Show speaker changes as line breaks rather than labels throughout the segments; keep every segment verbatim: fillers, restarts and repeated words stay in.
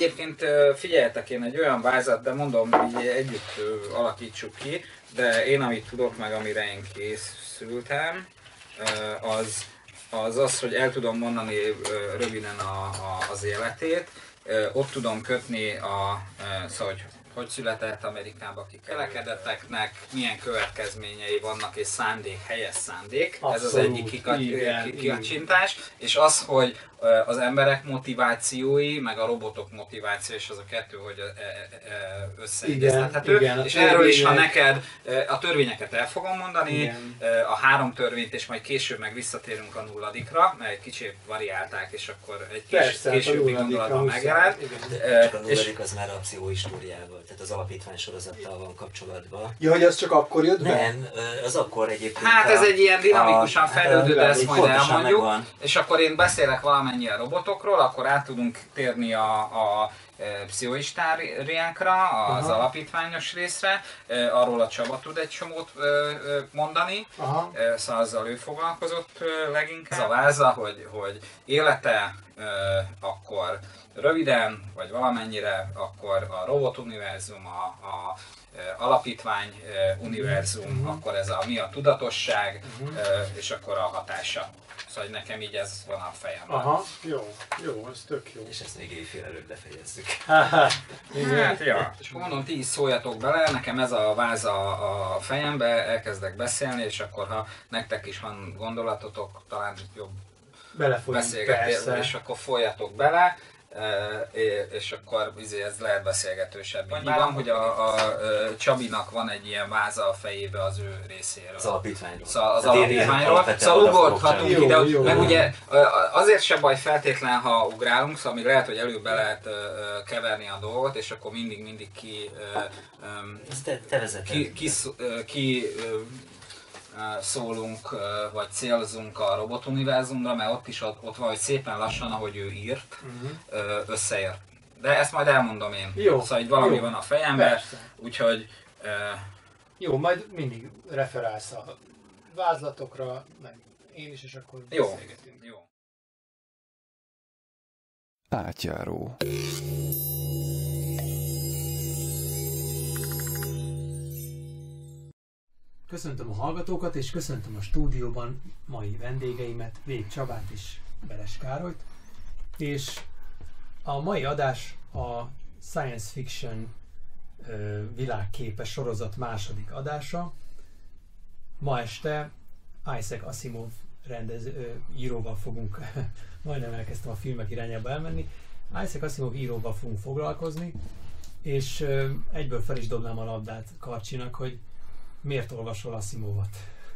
egyébként figyeljetek, én egy olyan vázat, de mondom, így együtt alakítsuk ki, de én amit tudok meg, amire én készültem, az az, az hogy el tudom mondani röviden a, a, az életét, ott tudom kötni a, szóval, hogy hogy született Amerikába, akik kelekedetteknek milyen következményei vannak, és szándék, helyes szándék. Abszolút, ez az egyik kikacsintás. És az, hogy az emberek motivációi, meg a robotok motiváció, és az a kettő, hogy összeegyeztethető. És erről is, ha neked a törvényeket el fogom mondani, igen. A három törvényt, és majd később meg visszatérünk a nulladikra, mert egy kicsit variálták, és akkor egy kis, Persze, későbbi gondolatban megjelent.
Csak a nulladik az már a pszichohistóriával, tehát az alapítvány sorozattal van kapcsolatban.
Ja, hogy az csak akkor jött be?
Nem, az akkor egyébként.
Hát ez egy ilyen dinamikusan fejlődő, de ezt majd elmondjuk. És akkor én beszélek valamennyi a robotokról, akkor át tudunk térni a, a pszichohistóriákra, az Aha. alapítványos részre. Arról a Csaba tud egy csomót mondani, Aha. szóval azzal ő foglalkozott leginkább. Ez a váza, hogy, hogy élete, akkor röviden, vagy valamennyire, akkor a robotuniverzum, a, a alapítvány univerzum, uh-huh. akkor ez a mi a tudatosság, uh-huh. és akkor a hatása. Szóval nekem így ez van a fejemben.
Aha, jó, jó, ez tök jó.
És ezt még éjfél előtt befejezzük.
Hát, ja. És mondom, ti is szóljatok bele, nekem ez a váz a, a fejembe, elkezdek beszélni, és akkor ha nektek is van gondolatotok, talán jobb beszélgetni, és akkor folyjatok bele. Uh, és akkor ez lehet beszélgetősebb. Annyi van, hogy a, a, a Csabinak van egy ilyen váza a fejébe az ő részéről.
Az alapítványról.
Szóval az alapítványról. Szóval ugorhatunk ide, jó, meg jó. Ugye azért sem baj feltétlen, ha ugrálunk, szóval még lehet, hogy előbb be lehet uh, keverni a dolgot, és akkor mindig-mindig ki... Uh, um,
te, te vezeted.
Ki, ki, uh, ki uh, szólunk, vagy célzunk a robotuniverzumra, mert ott is ott, ott van, hogy szépen lassan, ahogy ő írt, uh-huh. összeért. De ezt majd elmondom én. Jó. Szóval így valami jó. van a fejemben, úgyhogy... Uh...
Jó, majd mindig referálsz a vázlatokra, meg én is, és akkor
jó.
beszélgetünk.
Jó.
Átjáró.
Köszöntöm a hallgatókat, és köszöntöm a stúdióban mai vendégeimet, Vég Csabát és Beres Károlyt. És a mai adás a Science Fiction ö, világképe sorozat második adása. Ma este Isaac Asimov rendező, ö, íróval fogunk, majdnem elkezdtem a filmek irányába elmenni, Isaac Asimov íróval fogunk foglalkozni, és ö, egyből fel is dobnám a labdát Karcsinak, hogy miért olvasol Asimovot?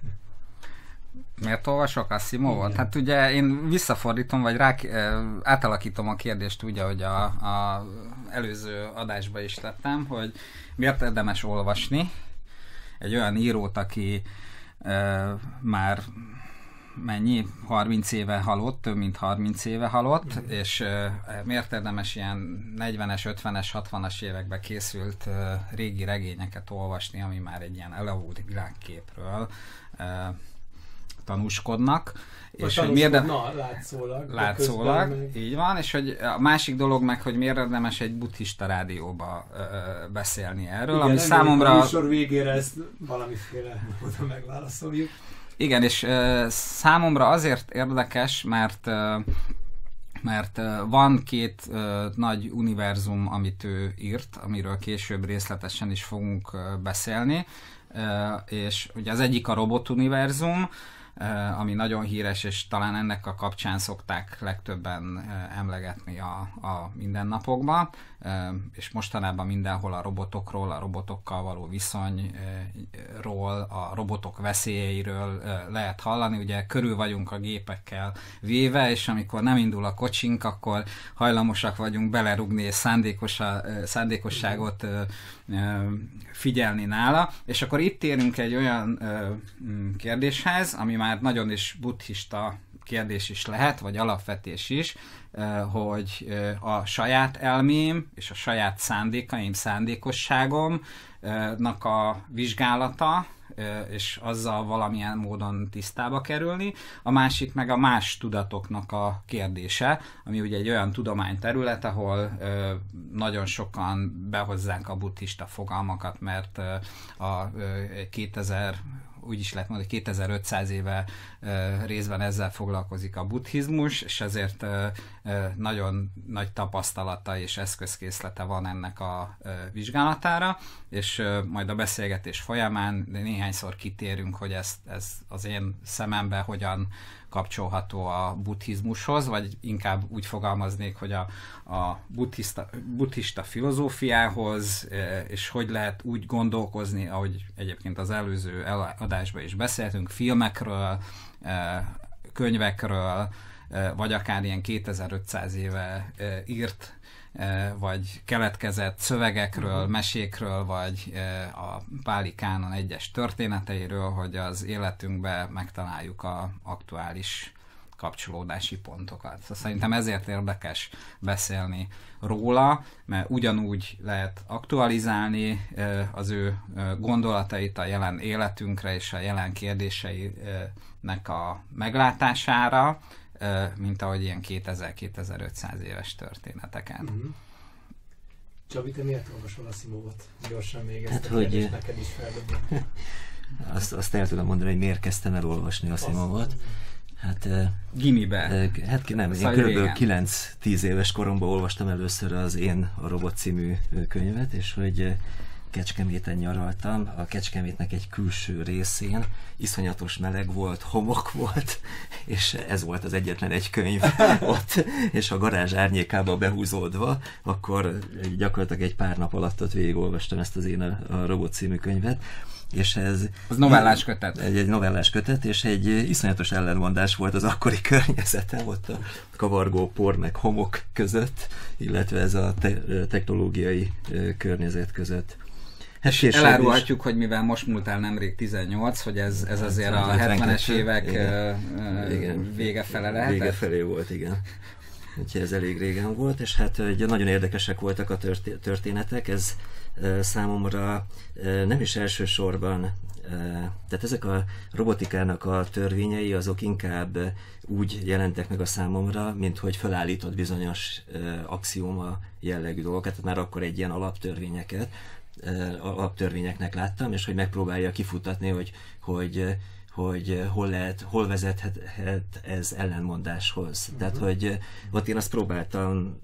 Miért olvasok Asimovot? Hát ugye én visszafordítom, vagy rá, átalakítom a kérdést úgy, ahogy a, a előző adásban is tettem, hogy miért érdemes olvasni egy olyan írót, aki e, már mennyi? harminc éve halott, több mint harminc éve halott, mm. és uh, miért érdemes ilyen negyvenes, ötvenes, hatvanas években készült uh, régi regényeket olvasni, ami már egy ilyen elavult világképről uh, tanúskodnak.
És hogy miért na, látszólag.
Látszólag, meg... így van, és hogy a másik dolog meg, hogy miért érdemes egy buddhista rádióba uh, beszélni erről,
igen,
ami számomra...
a műsor végére ezt valamiféle módon megválaszoljuk.
Igen, és uh, számomra azért érdekes, mert, uh, mert uh, van két uh, nagy univerzum, amit ő írt, amiről később részletesen is fogunk uh, beszélni, uh, és ugye az egyik a robotuniverzum, Uh, ami nagyon híres, és talán ennek a kapcsán szokták legtöbben uh, emlegetni a, a mindennapokban, uh, és mostanában mindenhol a robotokról, a robotokkal való viszonyról, a robotok veszélyeiről uh, lehet hallani. Ugye körül vagyunk a gépekkel véve, és amikor nem indul a kocsink, akkor hajlamosak vagyunk belerugni és szándékosságot uh, uh, figyelni nála. És akkor itt érünk egy olyan uh, kérdéshez, ami már már nagyon is buddhista kérdés is lehet, vagy alapvetés is, hogy a saját elmém és a saját szándékaim, szándékosságomnak a vizsgálata és azzal valamilyen módon tisztába kerülni, a másik meg a más tudatoknak a kérdése, ami ugye egy olyan tudományterület, ahol nagyon sokan behozzák a buddhista fogalmakat, mert a kétezer úgy is lehet mondani, hogy kétezer-ötszáz éve uh, részben ezzel foglalkozik a buddhizmus, és ezért uh, uh, nagyon nagy tapasztalata és eszközkészlete van ennek a uh, vizsgálatára, és uh, majd a beszélgetés folyamán néhányszor kitérünk, hogy ez, ez az én szememben hogyan kapcsolható a buddhizmushoz, vagy inkább úgy fogalmaznék, hogy a, a buddhista, buddhista filozófiához, és hogy lehet úgy gondolkozni, ahogy egyébként az előző adásban is beszéltünk, filmekről, könyvekről, vagy akár ilyen kétezer-ötszáz éve írt, vagy keletkezett szövegekről, mesékről, vagy a páli kánon egyes történeteiről, hogy az életünkben megtaláljuk az aktuális kapcsolódási pontokat. Szóval szerintem ezért érdekes beszélni róla, mert ugyanúgy lehet aktualizálni az ő gondolatait a jelen életünkre és a jelen kérdéseinek a meglátására, mint ahogy ilyen kétezer-kétezer-ötszáz éves történeteken.
Mm-hmm. Csabi, te miért olvasol Asimovot? Gyorsan még ezt
hát,
a
hogy
kérdést neked is feldobom.
azt, azt el tudom mondani, hogy miért kezdtem el olvasni Asimovot. Hát,
Gimibe.
Hát nem,
szóval
én kb. kilenc-tíz éves koromban olvastam először az Én a robot című könyvet, és hogy Kecskeméten nyaraltam, a Kecskemétnek egy külső részén iszonyatos meleg volt, homok volt, és ez volt az egyetlen egy könyv ott, és a garázs árnyékába behúzódva, akkor gyakorlatilag egy pár nap alatt ott végigolvastam ezt az Én a robot című könyvet, és ez...
Az novellás kötet.
Egy, egy novellás kötet, és egy iszonyatos ellenmondás volt az akkori környezetem, ott a kavargó por meg homok között, illetve ez a te- technológiai környezet között.
Hát elárulhatjuk, hogy mivel most múlt el nemrég tizennyolc, hogy ez, ez azért a hetvenes évek igen. vége fele lehetett?
Vége felé volt, igen. Úgyhogy ez elég régen volt, és hát ugye, nagyon érdekesek voltak a történetek, ez számomra nem is elsősorban, tehát ezek a robotikának a törvényei azok inkább úgy jelentek meg a számomra, mint hogy felállított bizonyos axióma jellegű dolgokat, tehát már akkor egy ilyen alaptörvényeket, alaptörvényeknek láttam, és hogy megpróbálja kifutatni, hogy, hogy, hogy hol, lehet, hol vezethet ez ellenmondáshoz. Uh-huh. Tehát, hogy ott én azt próbáltam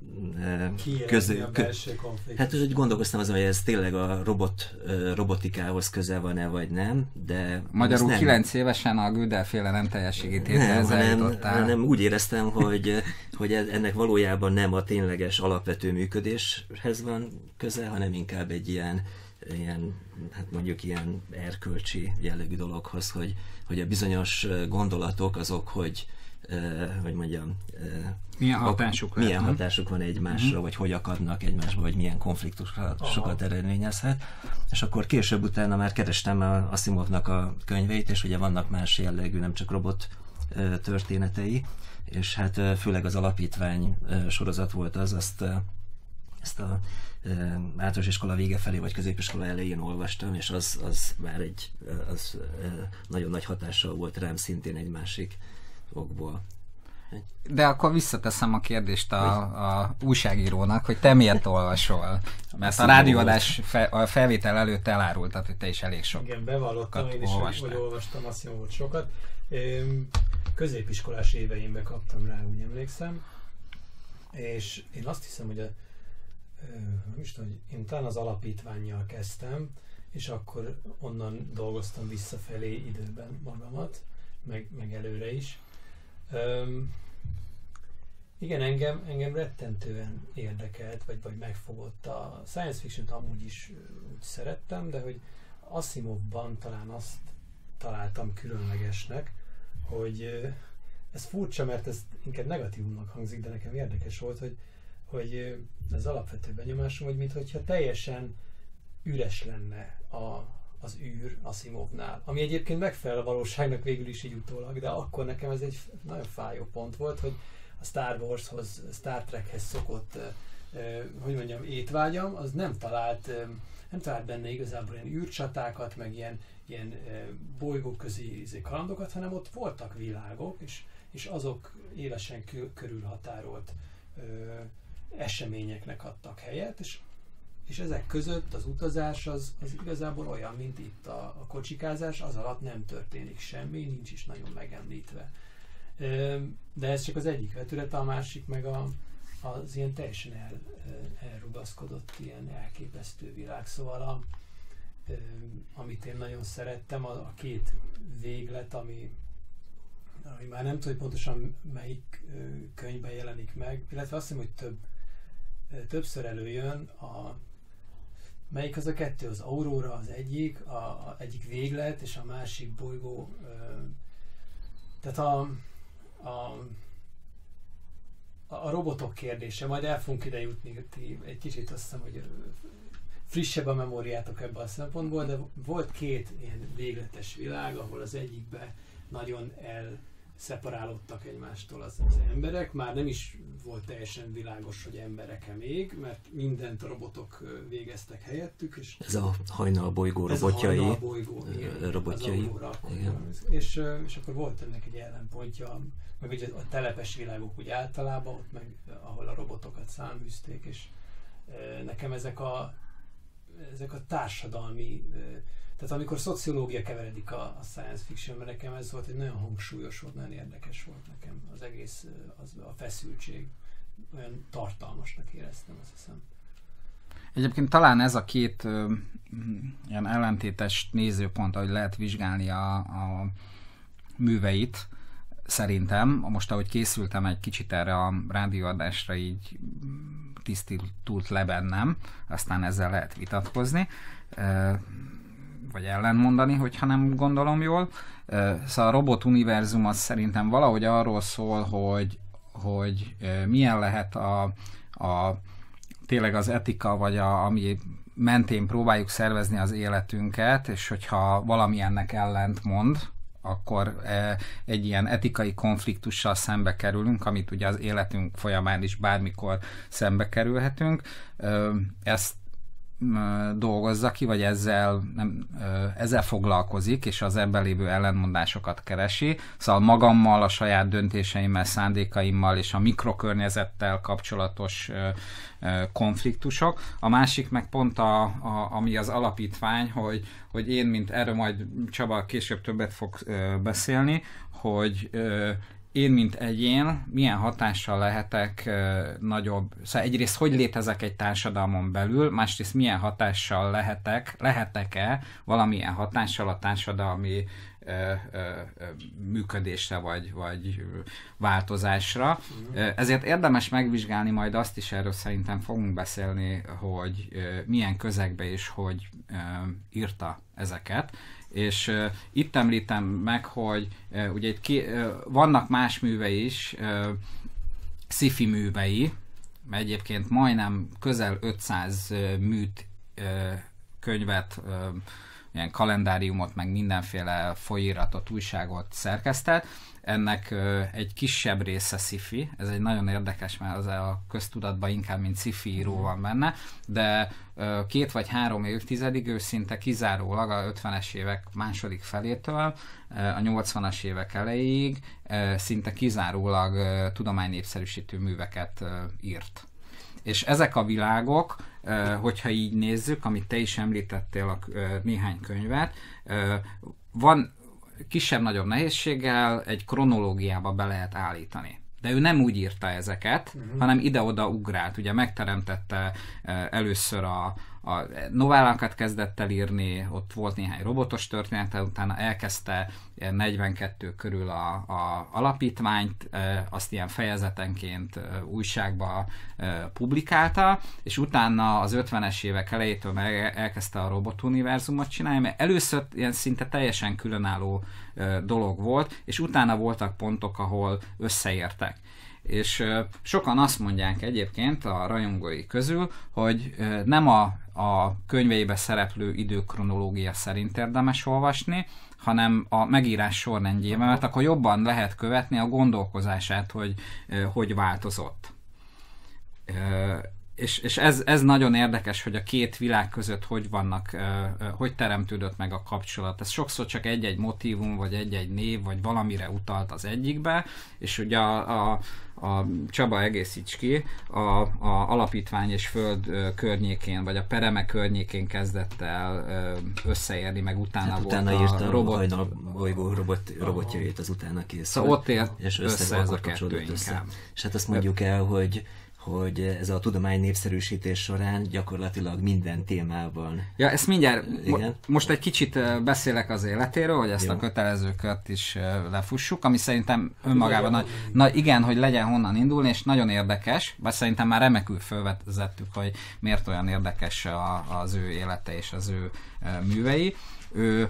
közül,
hát, hogy gondolkoztam azon, hogy ez tényleg a robot, robotikához közel van-e, vagy nem, de...
Magyarul
nem,
kilenc évesen a Gödel-féle nem teljességi tételhez eljutottál.
Hanem úgy éreztem, hogy, hogy ennek valójában nem a tényleges alapvető működéshez van közel, hanem inkább egy ilyen, ilyen hát mondjuk ilyen erkölcsi jellegű dologhoz, hogy, hogy a bizonyos gondolatok azok, hogy hogy mondjam,
milyen hatásuk,
milyen
lehet,
hatásuk van egymásra, uh-huh. vagy hogy akadnak egymásba, vagy milyen konfliktusokat eredményezhet. És akkor később utána már kerestem a Asimovnak a könyveit, és ugye vannak más jellegű, nem csak robot történetei, és hát főleg az Alapítvány sorozat volt az, azt ezt a általános iskola vége felé, vagy középiskola elején olvastam, és az, az már egy az nagyon nagy hatással volt rám szintén egy másik okból.
De akkor visszateszem a kérdést a, a újságírónak, hogy te miért olvasol? Mert a rádióadás fe, a felvétel előtt elárultad, hogy te is elég sokat.
Igen, bevallottam én is, olvastál. Hogy olvastam Asimovot sokat. Középiskolás éveimben kaptam rá, úgy emlékszem. És én azt hiszem, hogy a, nem is tudom, hogy én talán az Alapítvánnyal kezdtem, és akkor onnan dolgoztam visszafelé időben magamat, meg, meg előre is. Um, igen, engem, engem rettentően érdekelt, vagy, vagy megfogott. A science fiction-t amúgy is úgy szerettem, de hogy Asimovban talán azt találtam különlegesnek, hogy ez furcsa, mert ez inkább negatívumnak hangzik, de nekem érdekes volt, hogy, hogy az alapvető benyomásom, hogy minthogyha teljesen üres lenne a az űr Asimovnál, ami egyébként megfelel a valóságnak végül is így utólag, de akkor nekem ez egy nagyon fájó pont volt, hogy a Star Warshoz, Star Trekhez szokott, eh, hogy mondjam, étvágyam, az nem talált eh, nem talált benne igazából ilyen űrcsatákat, meg ilyen, ilyen bolygóközi kalandokat, hanem ott voltak világok, és, és azok élesen körülhatárolt ö, eseményeknek adtak helyet, és, és ezek között az utazás az, az igazából olyan, mint itt a, a kocsikázás, az alatt nem történik semmi, nincs is nagyon megemlítve. Ö, de ez csak az egyik vetülete, a másik meg a, az ilyen teljesen el, elrugaszkodott, ilyen elképesztő világ. Szóval a, ö, amit én nagyon szerettem, a, a két véglet, ami, ami már nem tudom pontosan melyik ö, könyvben jelenik meg, illetve azt hiszem, hogy több, ö, többször előjön, a, melyik az a kettő, az Aurora az egyik, a, a egyik véglet, és a másik bolygó, ö, tehát a, a a robotok kérdése, majd el fogunk ide jutni, egy kicsit azt hiszem, hogy frissebb a memóriátok ebben a szempontból, de volt két ilyen végletes világ, ahol az egyikben nagyon elszeparálódtak egymástól az, az emberek, már nem is volt teljesen világos, hogy emberek-e még, mert mindent a robotok végeztek helyettük. És
ez a hajnalbolygó robotjai.
Ez a hajnalbolygó, igen,
robotjai.
Az Aurora, és, és akkor volt ennek egy ellenpontja, meg ugye a telepes világok úgy általában, ott meg, ahol a robotokat száműzték, és e, nekem ezek a, ezek a társadalmi, e, tehát amikor szociológia keveredik a, a science fictionben, nekem ez volt egy nagyon hangsúlyos volt, nagyon érdekes volt nekem az egész, az, a feszültség, olyan tartalmasnak éreztem, azt hiszem.
Egyébként talán ez a két ö, ilyen ellentétes nézőpont, ahogy lehet vizsgálni a, a műveit, szerintem, most ahogy készültem egy kicsit erre a rádióadásra, így tisztult le bennem, aztán ezzel lehet vitatkozni, vagy ellenmondani, hogyha nem gondolom jól. Szóval a robot univerzum az szerintem valahogy arról szól, hogy, hogy milyen lehet a, a tényleg az etika, vagy a, ami mentén próbáljuk szervezni az életünket, és hogyha valami ennek ellent mond, akkor egy ilyen etikai konfliktussal szembe kerülünk, amit ugye az életünk folyamán is bármikor szembe kerülhetünk. Ezt dolgozza ki, vagy ezzel, nem, ezzel foglalkozik, és az ebben lévő ellentmondásokat keresi. Szóval magammal, a saját döntéseimmel, szándékaimmal és a mikrokörnyezettel kapcsolatos konfliktusok. A másik meg pont, a, a, ami az alapítvány, hogy, hogy én, mint erről majd Csaba később többet fog beszélni, hogy én, mint egyén, milyen hatással lehetek uh, nagyobb, szóval egyrészt hogy létezek egy társadalmon belül, másrészt milyen hatással lehetek, lehetek-e valamilyen hatással a társadalmi uh, uh, működésre vagy, vagy változásra. Mm. Uh, ezért érdemes megvizsgálni majd azt is, erről szerintem fogunk beszélni, hogy uh, milyen közegbe és hogy uh, írta ezeket. És uh, itt említem meg, hogy uh, ugye itt ki, uh, vannak más művei is, uh, sci-fi művei, mert egyébként majdnem közel ötszáz uh, műt, uh, könyvet, uh, ilyen kalendáriumot, meg mindenféle folyóiratot, újságot szerkesztett. Ennek uh, egy kisebb része sci-fi, ez egy nagyon érdekes, mert az a köztudatban inkább mint sci-fi író van benne, de uh, két vagy három évtizedig ő szinte kizárólag a ötvenes évek második felétől uh, a nyolcvanas évek elejéig uh, szinte kizárólag uh, tudománynépszerűsítő műveket uh, írt. És ezek a világok, uh, hogyha így nézzük, amit te is említettél a uh, néhány könyvet, uh, van kisebb-nagyobb nehézséggel egy kronológiába be lehet állítani. De ő nem úgy írta ezeket, uh-huh. hanem ide-oda ugrált. Ugye megteremtette uh, először a, a novellákat kezdett el írni, ott volt néhány robotos története, utána elkezdte negyvenkettő körül a, a alapítványt, e, azt ilyen fejezetenként e, újságba e, publikálta, és utána az ötvenes évek elejétől meg elkezdte a robotuniverzumot csinálni, mert először ilyen szinte teljesen különálló e, dolog volt, és utána voltak pontok, ahol összeértek. És e, sokan azt mondják egyébként a rajongói közül, hogy e, nem a, a könyveibe szereplő időkronológia szerint érdemes olvasni, hanem a megírás sorrendjében, mert akkor jobban lehet követni a gondolkozását, hogy hogy változott. és, és ez, ez nagyon érdekes, hogy a két világ között hogy vannak, hogy teremtődött meg a kapcsolat. Ez sokszor csak egy-egy motívum, vagy egy-egy név, vagy valamire utalt az egyikbe, és ugye a, a, a Csaba egészíts ki, a, a Alapítvány és Föld környékén, vagy a Pereme környékén kezdett el összeérni, meg utána
hát
volt
utána
a
írta
robot.
A hajnal bolygó robot, robotjait, az utána készült.
Szóval ott ért
és
össze ez a kettő inkább.
És hát azt mondjuk el, hogy hogy ez a tudomány népszerűsítés során gyakorlatilag minden témában.
Ja, ezt mindjárt,
igen?
most egy kicsit beszélek az életéről, hogy ezt
Jó.
a kötelezőket is lefussuk, ami szerintem önmagában nagy, na igen, hogy legyen honnan indulni, és nagyon érdekes, vagy szerintem már remekül felvezettük, hogy miért olyan érdekes a, az ő élete és az ő művei. Ő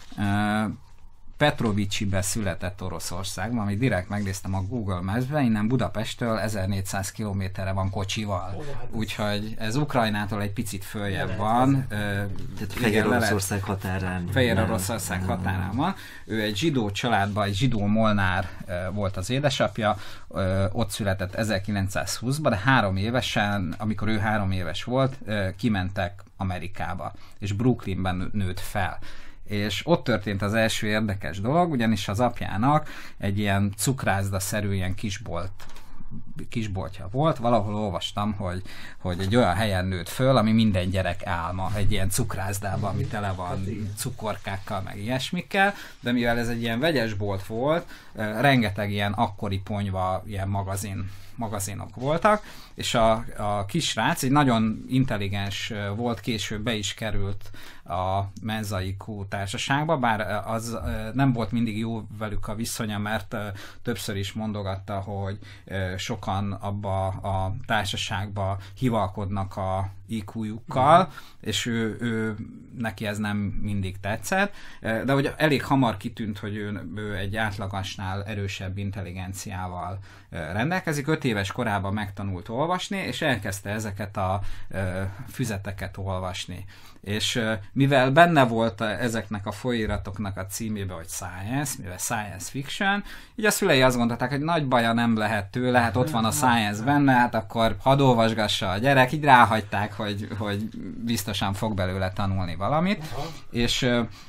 Petrovicsibe született Oroszországban, amit direkt megnéztem a Google Maps-ben, innen Budapesttől ezernégyszáz kilométerre van kocsival. Úgyhogy ez Ukrajnától egy picit följebb van.
Tehát Fehér Oroszország határán.
Fehér Oroszország határán van. Ő egy zsidó családban, egy zsidó molnár volt az édesapja, ott született ezerkilencszázhúszban, de három évesen, amikor ő három éves volt, kimentek Amerikába, és Brooklynben nőtt fel. És ott történt az első érdekes dolog, ugyanis az apjának egy ilyen cukrászda-szerű ilyen kisbolt, kisboltja volt. Valahol olvastam, hogy, hogy egy olyan helyen nőtt föl, ami minden gyerek álma, egy ilyen cukrászdában, ami tele van cukorkákkal, meg ilyesmikkel, de mivel ez egy ilyen vegyes bolt volt, rengeteg ilyen akkori ponyva, ilyen magazin magazinok voltak, és a, a kisrác egy nagyon intelligens volt, később be is került a Menzaikó társaságba, bár az nem volt mindig jó velük a viszonya, mert többször is mondogatta, hogy sokan abba a társaságba hivalkodnak a í kú-jukkal, uh-huh. és ő, ő, neki ez nem mindig tetszett, de hogy elég hamar kitűnt, hogy ő, ő egy átlagasnál erősebb intelligenciával rendelkezik. Öt éves korában megtanult olvasni, és elkezdte ezeket a füzeteket olvasni. És mivel benne volt a, ezeknek a folyóiratoknak a címében, hogy science, mivel science fiction, így a szülei azt gondolták, hogy nagy baja nem lehet tőle, hát ott van a science benne, hát akkor hadd olvasgassa a gyerek, így ráhagyták, hogy, hogy biztosan fog belőle tanulni valamit, és,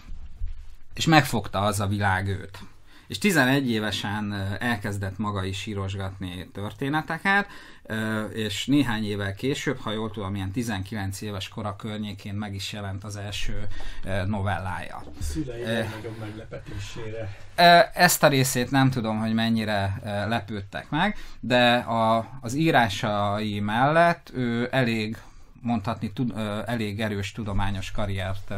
és megfogta az a világ őt. És tizenegy évesen elkezdett maga is írosgatni történeteket, és néhány évvel később, ha jól tudom, ilyen tizenkilenc éves kora környékén meg is jelent az első novellája.
A szülei legnagyobb meglepetésére.
Ezt a részét nem tudom, hogy mennyire lepődtek meg, de a, az írásai mellett ő elég, mondhatni, tud, elég erős tudományos karriert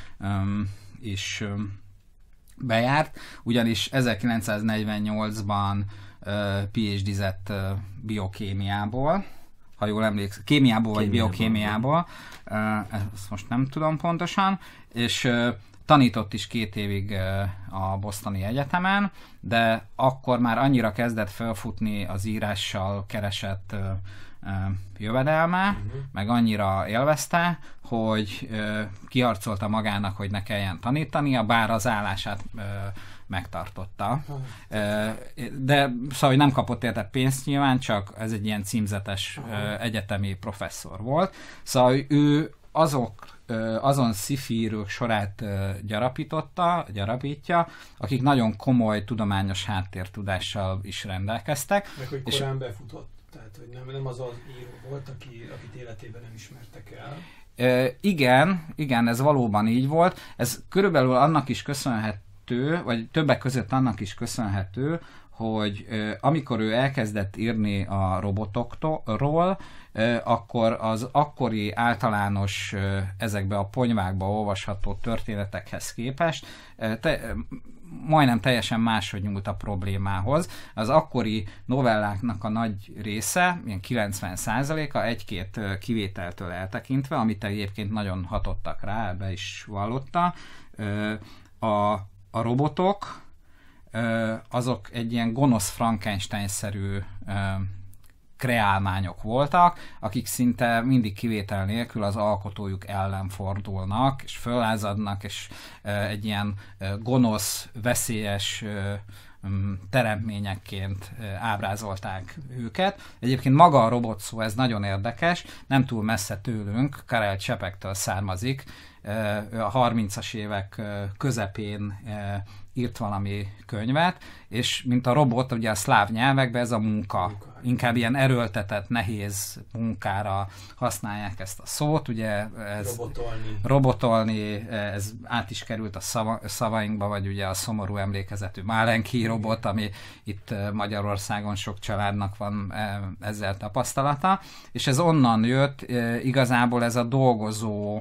is bejárt, ugyanis ezerkilencszáznegyvennyolcban uh, PhD-zett uh, biokémiából, ha jól emlékszem, kémiából vagy biokémiából, uh, ezt most nem tudom pontosan, és uh, tanított is két évig uh, a Bostoni Egyetemen, de akkor már annyira kezdett felfutni az írással keresett uh, uh, jövedelme, uh-huh. meg annyira élvezte, hogy uh, kiharcolta magának, hogy ne kelljen tanítania, bár az állását uh, megtartotta. Uh-huh. Uh, de szóval nem kapott érte pénzt nyilván, csak ez egy ilyen címzetes uh-huh. uh, egyetemi professzor volt. Szóval ő azok azon sci-fi-írők sorát gyarapította, gyarapítja, akik nagyon komoly tudományos háttértudással is rendelkeztek.
Meg hogy korán és befutott, tehát hogy nem, nem az az író volt, aki, akit életében nem ismertek el.
E, igen, igen, ez valóban így volt. Ez körülbelül annak is köszönhető, vagy többek között annak is köszönhető, hogy amikor ő elkezdett írni a robotokról, akkor az akkori általános ezekbe a ponyvákba olvasható történetekhez képest te, majdnem teljesen máshogy nyúlt a problémához. Az akkori novelláknak a nagy része, ilyen kilencven százaléka egy-két kivételtől eltekintve, amit egyébként nagyon hatottak rá, be is vallotta, a, a robotok, azok egy ilyen gonosz Frankenstein-szerű kreálmányok voltak, akik szinte mindig kivétel nélkül az alkotójuk ellen fordulnak, és fölázadnak, és egy ilyen gonosz, veszélyes teremtményekként ábrázolták őket. Egyébként maga a robot szó, ez nagyon érdekes, nem túl messze tőlünk, Karel Čapektől származik, ő a harmincas évek közepén írt valami könyvet, és mint a robot, ugye a szláv nyelvekben ez a munka, inkább ilyen erőltetett, nehéz munkára használják ezt a szót, ugye ez
robotolni,
robotolni ez át is került a szava, szavainkba, vagy ugye a szomorú emlékezetű Málenki robot, ami itt Magyarországon sok családnak van ezzel tapasztalata, és ez onnan jött, igazából ez a dolgozó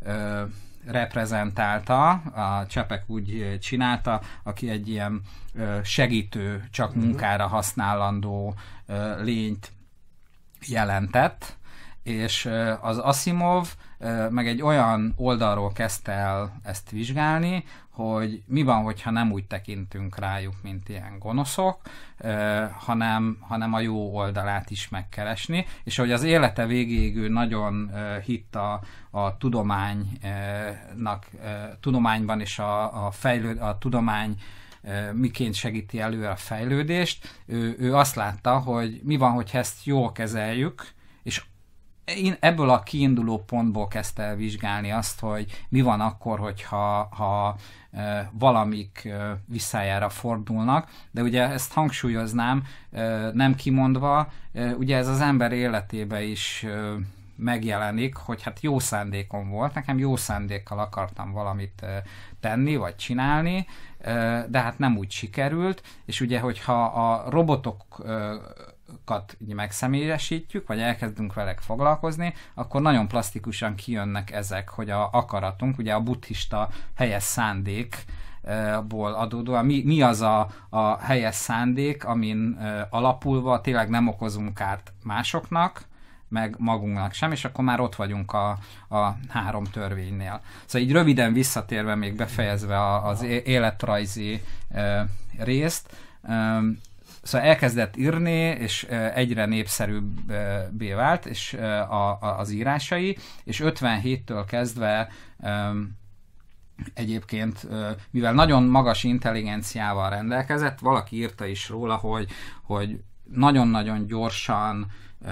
reprezentálta, a Čapek úgy csinálta, aki egy ilyen segítő, csak munkára használandó lényt jelentett, és az Asimov meg egy olyan oldalról kezdte el ezt vizsgálni, hogy mi van, hogyha nem úgy tekintünk rájuk, mint ilyen gonoszok, hanem, hanem a jó oldalát is megkeresni, és hogy az élete végéig ő nagyon hitt a, a tudománynak, tudományban és a, a, fejlőd, a tudomány miként segíti elő a fejlődést. Ő, ő azt látta, hogy mi van, hogyha ezt jól kezeljük, és én ebből a kiinduló pontból kezdte el vizsgálni azt, hogy mi van akkor, hogyha ha, e, valamik e, visszájára fordulnak, de ugye ezt hangsúlyoznám, e, nem kimondva, e, ugye ez az ember életébe is e, megjelenik, hogy hát jó szándékom volt, nekem jó szándékkal akartam valamit e, tenni, vagy csinálni, e, de hát nem úgy sikerült, és ugye, hogyha a robotok e, megszemélyesítjük, vagy elkezdünk velük foglalkozni, akkor nagyon plastikusan kijönnek ezek, hogy a akaratunk, ugye a buddhista helyes szándékból adódóan, mi, mi az a, a helyes szándék, amin alapulva tényleg nem okozunk kárt másoknak, meg magunknak sem, és akkor már ott vagyunk a, a három törvénynél. Szóval így röviden visszatérve, még befejezve a, az életrajzi részt, szóval elkezdett írni, és egyre népszerűbbé vált és a, a, az írásai, és ötvenhéttől kezdve egyébként, mivel nagyon magas intelligenciával rendelkezett, valaki írta is róla, hogy, hogy nagyon-nagyon gyorsan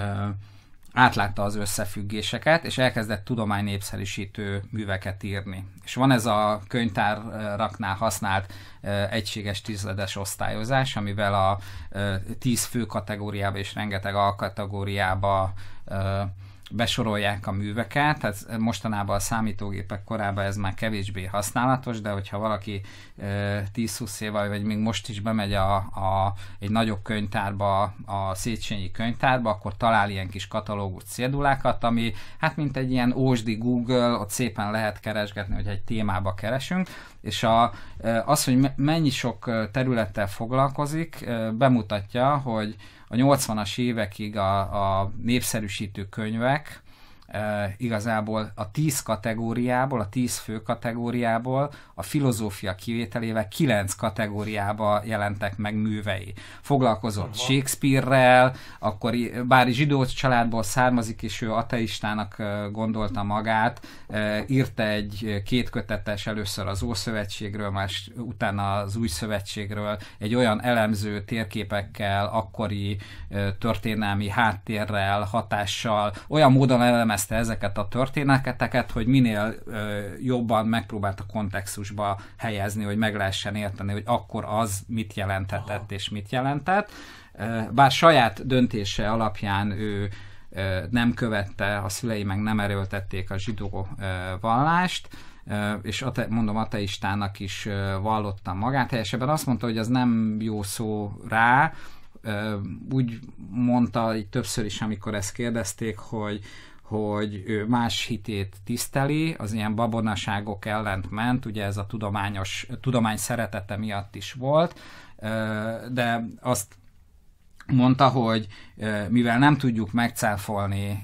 átlátta az összefüggéseket, és elkezdett tudománynépszerűsítő műveket írni. És van ez a könyvtáraknál használt e, egységes tizedes osztályozás, amivel a e, tíz fő kategóriába és rengeteg alkategóriába e, besorolják a műveket, tehát mostanában a számítógépek korában ez már kevésbé használatos, de hogyha valaki e, tíz-húsz éve, vagy még most is bemegy a, a, egy nagyobb könyvtárba, a Széchenyi könyvtárba, akkor talál ilyen kis katalógus cédulákat, ami hát mint egy ilyen ósdi Google, ott szépen lehet keresgetni, hogy egy témába keresünk, és a, az, hogy mennyi sok területtel foglalkozik, bemutatja, hogy a nyolcvanas évekig a, a népszerűsítő könyvek e, igazából a tíz kategóriából, a tíz fő kategóriából, a filozófia kivételével kilenc kategóriába jelentek meg művei. Foglalkozott Aha. Shakespeare-rel, akkor bár zsidó családból származik, és ő ateistának gondolta magát, e, írta egy kétkötetes, először az Ószövetségről, más utána az Új Szövetségről, egy olyan elemző térképekkel, akkori e, történelmi háttérrel, hatással, olyan módon elemezte ezeket a történeteket, hogy minél e, jobban megpróbált a kontextusba helyezni, hogy meg lehessen érteni, hogy akkor az mit jelenthetett Aha. és mit jelentett. Bár saját döntése alapján ő nem követte, a szülei meg nem erőltették a zsidó vallást, és mondom, ateistának is vallotta magát. Helyesebben azt mondta, hogy az nem jó szó rá, úgy mondta így többször is, amikor ezt kérdezték, hogy hogy ő más hitét tiszteli, az ilyen babonaságok ellent ment, ugye ez a tudományos, tudomány szeretete miatt is volt, de azt mondta, hogy mivel nem tudjuk megcáfolni,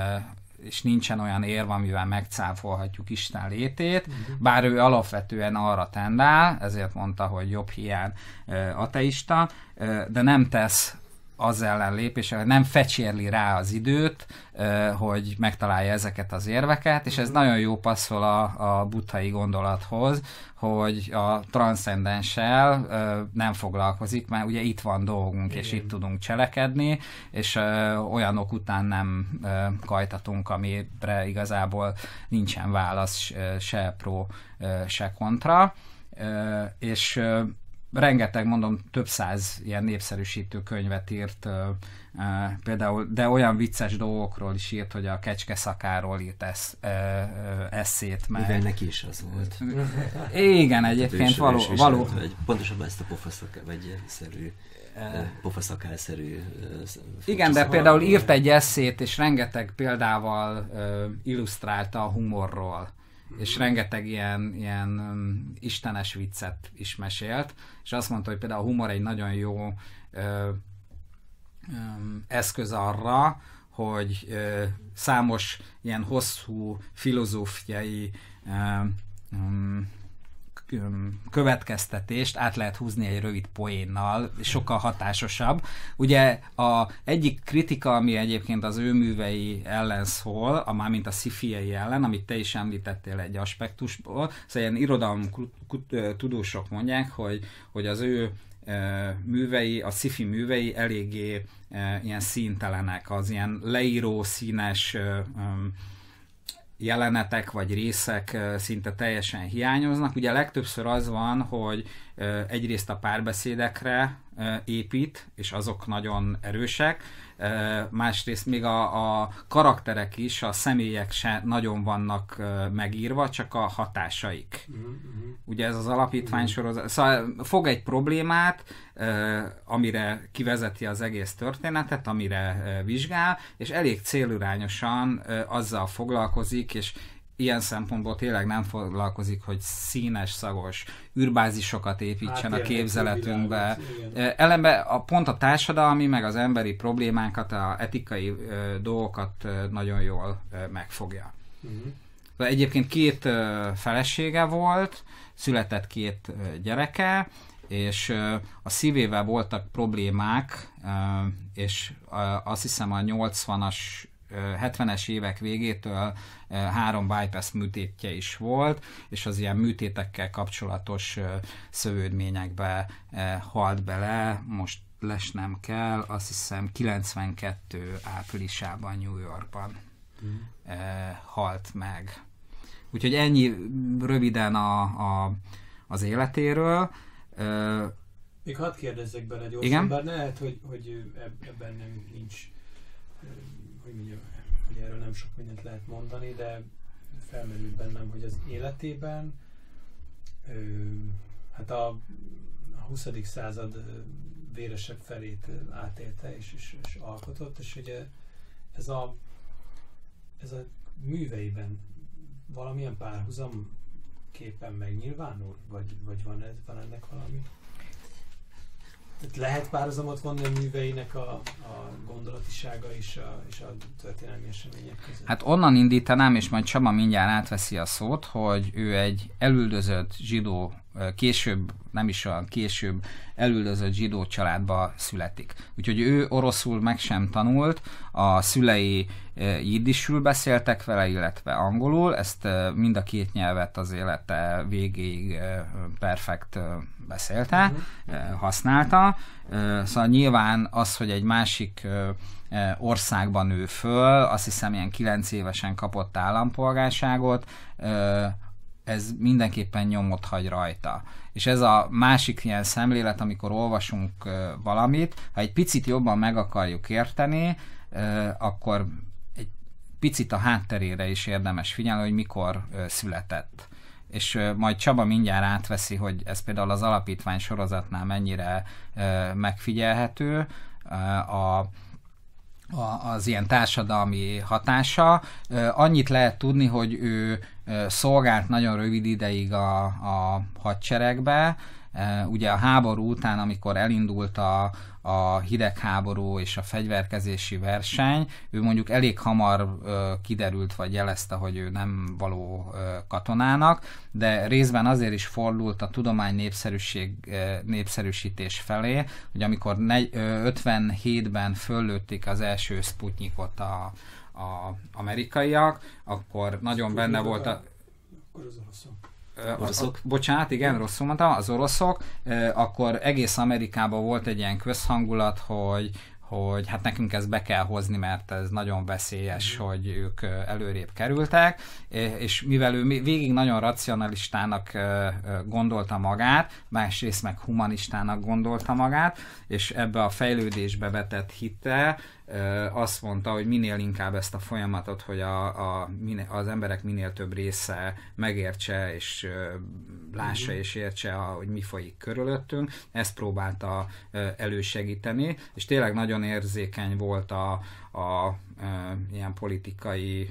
és nincsen olyan érv, amivel megcáfolhatjuk Isten létét, uh-huh. bár ő alapvetően arra tendál, ezért mondta, hogy jobb hiány ateista, de nem tesz az ellen lépésre, nem fecsérli rá az időt, hogy megtalálja ezeket az érveket, és ez nagyon jó passzol a, a buddhai gondolathoz, hogy a transzcendenssel nem foglalkozik, mert ugye itt van dolgunk, igen, és itt tudunk cselekedni, és olyanok után nem kajtatunk, amire igazából nincsen válasz se pro, se kontra, és rengeteg, mondom, több száz ilyen népszerűsítő könyvet írt, uh, uh, például, de olyan vicces dolgokról is írt, hogy a kecske szakáról írt esz, uh, uh, eszét. Meg.
Mivel neki is az volt.
Igen, egyébként való. való.
Vagy pontosabban ezt a pofaszak, vagy szerű, pofaszakálszerű.
Igen, de például írt egy eszét, és rengeteg példával uh, illusztrálta a humorról. És rengeteg ilyen, ilyen um, istenes viccet is mesélt, és azt mondta, hogy például a humor egy nagyon jó ö, um, eszköz arra, hogy ö, számos ilyen hosszú filozófiai ö, um, következtetést át lehet húzni egy rövid poénnal, sokkal hatásosabb. Ugye a egyik kritika, ami egyébként az ő művei ellen szól, a mármint a sci-fiei ellen, amit te is említettél egy aspektusból, szóval ilyen irodalom tudósok mondják, hogy, hogy az ő művei, a sci-fi művei eléggé ilyen színtelenek, az ilyen leíró, színes jelenetek vagy részek szinte teljesen hiányoznak. Ugye legtöbbször az van, hogy egyrészt a párbeszédekre épít, és azok nagyon erősek, másrészt még a, a karakterek is, a személyek se nagyon vannak megírva, csak a hatásaik. Mm-hmm. Ugye ez az alapítvány sorozat. Szóval fog egy problémát, amire kivezeti az egész történetet, amire vizsgál, és elég célirányosan azzal foglalkozik, és ilyen szempontból tényleg nem foglalkozik, hogy színes, szagos űrbázisokat építsen hát, a képzeletünkbe. Ellenben a, pont a társadalmi, meg az emberi problémákat, a etikai ö, dolgokat ö, nagyon jól ö, megfogja. Uh-huh. Egyébként két ö, felesége volt, született két ö, gyereke, és ö, a szívével voltak problémák, ö, és ö, azt hiszem a nyolcvanas hetvenes évek végétől három bypass műtétje is volt, és az ilyen műtétekkel kapcsolatos szövődményekbe halt bele, most lesnem kell, azt hiszem kilencvenkettő áprilisában New Yorkban mm. halt meg. Úgyhogy ennyi röviden a, a, az életéről.
Még hadd kérdezzek bele gyorsan, bár lehet, hogy, hogy ebben nem nincs, hogy mondjam, hogy erről nem sok mindent lehet mondani, de felmerült bennem, hogy az életében ö, hát a, a huszadik század véresebb felét átélte és, és, és alkotott, és ugye ez a, ez a műveiben valamilyen párhuzam képen megnyilvánul? Vagy, vagy van, ez, van ennek valami? Tehát lehet párhuzamot vonni a műveinek a, a gondolatisága és a, és a történelmi események között?
Hát onnan indítanám, és majd Csaba mindjárt átveszi a szót, hogy ő egy elüldözött zsidó, később, nem is olyan később, elüldözött zsidó családba születik. Úgyhogy ő oroszul meg sem tanult, a szülei jiddisül beszéltek vele, illetve angolul, ezt mind a két nyelvet az élete végéig perfekt beszélte, használta. Szóval nyilván az, hogy egy másik országban nő föl, azt hiszem ilyen kilenc évesen kapott állampolgárságot, ez mindenképpen nyomot hagy rajta. És ez a másik ilyen szemlélet, amikor olvasunk valamit, ha egy picit jobban meg akarjuk érteni, akkor egy picit a hátterére is érdemes figyelni, hogy mikor született. És majd Csaba mindjárt átveszi, hogy ez például az alapítvány sorozatnál mennyire megfigyelhető, a az ilyen társadalmi hatása. Annyit lehet tudni, hogy ő szolgált nagyon rövid ideig a, a hadseregbe, Ugye a háború után, amikor elindult a, a hidegháború és a fegyverkezési verseny, ő mondjuk elég hamar kiderült, vagy jelezte, hogy ő nem való katonának, de részben azért is fordult a tudomány népszerűség, népszerűsítés felé, hogy amikor ötvenhétben föllőtték az első Sputnikot a, a amerikaiak, akkor nagyon
Sputnik
benne volt a...
Akkor az oroszok.
Oroszok?
Bocsánat, igen, rosszul mondtam, az oroszok, akkor egész Amerikában volt egy ilyen közhangulat, hogy, hogy hát nekünk ezt be kell hozni, mert ez nagyon veszélyes, mm. hogy ők előrébb kerültek, és mivel ő végig nagyon racionalistának gondolta magát, másrészt meg humanistának gondolta magát, és ebbe a fejlődésbe vetett hitte, azt mondta, hogy minél inkább ezt a folyamatot, hogy a, a, az emberek minél több része megértse, és lássa és értse, hogy mi folyik körülöttünk, ezt próbálta elősegíteni, és tényleg nagyon érzékeny volt a, a, a ilyen politikai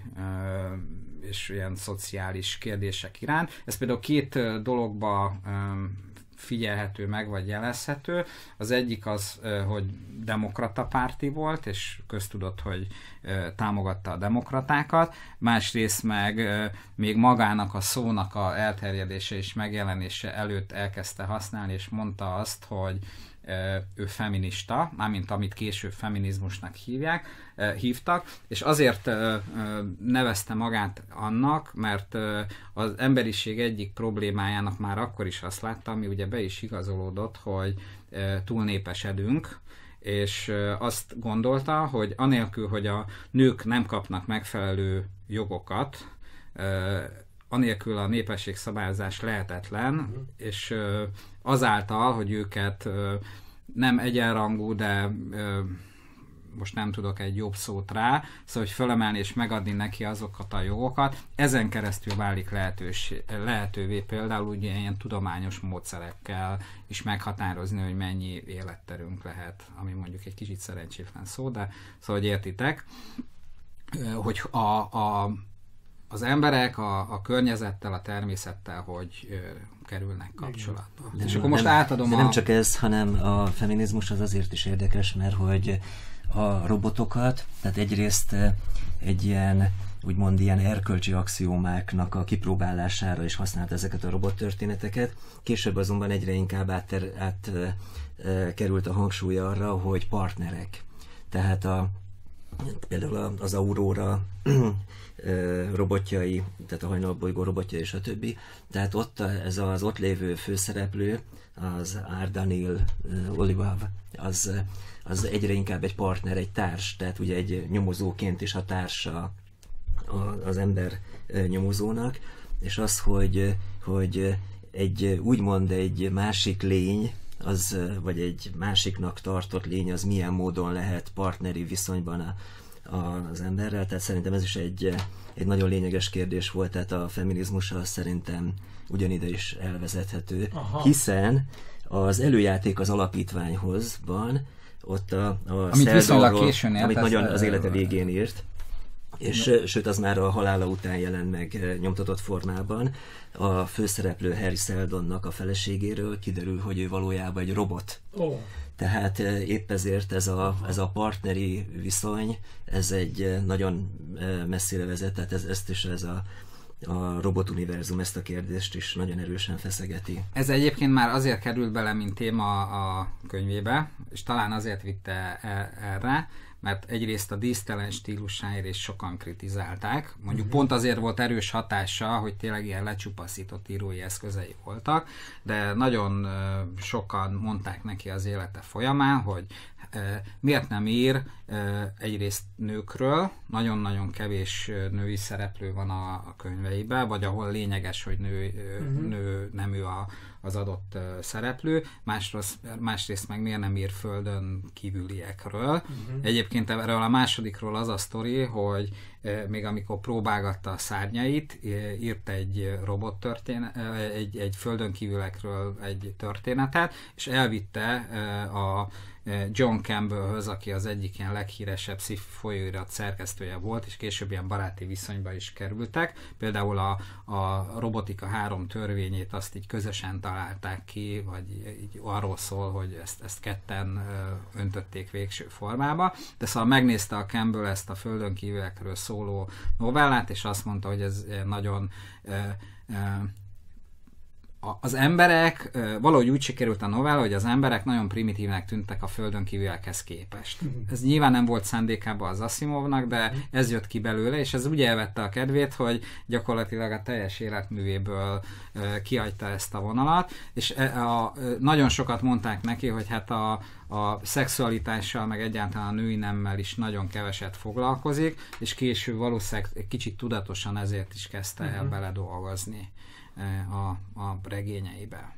és ilyen szociális kérdések iránt. Ez például két dologba figyelhető meg, vagy jelezhető. Az egyik az, hogy demokrata párti volt, és köztudott, hogy támogatta a demokratákat. Másrészt meg még magának a szónak a elterjedése és megjelenése előtt elkezdte használni, és mondta azt, hogy ő feminista, mármint amit később feminizmusnak hívják, hívtak, és azért nevezte magát annak, mert az emberiség egyik problémájának már akkor is azt látta, ami ugye be is igazolódott, hogy túlnépesedünk, és azt gondolta, hogy anélkül, hogy a nők nem kapnak megfelelő jogokat, anélkül a népességszabályozás lehetetlen, uh-huh. és azáltal, hogy őket nem egyenrangú, de most nem tudok egy jobb szót rá, szóval, hogy fölemelni és megadni neki azokat a jogokat, ezen keresztül válik lehetővé például ugye ilyen tudományos módszerekkel is meghatározni, hogy mennyi életterünk lehet, ami mondjuk egy kicsit szerencsétlen szó, de szóval, hogy értitek, hogy a, a az emberek a, a környezettel, a természettel, hogy ö, kerülnek kapcsolatba.
De
és
nem,
akkor most
nem,
átadom
de
a...
nem csak ez, hanem a feminizmus az azért is érdekes, mert hogy a robotokat, tehát egyrészt egy ilyen, úgymond ilyen erkölcsi axiómáknak a kipróbálására is használt ezeket a robottörténeteket. Később azonban egyre inkább átkerült át, át, a hangsúly arra, hogy partnerek. Tehát a például az Aurora robotjai, tehát a hajnalbolygó robotja és a többi. Tehát ott ez az ott lévő főszereplő, az Ardanil Olivav, az, az egyre inkább egy partner, egy társ, tehát ugye egy nyomozóként is a társa az ember nyomozónak, és az, hogy, hogy egy úgymond egy másik lény, az, vagy egy másiknak tartott lény, az milyen módon lehet partneri viszonyban a, a, az emberrel. Tehát szerintem ez is egy, egy nagyon lényeges kérdés volt, tehát a feminizmussal szerintem ugyanide is elvezethető. Aha. Hiszen az előjáték az alapítványhoz van, ott a, a
amit viszonylag későn
amit nagyon az élete végén írt, és no. sőt az már a halála után jelent meg nyomtatott formában. A főszereplő Harry Seldonnak a feleségéről kiderül, hogy ő valójában egy robot. Oh. Tehát épp ezért ez a, ez a partneri viszony, ez egy nagyon messzire vezet, tehát ez, ezt is ez a, a robotuniverzum ezt a kérdést is nagyon erősen feszegeti.
Ez egyébként már azért került bele, mint téma a könyvébe, és talán azért vitte erre, mert egyrészt a dísztelen stílusáért is sokan kritizálták. Mondjuk uh-huh. pont azért volt erős hatása, hogy tényleg ilyen lecsupaszított írói eszközei voltak, de nagyon uh, sokan mondták neki az élete folyamán, hogy uh, miért nem ír uh, egyrészt nőkről, nagyon-nagyon kevés női szereplő van a, a könyveiben, vagy ahol lényeges, hogy nő, uh-huh. nő nem ő a, az adott uh, szereplő, másrészt, másrészt meg miért nem ír földön kívüliekről. Uh-huh. Egyébként erről a másodikról az a sztori, hogy e, még amikor próbálgatta a szárnyait, e, írt egy robot történet, e, egy, egy földön kívülekről egy történetet, és elvitte e, a John Campbellhöz, aki az egyik ilyen leghíresebb sci-fi folyóirat szerkesztője volt, és később ilyen baráti viszonyba is kerültek. Például a, a robotika három törvényét azt így közösen találták ki, vagy így arról szól, hogy ezt, ezt ketten öntötték végső formába. De szóval megnézte a Campbell ezt a földön kívülekről szóló novellát, és azt mondta, hogy ez nagyon az emberek, valahogy úgy sikerült a novella, hogy az emberek nagyon primitívnek tűntek a földön kívülekhez képest. Ez nyilván nem volt szándékában az Asimovnak, de ez jött ki belőle, és ez úgy elvette a kedvét, hogy gyakorlatilag a teljes életművéből kihagyta ezt a vonalat, és a, nagyon sokat mondták neki, hogy hát a, a szexualitással, meg egyáltalán a női nemmel is nagyon keveset foglalkozik, és később valószínűleg kicsit tudatosan ezért is kezdte el beledolgozni A, a regényeibe.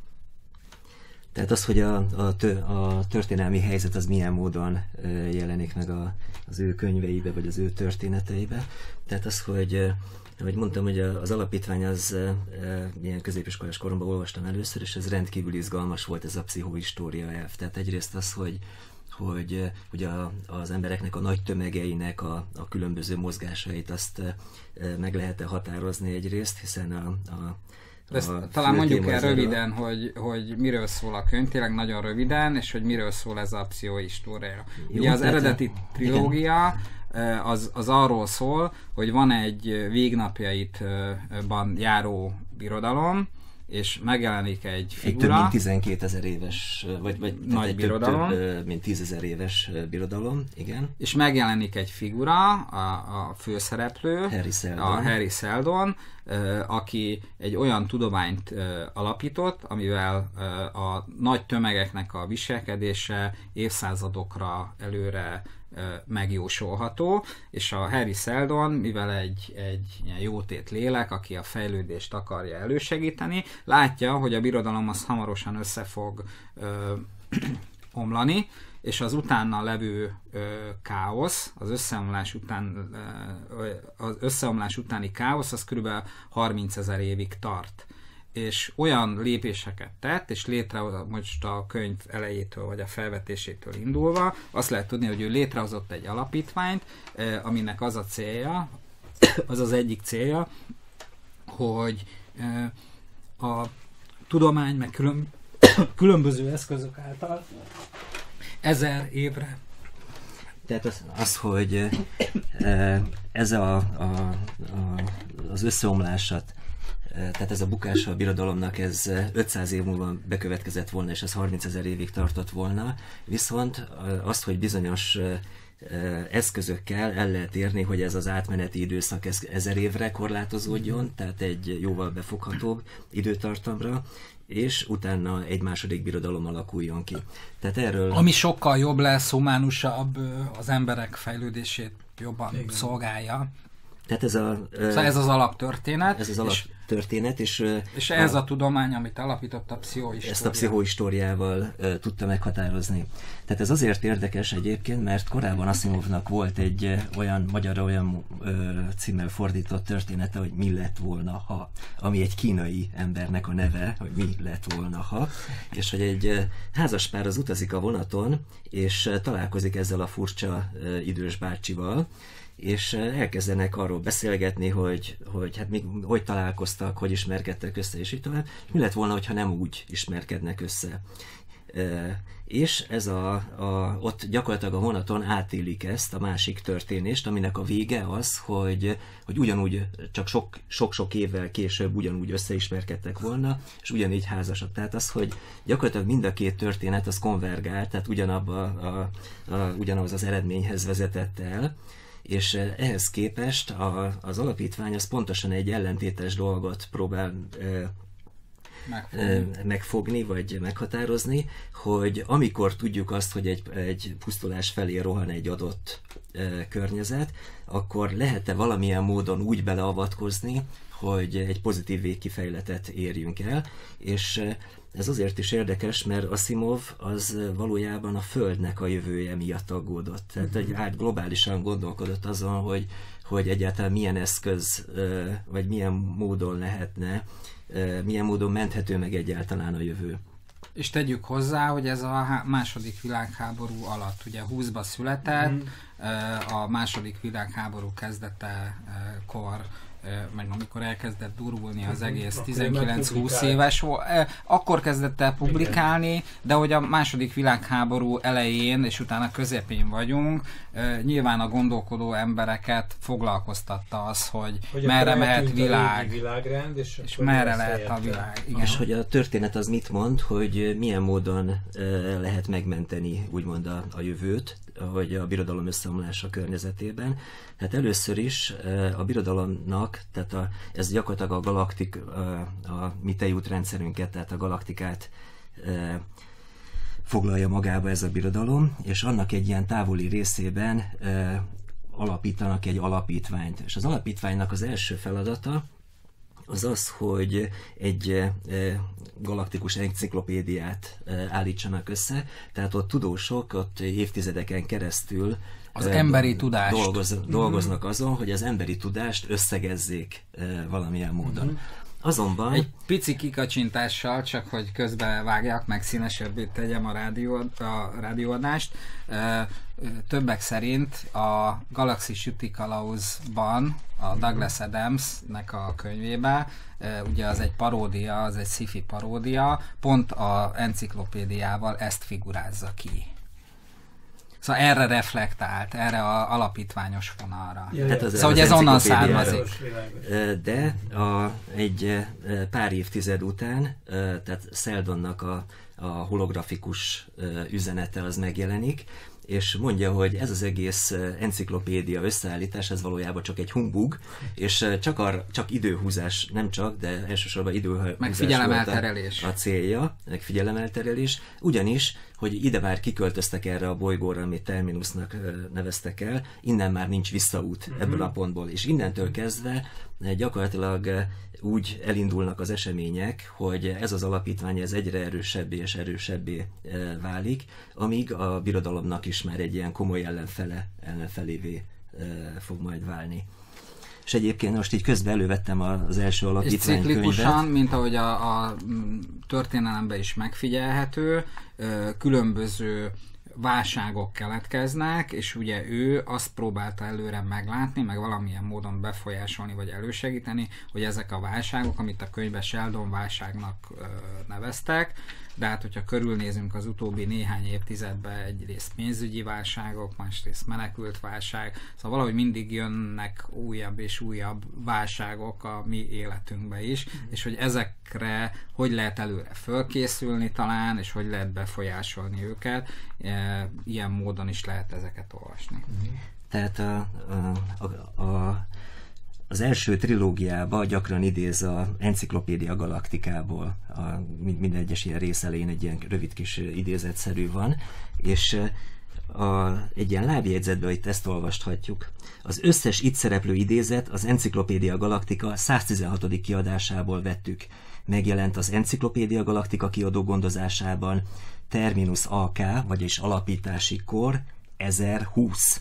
Tehát az, hogy a, a, tö, a történelmi helyzet az milyen módon jelenik meg a, az ő könyveibe, vagy az ő történeteibe. Tehát az, hogy ahogy mondtam, hogy az alapítvány az ilyen középiskolás koromban olvastam először, és ez rendkívül izgalmas volt, ez a pszichohistória elv. Tehát egyrészt az, hogy hogy, hogy a, az embereknek a nagy tömegeinek a, a különböző mozgásait azt e, meg lehet-e határozni egyrészt, hiszen a, a,
Ezt
a
talán mondjuk el röviden, hogy, hogy miről szól a könyv, tényleg nagyon röviden, és hogy miről szól ez a pszichohistória. Ugye az eredeti trilógia az, az arról szól, hogy van egy végnapjaitban járó birodalom, és megjelenik egy figura.
Egy több mint tizenkétezer éves, vagy, vagy
nagy
egy
birodalom.
Több, több mint tízezer éves birodalom, igen.
És megjelenik egy figura, a, a főszereplő,
Harry Seldon.
a Harry Seldon, aki egy olyan tudományt alapított, amivel a nagy tömegeknek a viselkedése évszázadokra előre megjósolható, és a Harry Seldon, mivel egy, egy ilyen jótét lélek, aki a fejlődést akarja elősegíteni, látja, hogy a birodalom az hamarosan össze fog ö, omlani, és az utána levő ö, káosz, az összeomlás, után, ö, az összeomlás utáni káosz, az kb. harmincezer évig tart. És olyan lépéseket tett, és létre, most a könyv elejétől, vagy a felvetésétől indulva, azt lehet tudni, hogy ő létrehozott egy alapítványt, aminek az a célja, az az egyik célja, hogy a tudomány, meg külön, különböző eszközök által ezer évre.
Tehát az, az hogy ez a, a, a, az összeomlásat, tehát ez a bukása a birodalomnak, ez ötszáz év múlva bekövetkezett volna, és ez harmincezer évig tartott volna. Viszont azt, hogy bizonyos eszközökkel el lehet érni, hogy ez az átmeneti időszak ez ezer évre korlátozódjon, tehát egy jóval befoghatóbb időtartamra, és utána egy második birodalom alakuljon ki. Tehát erről...
Ami sokkal jobb lesz, humánusabb, az emberek fejlődését jobban
Igen.
szolgálja.
Tehát ez a...
Szóval ez az alaptörténet.
Ez az alaptörténet, és...
És ez a, a tudomány, amit alapított a pszichohistória.
Ezt a pszichohistóriával uh, tudta meghatározni. Tehát ez azért érdekes egyébként, mert korábban Asimovnak volt egy uh, olyan magyarra olyan uh, címmel fordított története, hogy mi lett volna, ha, ami egy kínai embernek a neve, hogy mi lett volna, ha, és hogy egy uh, házaspár az utazik a vonaton, és uh, találkozik ezzel a furcsa uh, idős bácsival, és elkezdenek arról beszélgetni, hogy, hogy hát mi, hogy találkoztak, hogy ismerkedtek össze, és így tovább. Mi lett volna, hogyha nem úgy ismerkednek össze? E, és ez a, a, ott gyakorlatilag a vonaton átélik ezt a másik történést, aminek a vége az, hogy, hogy ugyanúgy, csak sok, sok-sok évvel később ugyanúgy összeismerkedtek volna, és ugyanígy házasak. Tehát az, hogy gyakorlatilag mind a két történet az konvergál, tehát ugyanabba a, a, ugyanaz az eredményhez vezetett el, és ehhez képest a, az alapítvány az pontosan egy ellentétes dolgot próbál e, megfogni. E, megfogni, vagy meghatározni, hogy amikor tudjuk azt, hogy egy, egy pusztulás felé rohan egy adott e, környezet, akkor lehet-e valamilyen módon úgy beleavatkozni, hogy egy pozitív végkifejletet érjünk el, és ez azért is érdekes, mert Asimov az valójában a Földnek a jövője miatt aggódott. Tehát egy át globálisan gondolkodott azon, hogy, hogy egyáltalán milyen eszköz, vagy milyen módon lehetne, milyen módon menthető meg egyáltalán a jövő.
És tegyük hozzá, hogy ez a második világháború alatt, ugye húszba született, mm. a második világháború kezdetekor, meg amikor elkezdett durulni az egész tizenkilenc-húsz éves volt, akkor kezdett el publikálni, igen. De hogy a második világháború elején és utána közepén vagyunk, nyilván a gondolkodó embereket foglalkoztatta az, hogy, hogy merre mehet világ,
világrend, és,
és merre lehet a világ.
Igen. És hogy a történet az mit mond, hogy milyen módon lehet megmenteni úgymond a, a jövőt, vagy a birodalom összeomlása környezetében. Hát először is a birodalomnak, tehát a, ez gyakorlatilag a galaktik, a, a mi tejútrendszerünket, tehát a galaktikát e, foglalja magába ez a birodalom, és annak egy ilyen távoli részében e, alapítanak egy alapítványt. És az alapítványnak az első feladata az az, hogy egy e, galaktikus enciklopédiát e, állítsanak össze, tehát ott tudósok ott évtizedeken keresztül
az emberi tudást
dolgoz, dolgoznak azon, hogy az emberi tudást összegezzék e, valamilyen módon. Mm-hmm. Azonban...
Egy pici kikacsintással, csak hogy közbe vágjak, meg színesebbé tegyem a, rádió, a rádióadást. Többek szerint a Galaxis Üti Kalauzban, a Douglas Adamsnek a könyvében, ugye az egy paródia, az egy sci-fi paródia, pont a enciklopédiával ezt figurázza ki. Szóval erre reflektált, erre az alapítványos vonalra.
Ja, Tehát az,
szóval, hogy ez onnan származik.
De a, egy pár évtized után, tehát Seldonnak a, a holografikus üzenete az megjelenik, és mondja, hogy ez az egész enciklopédia összeállítás, ez valójában csak egy humbug, és csak, ar, csak időhúzás, nem csak, de elsősorban időhúzás
meg figyelemelterelés.
A célja, meg figyelemelterelés, ugyanis, hogy ide már kiköltöztek erre a bolygóra, amit Terminusnak neveztek el, innen már nincs visszaút mm-hmm. ebből a pontból, és innentől kezdve gyakorlatilag úgy elindulnak az események, hogy ez az alapítvány ez egyre erősebbé és erősebbé válik, amíg a birodalomnak is már egy ilyen komoly ellenfele, ellenfelévé fog majd válni. És egyébként most így közben elővettem az első alapítvány könyvet. És ciklikusan,
mint ahogy a, a történelemben is megfigyelhető, különböző válságok keletkeznek, és ugye ő azt próbálta előre meglátni, meg valamilyen módon befolyásolni, vagy elősegíteni, hogy ezek a válságok, amit a könyvben Sheldon válságnak ö, neveztek, de hát, hogyha körülnézünk az utóbbi néhány évtizedben, egyrészt pénzügyi válságok, másrészt menekült válság, szóval valahogy mindig jönnek újabb és újabb válságok a mi életünkbe is, mm. és hogy ezekre hogy lehet előre fölkészülni talán, és hogy lehet befolyásolni őket, e, ilyen módon is lehet ezeket olvasni. Mm.
Tehát a, a, a, a az első trilógiában gyakran idéz a Enciklopédia Galaktikából, a, minden egyes ilyen rész elején egy ilyen rövid kis idézetszerű van, és a, egy ilyen lábjegyzetben itt ezt olvashatjuk. Az összes itt szereplő idézet az Enciklopédia Galaktika száztizenhatodik kiadásából vettük. Megjelent az Enciklopédia Galaktika kiadó gondozásában Terminus á ká, vagyis alapítási kor ezerhúsz.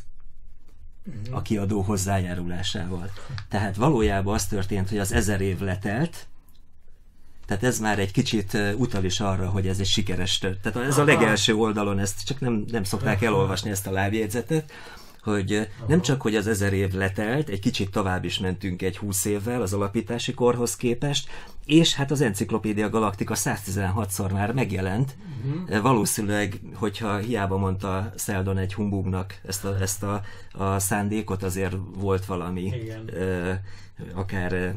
A kiadó hozzájárulásával. Tehát valójában az történt, hogy az ezer év letelt, tehát ez már egy kicsit utal is arra, hogy ez egy sikeres tört. Tehát ez a legelső oldalon, ezt csak nem, nem szokták elolvasni ezt a lábjegyzetet, hogy nem csak, hogy az ezer év letelt, egy kicsit tovább is mentünk egy húsz évvel az alapítási korhoz képest, és hát az Enciklopédia Galaktika száztizenhatszor már megjelent. Uh-huh. Valószínűleg, hogyha hiába mondta Sheldon egy humbugnak ezt a, ezt a, a szándékot, azért volt valami, uh, akár uh,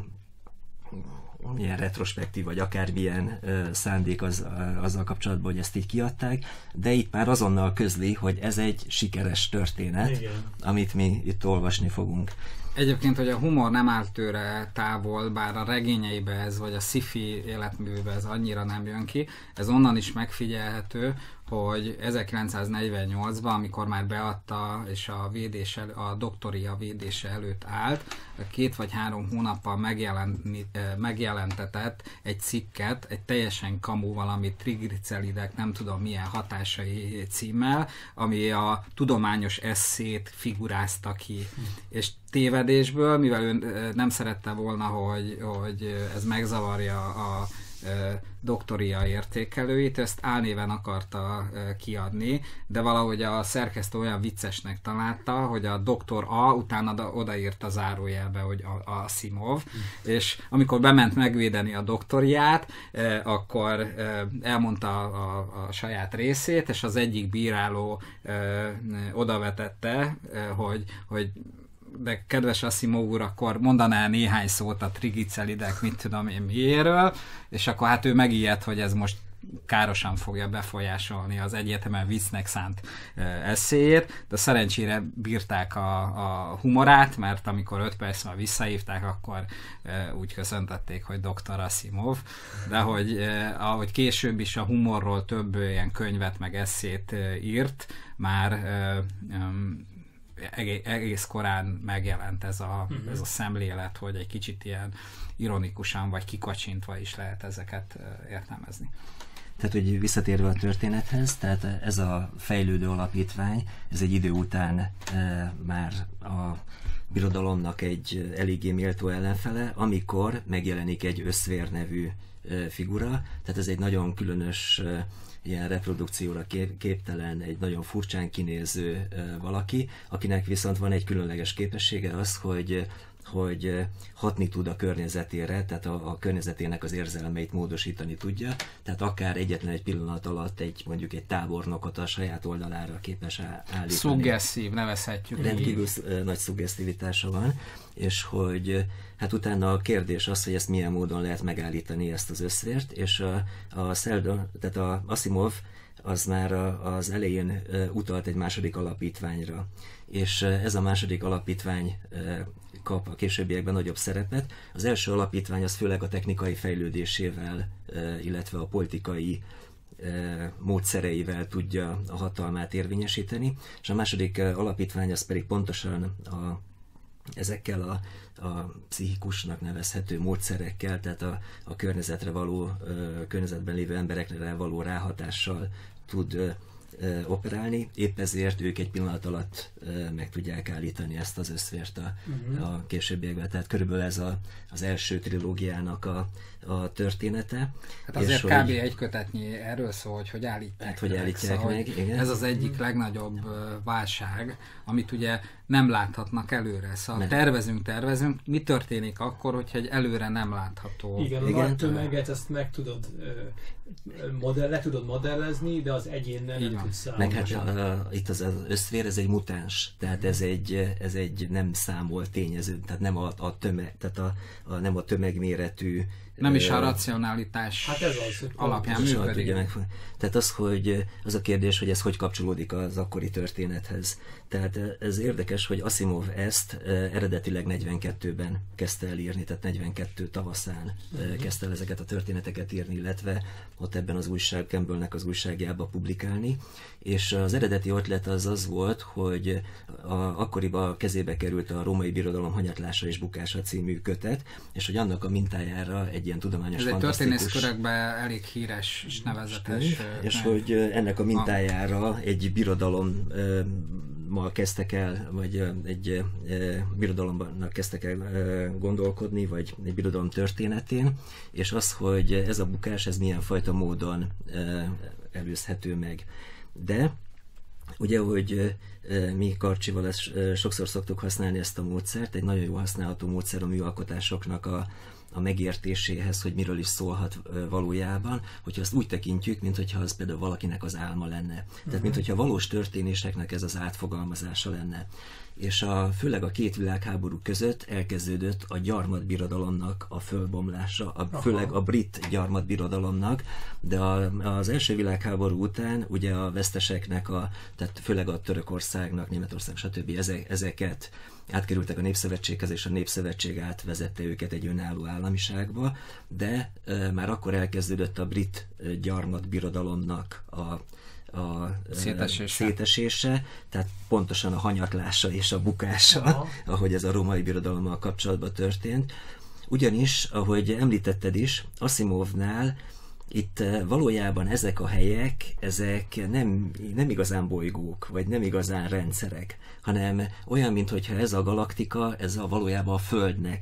milyen retrospektív, vagy akármilyen uh, szándék az, uh, azzal kapcsolatban, hogy ezt így kiadták, de itt már azonnal közli, hogy ez egy sikeres történet, igen. amit mi itt olvasni fogunk.
Egyébként, hogy a humor nem áll tőle távol, bár a regényeibe ez, vagy a sci-fi életműbe ez annyira nem jön ki, ez onnan is megfigyelhető, hogy ezerkilencszáznegyvennyolcban, amikor már beadta, és a, védés elő, a doktoria védése előtt állt, két vagy három hónappal megjelentetett egy cikket, egy teljesen kamu valami trigliceridek, nem tudom milyen hatásai címmel, ami a tudományos esszét figurázta ki. Hm. És tévedésből, mivel ő nem szerette volna, hogy, hogy ez megzavarja a doktoria értékelőit, ezt álnéven akarta kiadni, de valahogy a szerkesztő olyan viccesnek találta, hogy a doktor A utána odaírt a zárójelbe, hogy a, a Asimov, mm. és amikor bement megvédeni a doktoriát, akkor elmondta a, a, a saját részét, és az egyik bíráló odavetette, hogy, hogy de kedves Asimov úr, akkor mondaná néhány szót a trigliceridek, mit tudom én miéről, és akkor hát ő megijedt, hogy ez most károsan fogja befolyásolni az egyértelműen viccnek szánt eszéjét, de szerencsére bírták a, a humorát, mert amikor öt perc már visszahívták, akkor úgy köszöntették, hogy doktor Asimov, de hogy ahogy később is a humorról több ilyen könyvet meg eszét írt, már egész korán megjelent ez a, uh-huh. ez a szemlélet, hogy egy kicsit ilyen ironikusan vagy kikacsintva is lehet ezeket értelmezni.
Tehát, hogy visszatérve a történethez, tehát ez a fejlődő alapítvány, ez egy idő után e, már a birodalomnak egy eléggé méltó ellenfele, amikor megjelenik egy Összvér nevű e, figura, tehát ez egy nagyon különös e, ilyen reprodukcióra képtelen, egy nagyon furcsán kinéző valaki, akinek viszont van egy különleges képessége az, hogy, hogy hatni tud a környezetére, tehát a, a környezetének az érzelmeit módosítani tudja, tehát akár egyetlen egy pillanat alatt egy, mondjuk egy tábornokot a saját oldalára képes állítani.
Szuggesszív, nevezhetjük.
Rendkívül nagy szuggesztivitása van, és hogy hát utána a kérdés az, hogy ezt milyen módon lehet megállítani ezt az összvért, és a, a Seldon, tehát a Asimov az már a, az elején utalt egy második alapítványra, és ez a második alapítvány kap a későbbiekben nagyobb szerepet. Az első alapítvány az főleg a technikai fejlődésével, illetve a politikai módszereivel tudja a hatalmát érvényesíteni, és a második alapítvány az pedig pontosan a ezekkel a, a pszichikusnak nevezhető módszerekkel, tehát a, a környezetre való, a környezetben lévő emberekre való ráhatással tud operálni, épp ezért ők egy pillanat alatt meg tudják állítani ezt az összvért a, uh-huh. a későbbiekben. Tehát körülbelül ez a, az első trilógiának a, a története.
Hát azért kb. Hogy, egy kötetnyi erről szól, hogy hogy állítják,
hát, hogy állítják szóval, meg. Igen.
Ez az egyik legnagyobb válság, amit ugye nem láthatnak előre. Szóval nem. tervezünk, tervezünk. Mi történik akkor, hogyha egy előre nem látható...
Igen,
Igen.
a nagy tömeget ezt meg tudod modell, le tudod modellezni, de az egyénnel nem tudsz számolni.
Meg hát a, a, itt az, az összvér, ez egy mutáns, tehát ez egy, ez egy nem számolt tényező, tehát nem a, a tömeg, tehát a, a, nem a tömegméretű.
Nem is a racionalitás
hát ez az,
alapján működik.
Tehát az, hogy az a kérdés, hogy ez hogy kapcsolódik az akkori történethez. Tehát ez érdekes, hogy Asimov ezt eredetileg negyvenkettőben kezdte el írni, tehát negyvenkettő tavaszán uh-huh. kezdte el ezeket a történeteket írni, illetve ott ebben az újság, Campbellnek az újságjába publikálni, és az eredeti ötlet az az volt, hogy a, akkoriban kezébe került a Római Birodalom hanyatlása és bukása című kötet, és hogy annak a mintájára egy ilyen tudományos,
ez
fantasztikus...
Ez egy történészkörökben elég híres és nevezetes.
És, és hogy ennek a mintájára egy birodalommal kezdtek el, vagy egy birodalomban kezdtek el gondolkodni, vagy egy birodalom történetén, és az, hogy ez a bukás, ez milyen fajta módon előzhető meg. De ugye, hogy mi Karcsival ezt sokszor szoktuk használni ezt a módszert, egy nagyon jó használható módszer a műalkotásoknak a, a megértéséhez, hogy miről is szólhat valójában, hogyha azt úgy tekintjük, mintha az például valakinek az álma lenne. Tehát, mintha valós történéseknek ez az átfogalmazása lenne. És a, főleg a két világháború között elkezdődött a gyarmatbirodalomnak a fölbomlása, a, főleg a brit gyarmatbirodalomnak, de a, az első világháború után ugye a veszteseknek, a, tehát főleg a Törökországnak, Németország, stb. Ezek, ezeket átkerültek a Népszövetséghez, és a Népszövetség átvezette őket egy önálló államiságba, de e, már akkor elkezdődött a brit gyarmatbirodalomnak a a
szétesése.
szétesése, tehát pontosan a hanyatlása és a bukása, aha. ahogy ez a római birodalommal kapcsolatban történt. Ugyanis, ahogy említetted is, Asimovnál itt valójában ezek a helyek, ezek nem, nem igazán bolygók, vagy nem igazán rendszerek, hanem olyan, mintha ez a galaktika, ez a valójában a Földnek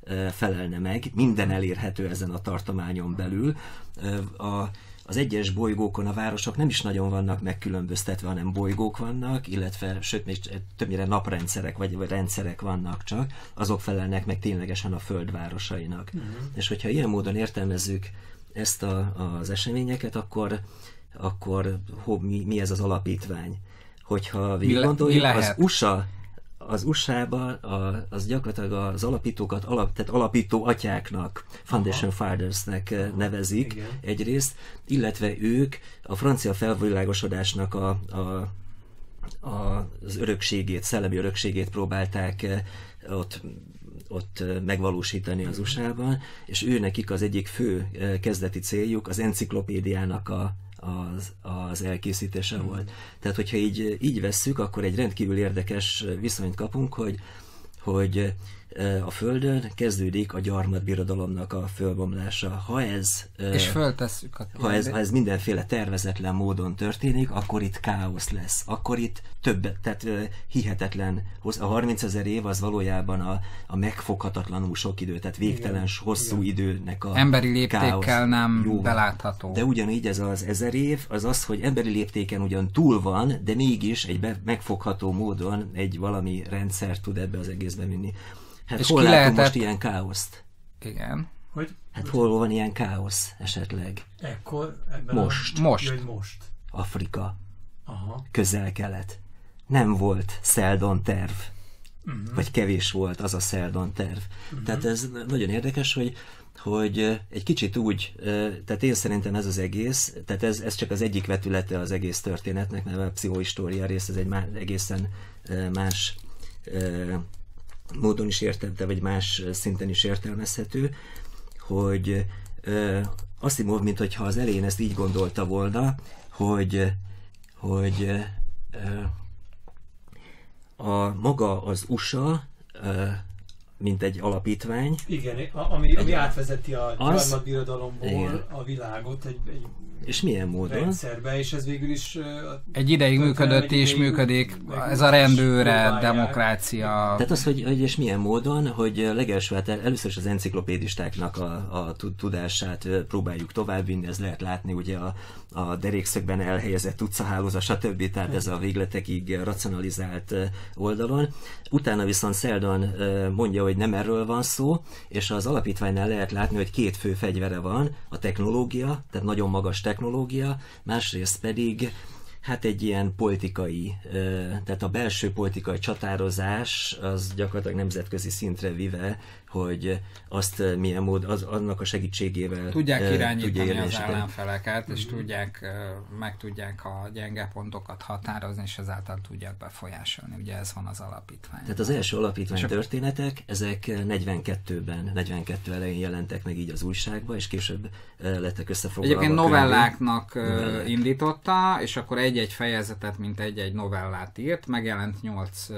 felelne meg, minden elérhető ezen a tartományon belül. A, az egyes bolygókon a városok nem is nagyon vannak megkülönböztetve, hanem bolygók vannak, illetve sőt, még többnyire naprendszerek vagy, vagy rendszerek vannak csak, azok felelnek meg ténylegesen a Föld városainak. Uh-huh. És hogyha ilyen módon értelmezzük ezt a, az eseményeket, akkor, akkor ho, mi, mi ez az alapítvány? Hogyha végig gondoljuk, az u es á az u es á-ban az gyakorlatilag az alapítókat, alap, tehát alapító atyáknak, Foundation Fathersnek nevezik igen. egyrészt, illetve ők a francia felvilágosodásnak a, a, a, az örökségét, szellemi örökségét próbálták ott, ott megvalósítani az u es á-ban, és ő nekik az egyik fő kezdeti céljuk az enciklopédiának a Az, az elkészítése mm. volt. Tehát, hogyha így, így vesszük, akkor egy rendkívül érdekes viszonyt kapunk, hogy, hogy a Földön kezdődik a gyarmatbirodalomnak a fölbomlása. Ha ez,
és föltesszük a
ha ez, ha ez mindenféle tervezetlen módon történik, akkor itt káosz lesz. Akkor itt több, tehát hihetetlen, a harmincezer év az valójában a, a megfoghatatlanul sok idő, tehát végtelen igen, hosszú igen. időnek a
emberi léptékkel
káosz.
nem
Jó,
belátható.
De ugyanígy ez az ezer év, az az, hogy emberi léptéken ugyan túl van, de mégis egy be, megfogható módon egy valami rendszer tud ebbe az egészbe vinni. Hát és hol látunk lehetett... most ilyen káoszt?
Igen.
Hogy?
Hát hol van ilyen káosz esetleg?
Ekkor? Ebben
most.
A...
Most.
Jöjj, most.
Afrika.
Aha.
Közel-kelet. Nem volt Seldon terv.
Uh-huh.
Vagy kevés volt az a Seldon terv. Uh-huh. Tehát ez nagyon érdekes, hogy hogy egy kicsit úgy, tehát én szerintem ez az egész, tehát ez, ez csak az egyik vetülete az egész történetnek, mert a pszichohistória rész, ez egy má, egészen más módon is értelmezhető, vagy más szinten is értelmezhető, hogy Asimov, mint hogyha az elején ezt így gondolta volna, hogy, hogy a maga az u es á, mint egy alapítvány.
Igen, ami, ami átvezeti a gyarmatbirodalomból a világot egy, egy
és milyen módon?
Rendszerbe, és ez végül is...
Egy ideig működött és működik, ez a rendőre, demokrácia.
Tehát az, hogy, hogy és milyen módon, hogy legelső, hát először is az enciklopédistáknak a, a tudását próbáljuk továbbvinni, ez lehet látni ugye a, a derékszögben elhelyezett utcahálózat, stb. Tehát ez a végletekig racionalizált oldalon. Utána viszont Seldon mondja, hogy nem erről van szó, és az alapítványnál lehet látni, hogy két fő fegyvere van, a technológia, tehát nagyon magas technológia, másrészt pedig hát egy ilyen politikai, tehát a belső politikai csatározás az gyakorlatilag nemzetközi szintre vive, hogy azt milyen mód, az, annak a segítségével
tudják irányítani az ellenfeleket, és tudják, meg tudják a gyenge pontokat határozni, és ezáltal tudják befolyásolni. Ugye ez van az alapítvány.
Tehát az első alapítvány Csak... történetek, ezek negyvenkettőben, negyvenkettő elején jelentek meg így az újságba, és később lettek összefoglalva.
Egyébként novelláknak Novellák. indította, és akkor egy-egy fejezetet, mint egy-egy novellát írt, megjelent nyolc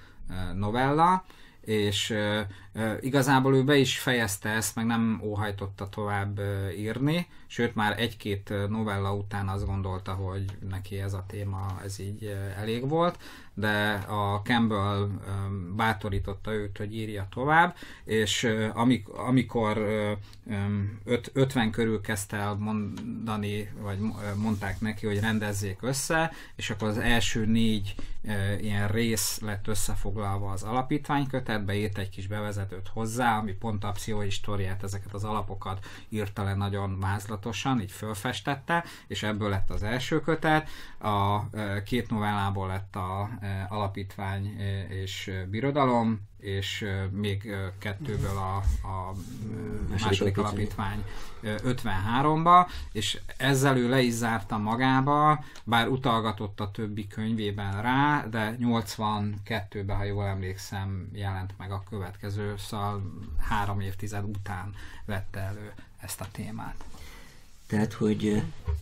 novella, és uh, uh, igazából ő be is fejezte ezt, meg nem óhajtotta tovább uh, írni, sőt már egy-két novella után azt gondolta, hogy neki ez a téma ez így uh, elég volt, de a Campbell um, bátorította őt, hogy írja tovább, és uh, amik, amikor uh, um, öt, ötven körül kezdte el mondani, vagy mondták neki, hogy rendezzék össze, és akkor az első négy uh, ilyen rész lett összefoglalva az alapítványkötetbe, írt egy kis bevezetőt hozzá, ami pont a pszichohistóriát, ezeket az alapokat írta le nagyon vázlatosan, így fölfestette, és ebből lett az első kötet. A uh, két novellából lett a alapítvány és birodalom, és még kettőből a, a második alapítvány ötvenháromba, és ezzel ő le is zárta magába, bár utalgatott a többi könyvében rá, de nyolcvankettőben, ha jól emlékszem, jelent meg a következő, szóval három évtized után vette elő ezt a témát.
Tehát, hogy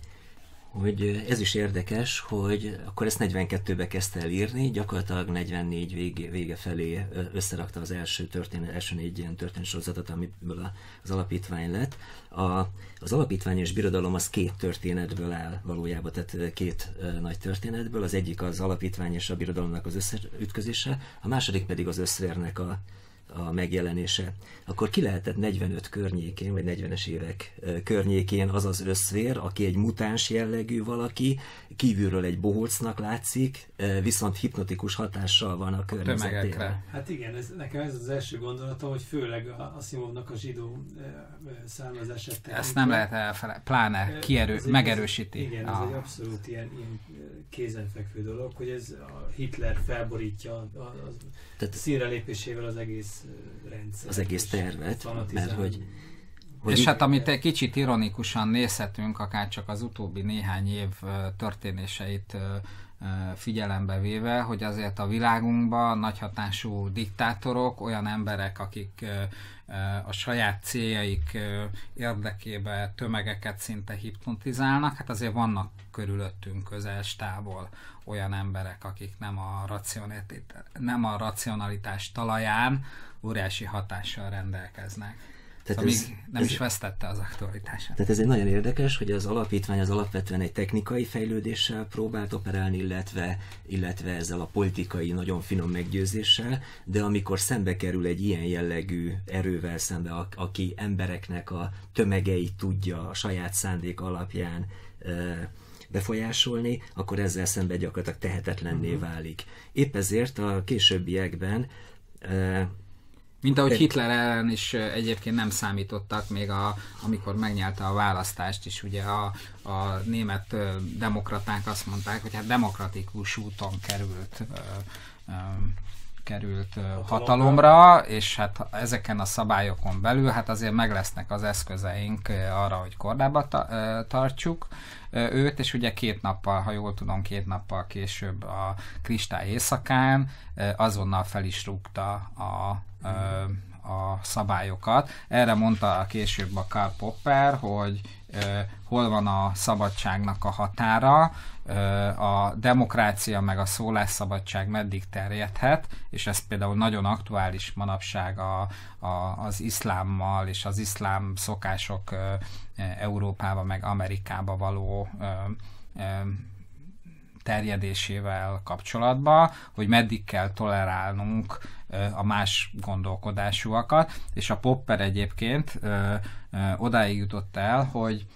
hogy ez is érdekes, hogy akkor ezt negyvenkettőbe kezdte el írni, gyakorlatilag negyvennégy vége, vége felé összerakta az első, történet, első négy ilyen történetsorozatot, amiből az alapítvány lett. A, az alapítvány és birodalom az két történetből áll valójában, tehát két nagy történetből. Az egyik az alapítvány és a birodalomnak az összeütközése, a második pedig az összvérnek a a megjelenése, akkor ki lehetett negyvenöt környékén, vagy negyvenes évek környékén az az összvér, aki egy mutáns jellegű valaki, kívülről egy bohócnak látszik, viszont hipnotikus hatással van a környezetére.
Hát igen, ez, nekem ez az első gondolatom, hogy főleg a Asimovnak a zsidó származását.
Ezt nem lehet elfelejteni, pláne kierő, megerősíti.
Igen, ez a... egy abszolút ilyen, ilyen kézenfekvő dolog, hogy ez a Hitler felborítja a, a, a színre lépésével az egész rendszer.
Az egész tervet, mert hogy... hogy
és hát amit egy kicsit ironikusan nézhetünk, akár csak az utóbbi néhány év történéseit figyelembe véve, hogy azért a világunkban nagyhatású diktátorok, olyan emberek, akik a saját céljaik érdekében tömegeket szinte hipnotizálnak, hát azért vannak körülöttünk közel távol olyan emberek, akik nem a, nem a racionalitás talaján óriási hatással rendelkeznek. Tehát szóval ez, még nem ez, is vesztette az aktualitását.
Tehát ez egy nagyon érdekes, hogy az alapítvány az alapvetően egy technikai fejlődéssel próbált operálni, illetve, illetve ezzel a politikai nagyon finom meggyőzéssel, de amikor szembe kerül egy ilyen jellegű erővel szembe, a, aki embereknek a tömegeit tudja a saját szándék alapján e, befolyásolni, akkor ezzel szembe gyakorlatilag tehetetlenné uh-huh. válik. Épp ezért a későbbiekben e,
mint ahogy Hitler ellen is egyébként nem számítottak, még a, amikor megnyerte a választást is, ugye a, a német demokraták azt mondták, hogy hát demokratikus úton került, ö, ö, került hatalomra, hatalomra, és hát ezeken a szabályokon belül hát azért meg lesznek az eszközeink arra, hogy kordába ta, tartsuk őt, és ugye két nappal, ha jól tudom, két nappal később a kristály éjszakán azonnal fel is rúgta a a szabályokat. Erre mondta később a Karl Popper, hogy uh, hol van a szabadságnak a határa, uh, a demokrácia meg a szólásszabadság meddig terjedhet, és ez például nagyon aktuális manapság a, a, az iszlámmal és az iszlám szokások uh, Európába meg Amerikába való uh, uh, terjedésével kapcsolatban, hogy meddig kell tolerálnunk a más gondolkodásúakat, és a Popper egyébként ö, ö, odáig jutott el, hogy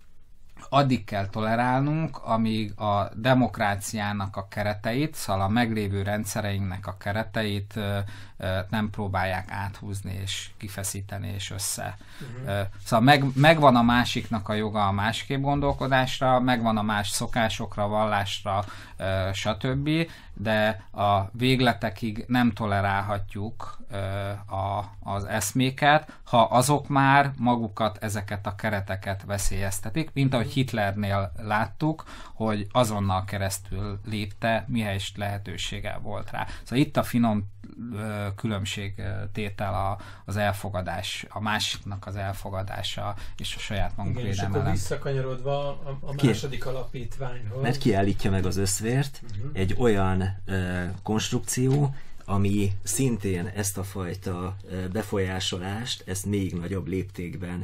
addig kell tolerálnunk, amíg a demokráciának a kereteit, szóval a meglévő rendszereinknek a kereteit ö, ö, nem próbálják áthúzni és kifeszíteni és össze. Uh-huh. Ö, szóval meg, megvan a másiknak a joga a másképp gondolkodásra, megvan a más szokásokra, vallásra, ö, stb., de a végletekig nem tolerálhatjuk ö, a, az eszméket, ha azok már magukat, ezeket a kereteket veszélyeztetik, mint ahogy Hitlernél láttuk, hogy azonnal keresztül lépte, mihelyest lehetősége volt rá. Szóval itt a finom ö, különbségtétel a, az elfogadás, a másiknak az elfogadása és a saját magunk
védelme.
Igen,
és akkor visszakanyarodva a, a második Ki? alapítványhoz.
Mert kiállítja meg az összvért, uh-huh. egy olyan ö, konstrukció, ami szintén ezt a fajta ö, befolyásolást, ezt még nagyobb léptékben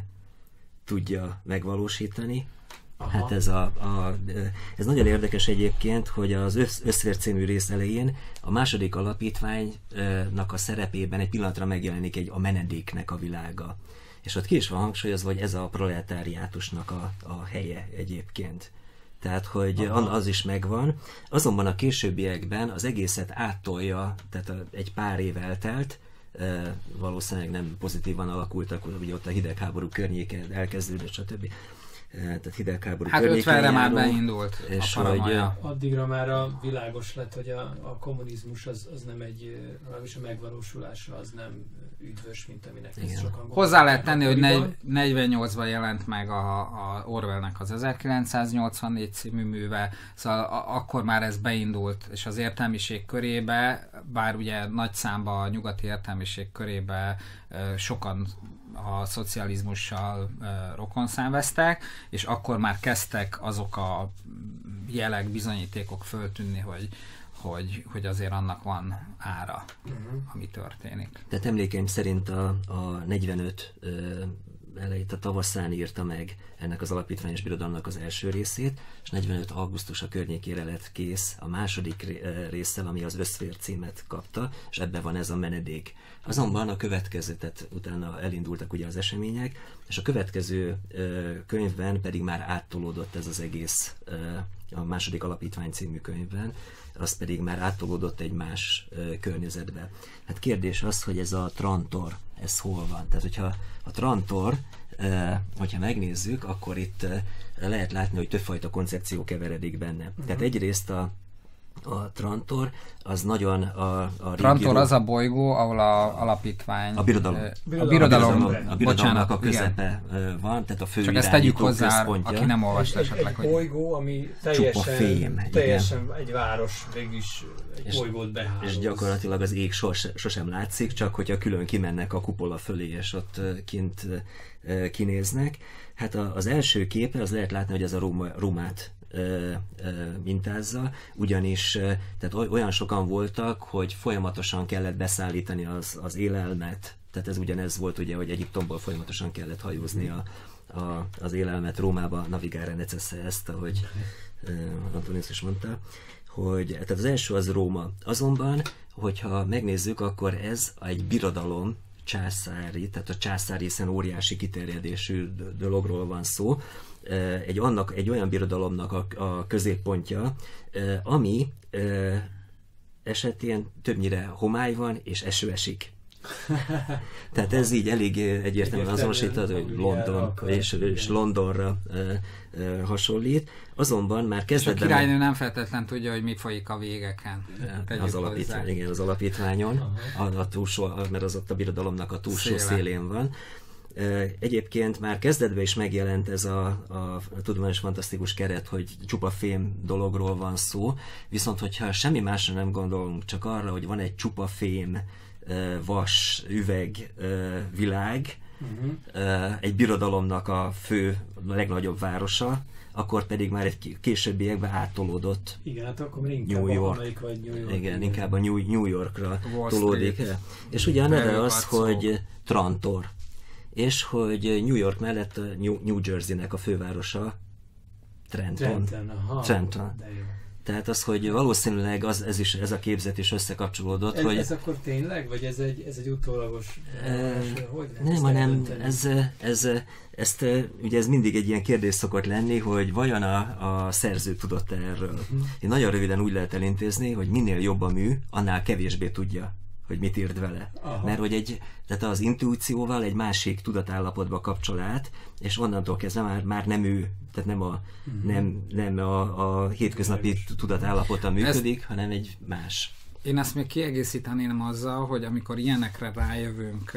tudja megvalósítani. Aha. Hát ez, a, a, ez nagyon érdekes egyébként, hogy az Összvér című rész elején a második alapítványnak a szerepében egy pillanatra megjelenik egy a menedéknek a világa. És ott ki is van hangsúlyozva, hogy ez a proletáriátusnak a, a helye egyébként. Tehát, hogy Aha. az is megvan. Azonban a későbbiekben az egészet áttolja, tehát egy pár év eltelt, valószínűleg nem pozitívan alakultak, ugye ott a hidegháború környéken elkezdődött, stb. Tehát hidegháború
hát ötvenre már beindult
és
a paranoia.
Addigra már a világos lett, hogy a, a kommunizmus az, az nem egy, legalábbis a megvalósulása az nem üdvös, mint aminek ezt sokan
hozzá lehet tenni, hogy negyvennyolcban jelent meg a, a Orwellnek az ezerkilencszáznyolcvannégy című műve, szóval a, akkor már ez beindult, és az értelmiség körébe, bár ugye nagy számban a nyugati értelmiség körébe sokan a szocializmussal uh, rokon szenveztek, és akkor már kezdtek azok a jelek, bizonyítékok föltűnni, hogy, hogy, hogy azért annak van ára, uh-huh. ami történik.
Tehát emlékeim szerint a, a negyvenöt uh, elejét, a tavaszán írta meg ennek az alapítványos birodalomnak az első részét, és negyvenöt augusztusa környékére lett kész a második résszel, ami az Összfér címet kapta, és ebben van ez a menedék. Azonban a következő, tehát utána elindultak ugye az események, és a következő könyvben pedig már áttolódott ez az egész, a második alapítvány című könyvben, az pedig már áttolódott egy más környezetbe. Hát kérdés az, hogy ez a Trantor, ez hol van? Tehát, hogyha a Trantor, hogyha megnézzük, akkor itt lehet látni, hogy többfajta koncepció keveredik benne. Uh-huh. Tehát egyrészt a A Trantor, az nagyon a, a
Trantor
régi,
az a bolygó, ahol a alapítvány...
A birodalom.
A
birodalom.
birodalom,
a birodalomnak
bocsánat,
a közepe
igen.
van, tehát a fő
Csak ezt tegyük
irányító
hozzá,
központja.
aki nem olvasta
Egy,
esetleg,
egy
hogy...
bolygó, ami
Csupa
teljesen,
fém,
teljesen igen. egy város, végülis egy
és,
bolygót behálóz.
És gyakorlatilag az ég sos, sosem látszik, csak hogyha külön kimennek a kupola fölé, és ott kint kinéznek. Hát az első képe, az lehet látni, hogy ez a Róma, Rómát Ö, ö, mintázza, ugyanis ö, tehát olyan sokan voltak, hogy folyamatosan kellett beszállítani az, az élelmet, tehát ez ugyanez volt ugye, hogy Egyiptomból folyamatosan kellett hajózni a, a, az élelmet Rómába, navigare necesse ezt, ahogy ö, Antonius is mondta, hogy tehát az első az Róma. Azonban, hogyha megnézzük, akkor ez egy birodalom, császári, tehát a császári, hiszen óriási kiterjedésű dologról van szó, egy, annak, egy olyan birodalomnak a, a középpontja, ami esetén többnyire homály van, és eső esik. Tehát ez így elég egyértelműen azonosítható, hogy London és, és Londonra hasonlít. Azonban már kezdetben...
És a királynő nem feltétlen tudja, hogy mi folyik a végeken.
Az alapítvány, igen, az alapítványon, a, a túlsó, mert az ott a birodalomnak a túlsó szélen, szélén van. Egyébként már kezdetben is megjelent ez a, a, a tudományos fantasztikus keret, hogy csupa fém dologról van szó, viszont hogyha semmi másra nem gondolunk, csak arra, hogy van egy csupa fém, vas, üveg világ, uh-huh. egy birodalomnak a fő, a legnagyobb városa, akkor pedig már egy későbbiekben áttolódott.
Igen, hát akkor inkább
New York.
Amerika vagy New York.
Igen, inkább a New, New Yorkra
Wall
tolódik
Street.
el. És ugye a neve az,
Szó.
hogy Trantor. És hogy New York mellett New, New Jersey-nek a fővárosa Trenton.
Trenton, aha.
Trenton.
De jó.
Tehát az, hogy valószínűleg az, ez, is, ez a képzet is összekapcsolódott,
ez,
hogy...
Ez akkor tényleg? Vagy ez egy, ez egy utólagos...
E,
hogy
nem, hanem ez, ez, ezt, ugye ez mindig egy ilyen kérdés szokott lenni, hogy vajon a, a szerző tudott erről. Uh-huh. Én nagyon röviden úgy lehet elintézni, hogy minél jobb a mű, annál kevésbé tudja, hogy mit írt vele. Aha. Mert hogy egy, tehát az intuícióval egy másik tudatállapotba kapcsol át, és onnantól kezdve már, már nem ő, tehát nem a, uh-huh. nem, nem a, a hétköznapi tudatállapota működik, ezt, hanem egy más.
Én ezt még kiegészíteném azzal, hogy amikor ilyenekre rájövünk,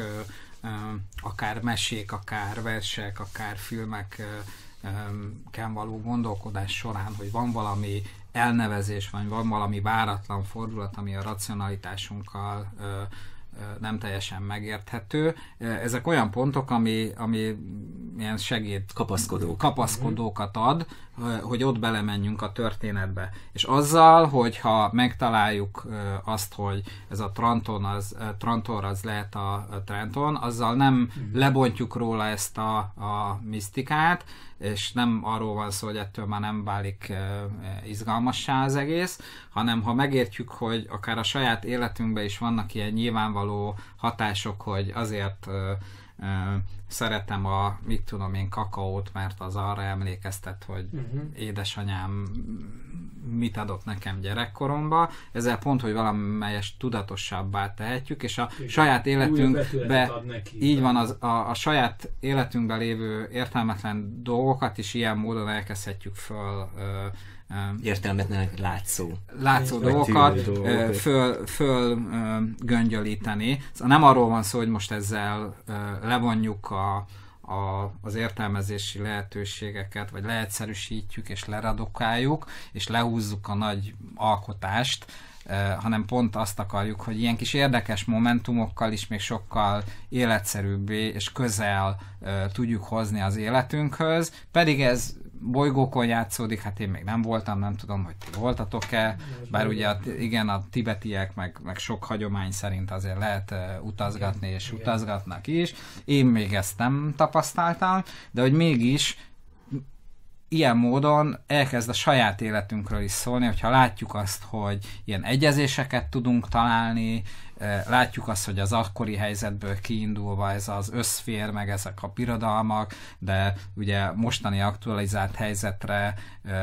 akár mesék, akár versek, akár filmek ken való gondolkodás során, hogy van valami elnevezés, vagy van valami váratlan fordulat, ami a racionalitásunkkal ö, ö, nem teljesen megérthető. Ezek olyan pontok, ami, ami ilyen segít
Kapaszkodók.
kapaszkodókat ad, hogy ott belemenjünk a történetbe. És azzal, hogyha megtaláljuk azt, hogy ez a Tranton, az, Trantor az lehet a Trenton, azzal nem lebontjuk róla ezt a, a misztikát, és nem arról van szó, hogy ettől már nem válik izgalmassá az egész, hanem ha megértjük, hogy akár a saját életünkben is vannak ilyen nyilvánvaló hatások, hogy azért szeretem a, mit tudom én, kakaót, mert az arra emlékeztet, hogy uh-huh. édesanyám mit adott nekem gyerekkoromba. Ezzel pont, hogy valamelyest tudatosabbá tehetjük, és a igen. saját életünkbe, így van, az, a, a saját életünkben lévő értelmetlen dolgokat is ilyen módon elkezdhetjük föl
értelmetlenek látszó.
Látszó dolgokat föl, föl göngyölíteni. Szóval nem arról van szó, hogy most ezzel levonjuk a, a, az értelmezési lehetőségeket, vagy leegyszerűsítjük és leradukáljuk, és lehúzzuk a nagy alkotást, hanem pont azt akarjuk, hogy ilyen kis érdekes momentumokkal is még sokkal életszerűbbé és közel tudjuk hozni az életünkhöz, pedig ez bolygókon játszódik, hát én még nem voltam, nem tudom, hogy ti voltatok-e, bár ugye a, igen, a tibetiek meg, meg sok hagyomány szerint azért lehet uh, utazgatni, és igen. utazgatnak is. Én még ezt nem tapasztaltam, de hogy mégis ilyen módon elkezd a saját életünkről is szólni, hogyha látjuk azt, hogy ilyen egyezéseket tudunk találni, látjuk azt, hogy az akkori helyzetből kiindulva ez az összfér, meg ezek a birodalmak, de ugye mostani aktualizált helyzetre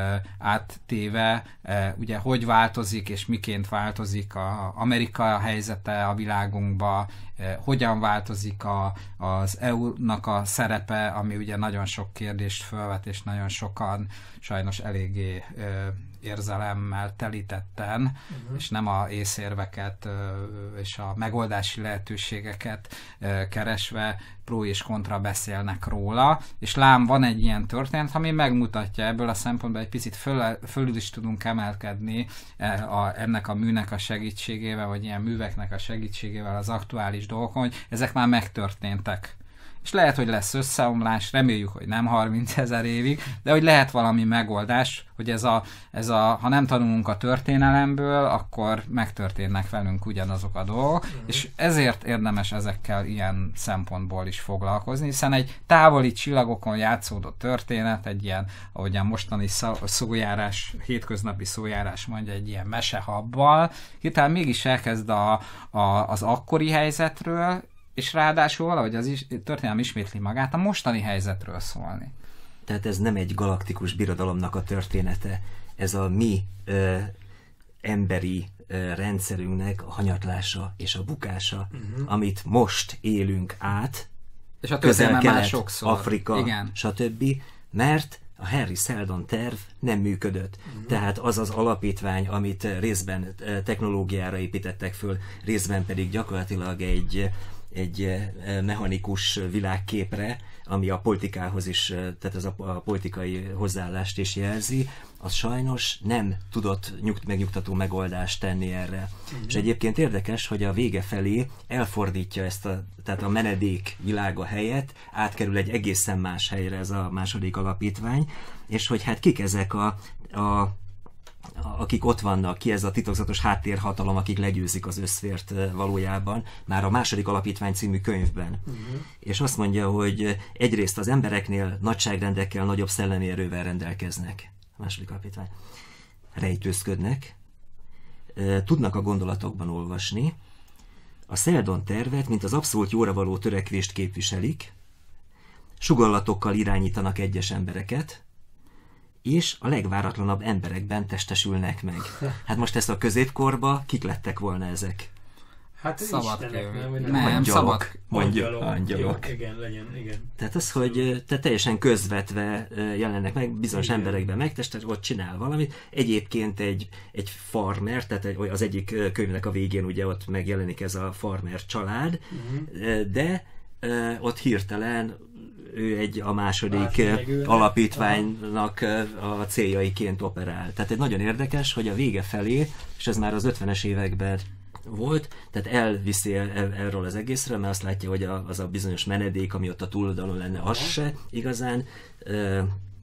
áttéve, ugye hogy változik és miként változik a Amerika helyzete a világunkba, hogyan változik a, az é u-nak a szerepe, ami ugye nagyon sok kérdést felvet, és nagyon sokan sajnos eléggé érzelemmel telítetten, uh-huh. és nem a észérveket és a megoldási lehetőségeket keresve pró és kontra beszélnek róla, és lám van egy ilyen történet, ami megmutatja ebből a szempontból egy picit föl, fölül is tudunk emelkedni a, ennek a műnek a segítségével, vagy ilyen műveknek a segítségével az aktuális dolgokon, hogy ezek már megtörténtek. És lehet, hogy lesz összeomlás, reméljük, hogy nem harmincezer évig, de hogy lehet valami megoldás, hogy ez a, ez a, ha nem tanulunk a történelemből, akkor megtörténnek velünk ugyanazok a dolgok, mm-hmm. és ezért érdemes ezekkel ilyen szempontból is foglalkozni, hiszen egy távoli csillagokon játszódó történet, egy ilyen, ahogy a mostani szójárás, hétköznapi szójárás mondja, egy ilyen mesehabbal, hirtelen mégis elkezd a, a, az akkori helyzetről, és ráadásul valahogy az is, történelem ismétli magát a mostani helyzetről szólni.
Tehát ez nem egy galaktikus birodalomnak a története, ez a mi ö, emberi ö, rendszerünknek a hanyatlása és a bukása, uh-huh. amit most élünk át,
és a
Közel-Kelet,
sokszor.
Afrika,
igen.
stb., mert a Henry Seldon terv nem működött. Uh-huh. Tehát az az alapítvány, amit részben technológiára építettek föl, részben pedig gyakorlatilag egy egy mechanikus világképre, ami a politikához is, tehát ez a, a politikai hozzáállást is jelzi, az sajnos nem tudott nyugt, megnyugtató megoldást tenni erre. Mm-hmm. És egyébként érdekes, hogy a vége felé elfordítja ezt a, tehát a menedék világa helyett, átkerül egy egészen más helyre ez a második alapítvány, és hogy hát kik ezek a, a akik ott vannak, ki ez a titokzatos háttérhatalom, akik legyőzik az összfért valójában, már a második alapítvány című könyvben. Uh-huh. És azt mondja, hogy egyrészt az embereknél nagyságrendekkel nagyobb szellemi erővel rendelkeznek. A második alapítvány. Rejtőzködnek, tudnak a gondolatokban olvasni, a Seldon tervet, mint az abszolút jóra való törekvést képviselik, sugallatokkal irányítanak egyes embereket, és a legváratlanabb emberekben testesülnek meg. Hát most ezt a középkorba kik lettek volna ezek?
Hát
szabad
istenek, nem?
Nem,
nem
nem szabad.
Mondjuk, angyalok.
Jó, igen, legyen, igen.
Tehát az, hogy te teljesen közvetve jelennek meg, bizonyos
igen. emberekben
megtestet, ott csinál valamit. Egyébként egy, egy farmer, tehát az egyik könyvnek a végén ugye ott megjelenik ez a farmer család, uh-huh. de ott hirtelen ő egy a második alapítványnak a céljaiként operál. Tehát egy nagyon érdekes, hogy a vége felé, és ez már az ötvenes években volt, tehát elviszi el, erről az egészre, mert azt látja, hogy a, az a bizonyos menedék, ami ott a túloldalon lenne, az se igazán uh,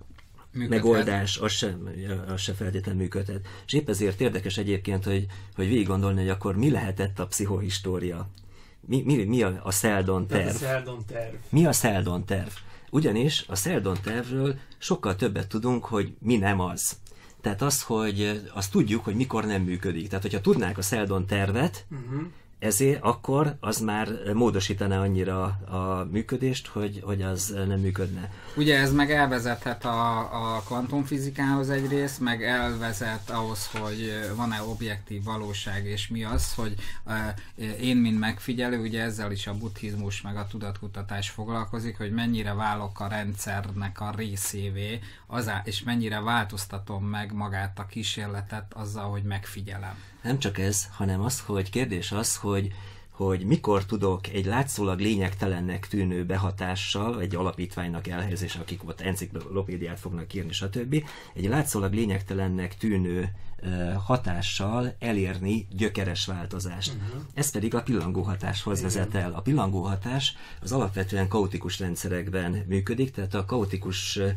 megoldás, az se, az se feltétlenül működhet. És épp ezért érdekes egyébként, hogy, hogy végig gondolni, hogy akkor mi lehetett a pszichohistória. Mi, mi, mi a, a Seldon terv?
A Seldon terv?
Mi a Seldon terv? Ugyanis a Seldon tervről sokkal többet tudunk, hogy mi nem az. Tehát az, hogy azt tudjuk, hogy mikor nem működik. Tehát, hogyha tudnák a Seldon tervet, uh-huh. ezért akkor az már módosítaná annyira a működést, hogy, hogy az nem működne.
Ugye ez meg elvezethet a, a kvantumfizikához egyrészt, meg elvezet ahhoz, hogy van-e objektív valóság, és mi az, hogy én, mint megfigyelő, ugye ezzel is a buddhizmus meg a tudatkutatás foglalkozik, hogy mennyire válok a rendszernek a részévé, azá, és mennyire változtatom meg magát a kísérletet azzal, hogy megfigyelem.
Nem csak ez, hanem az, hogy kérdés az, hogy, hogy mikor tudok egy látszólag lényegtelennek tűnő behatással, egy alapítványnak elhelyezés, akik ott enciklopédiát fognak írni, stb. Egy látszólag lényegtelennek tűnő uh, hatással elérni gyökeres változást. Uh-huh. Ez pedig a pillangóhatáshoz Igen. vezet el. A pillangóhatás az alapvetően kaotikus rendszerekben működik, tehát a kaotikus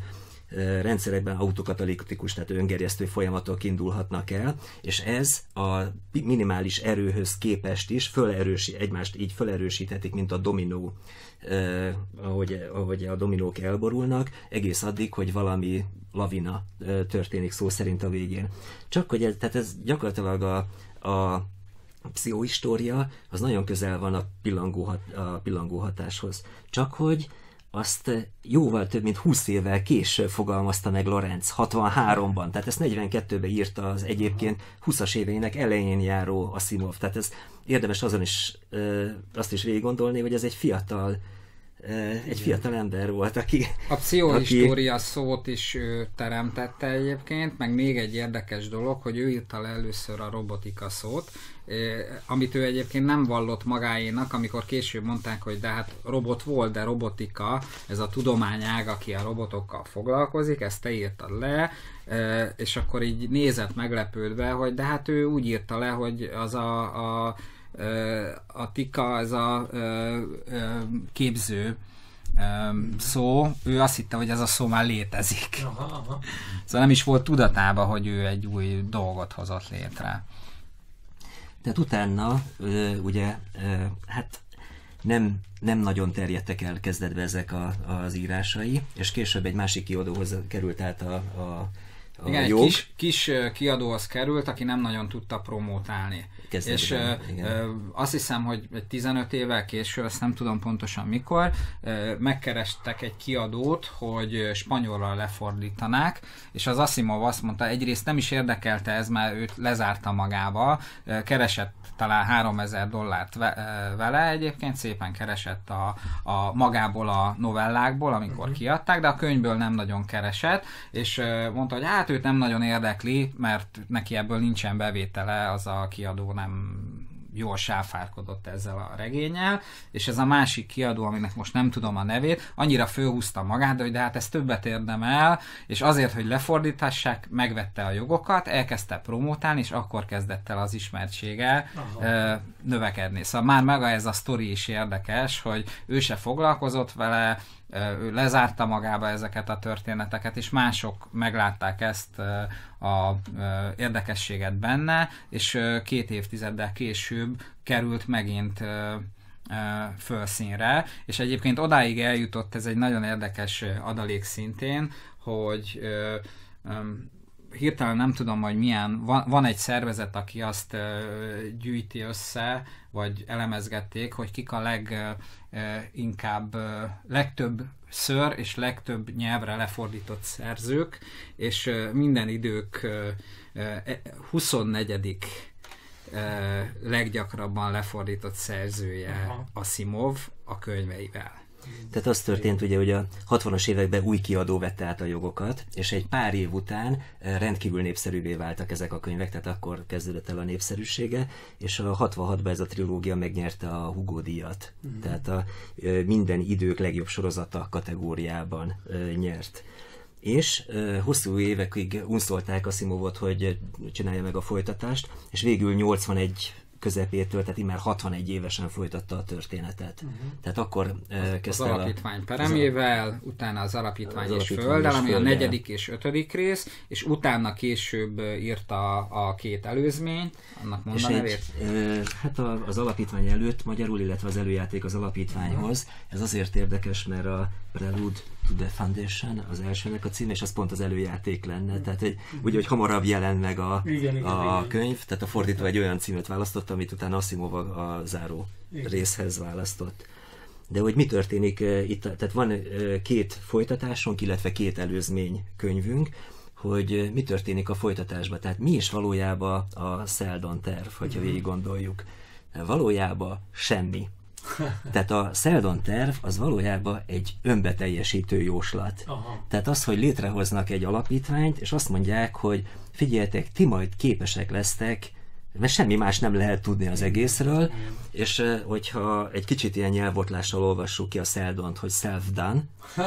rendszerekben autokatalitikus, tehát öngerjesztő folyamatok indulhatnak el, és ez a minimális erőhöz képest is fölerősi, egymást így felerősíthetik, mint a dominó, eh, ahogy, ahogy a dominók elborulnak, egész addig, hogy valami lavina eh, történik szó szerint a végén. Csak hogy ez, tehát ez gyakorlatilag a, a pszichohistória, az nagyon közel van a pillangó, hat, a pillangó hatáshoz. Csak hogy azt jóval több mint húsz évvel később fogalmazta meg Lorenz, hatvanháromban, tehát ezt negyvenkettőben írta az egyébként húszas éveinek elején járó Asimov. Tehát ez érdemes azon is azt is végig gondolni, hogy ez egy fiatal egy fiatal ember volt, aki...
A pszichohistória aki... szót is ő teremtette egyébként, meg még egy érdekes dolog, hogy ő írta le először a robotika szót, amit ő egyébként nem vallott magáénak, amikor később mondták, hogy de hát robot volt, de robotika, ez a tudományág, aki a robotokkal foglalkozik, ezt te írtad le, és akkor így nézett meglepődve, hogy de hát ő úgy írta le, hogy az a, a a tika, ez a képző szó, ő azt hitte, hogy ez a szó már létezik.
Aha, aha.
Szóval nem is volt tudatában, hogy ő egy új dolgot hozott létre.
Tehát utána ugye hát nem, nem nagyon terjedtek el kezdetben ezek a, az írásai, és később egy másik kiadóhoz került át a, a A
igen,
jog.
egy kis, kis kiadóhoz került, aki nem nagyon tudta promótálni.
Kezdetben,
és
igen.
azt hiszem, hogy egy tizenöt évvel később, ezt nem tudom pontosan mikor, megkerestek egy kiadót, hogy spanyolra lefordítanák, és az Asimov azt mondta, egyrészt nem is érdekelte ez, mert őt lezárta magába, keresett talán háromezer dollárt vele, egyébként szépen keresett a, a magából a novellákból, amikor uh-huh. kiadták, de a könyvből nem nagyon keresett, és mondta, hogy hát őt nem nagyon érdekli, mert neki ebből nincsen bevétele, az a kiadó nem jól sáfárkodott ezzel a regénnyel, és ez a másik kiadó, aminek most nem tudom a nevét, annyira fölhúzta magát, de hogy de hát ez többet érdemel, és azért, hogy lefordíthassák, megvette a jogokat, elkezdte promotálni, és akkor kezdett el az ismertsége ö, növekedni. Szóval már maga ez a sztori is érdekes, hogy ő se foglalkozott vele, ő lezárta magába ezeket a történeteket, és mások meglátták ezt a érdekességet benne, és két évtizeddel később került megint fölszínre, és egyébként odáig eljutott, ez egy nagyon érdekes adalék szintén, hogy hirtelen nem tudom, hogy milyen, van, van egy szervezet, aki azt uh, gyűjti össze, vagy elemezgették, hogy kik a leginkább, uh, uh, legtöbb ször és legtöbb nyelvre lefordított szerzők, és uh, minden idők uh, uh, huszonnegyedik uh, leggyakrabban lefordított szerzője Aha. Asimov a könyveivel.
Tehát az történt ugye, hogy a hatvanas években új kiadó vette át a jogokat, és egy pár év után rendkívül népszerűvé váltak ezek a könyvek, tehát akkor kezdődött el a népszerűsége, és a hatvanhatban ez a trilógia megnyerte a Hugo díjat. Mm. Tehát a minden idők legjobb sorozata kategóriában nyert. És uh, hosszú évekig unszolták Asimovot, hogy csinálja meg a folytatást, és végül nyolcvanegy közepétől, tehát immár hatvanegy évesen folytatta a történetet. Uh-huh. Tehát akkor uh, kezdte
az alapítvány peremével, a... utána az alapítvány az és
alapítvány
földdel, ami
földel.
a negyedik és ötödik rész, és utána később írta a, a két előzményt, annak mond a nevét.
Egy, hát a, az alapítvány előtt magyarul, illetve az előjáték az alapítványhoz. Uh-huh. Ez azért érdekes, mert a Prelude to the Foundation az elsőnek a cím, és az pont az előjáték lenne. Uh-huh. Tehát egy, ugye, hogy hamarabb jelen meg a,
igen, igen,
a
igen.
könyv, tehát a fordító egy olyan címet választott, amit utána Asimov a záró igen. részhez választott. De hogy mi történik itt, tehát van két folytatásunk, illetve két előzmény könyvünk, hogy mi történik a folytatásban. Tehát mi is valójában a Seldon terv, hogyha végig gondoljuk. Valójában semmi. Tehát a Seldon terv az valójában egy önbeteljesítő jóslat. Aha. Tehát az, hogy létrehoznak egy alapítványt, és azt mondják, hogy figyeljetek, ti majd képesek lesztek, mert semmi más nem lehet tudni az egészről, és hogyha egy kicsit ilyen nyelvotlással olvassuk ki a Seldont, hogy self-done,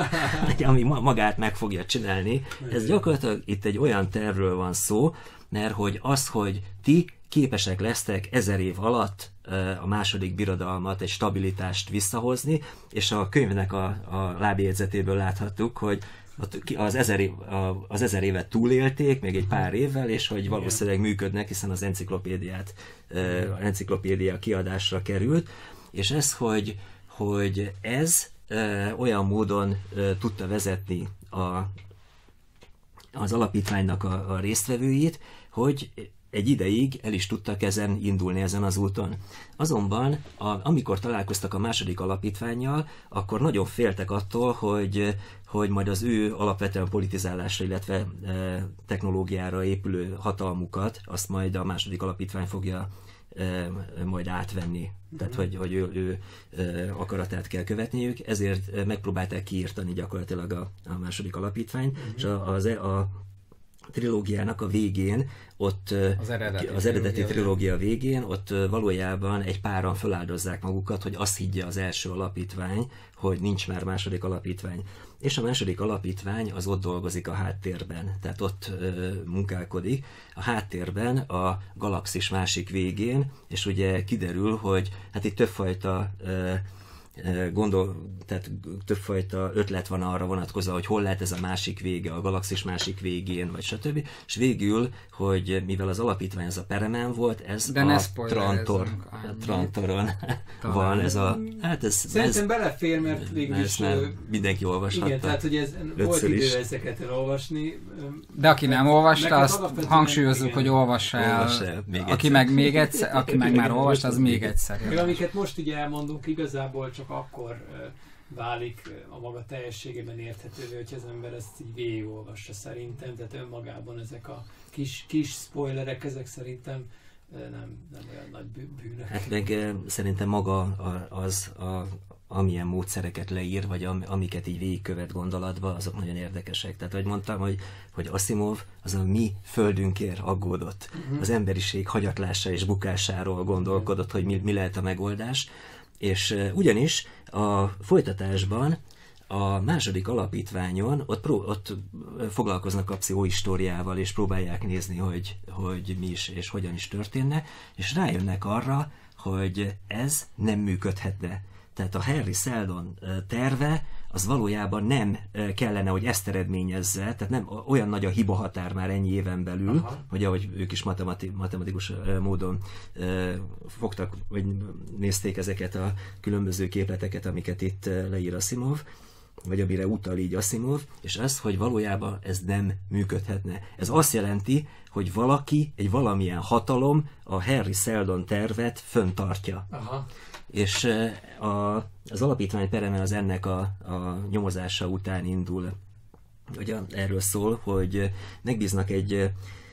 ami magát meg fogja csinálni, ez gyakorlatilag itt egy olyan tervről van szó, mert hogy az, hogy ti képesek lesztek ezer év alatt a második birodalmat, egy stabilitást visszahozni, és a könyvnek a, a lábjegyzetéből láthattuk, hogy az ezer, év, az ezer évet túlélték, még egy pár évvel, és hogy valószínűleg működnek, hiszen az enciklopédiát, az enciklopédia kiadásra került, és ez, hogy, hogy ez olyan módon tudta vezetni a, az alapítványnak a, a résztvevőit, hogy egy ideig el is tudtak ezen indulni ezen az úton. Azonban, a, amikor találkoztak a második alapítvánnyal, akkor nagyon féltek attól, hogy, hogy majd az ő alapvetően politizálásra, illetve e, technológiára épülő hatalmukat, azt majd a második alapítvány fogja e, majd átvenni. Tehát, hogy, hogy ő, ő e, akaratát kell követniük, ezért megpróbálták kiírtani gyakorlatilag a, a második alapítványt, uh-huh. és a, az, a trilógiának a végén, ott
az eredeti,
az eredeti trilógia végén, ott valójában egy páran feláldozzák magukat, hogy azt higgye az első alapítvány, hogy nincs már második alapítvány. És a második alapítvány az ott dolgozik a háttérben, tehát ott ö, munkálkodik. A háttérben a galaxis másik végén, és ugye kiderül, hogy hát itt többfajta ö, gondol, tehát többfajta ötlet van arra vonatkozóan, hogy hol lehet ez a másik vége, a galaxis másik végén, vagy stb. És végül, hogy mivel az alapítvány ez a Peremen volt, ez
de
a Trantor, Trantoron van ez a... Hát ez,
Szerintem ez, belefér, mert végül is...
mindenki olvashatta.
Igen, tehát hogy ez volt idő is. Ezeket elolvasni.
De aki nem olvasta, azt hangsúlyozzuk, igen, hogy olvassa el.
el még
aki meg, még egyszer, aki meg már olvasta, az még egyszer.
Meg amiket most ugye elmondunk, igazából csak akkor válik a maga teljességében érthetővé, hogy az ember ezt így végigolvassa szerintem, tehát önmagában ezek a kis, kis spoilerek, ezek szerintem nem, nem olyan nagy bűnök.
Hát meg szerintem maga az, a, amilyen módszereket leír, vagy am, amiket így végigkövet gondolatba, azok nagyon érdekesek. Tehát, ahogy mondtam, hogy, hogy Asimov az a mi földünkért aggódott. Uh-huh. Az emberiség hagyatlása és bukásáról gondolkodott, hogy mi, mi lehet a megoldás. És uh, ugyanis a folytatásban a második alapítványon ott, pró- ott foglalkoznak a pszichohistóriával, és próbálják nézni, hogy, hogy mi is és hogyan is történne, és rájönnek arra, hogy ez nem működhetne. Tehát a Henry Seldon terve az valójában nem kellene, hogy ezt eredményezze, tehát nem olyan nagy a hiba határ már ennyi éven belül, aha, hogy ahogy ők is matemati- matematikus módon uh, fogtak, vagy nézték ezeket a különböző képleteket, amiket itt leír Asimov, vagy amire utal így Asimov, és az, hogy valójában ez nem működhetne. Ez azt jelenti, hogy valaki, egy valamilyen hatalom a Henry Seldon tervet föntartja. Aha. És a, az alapítvány pereme az ennek a, a nyomozása után indul. Ugye erről szól, hogy megbíznak egy,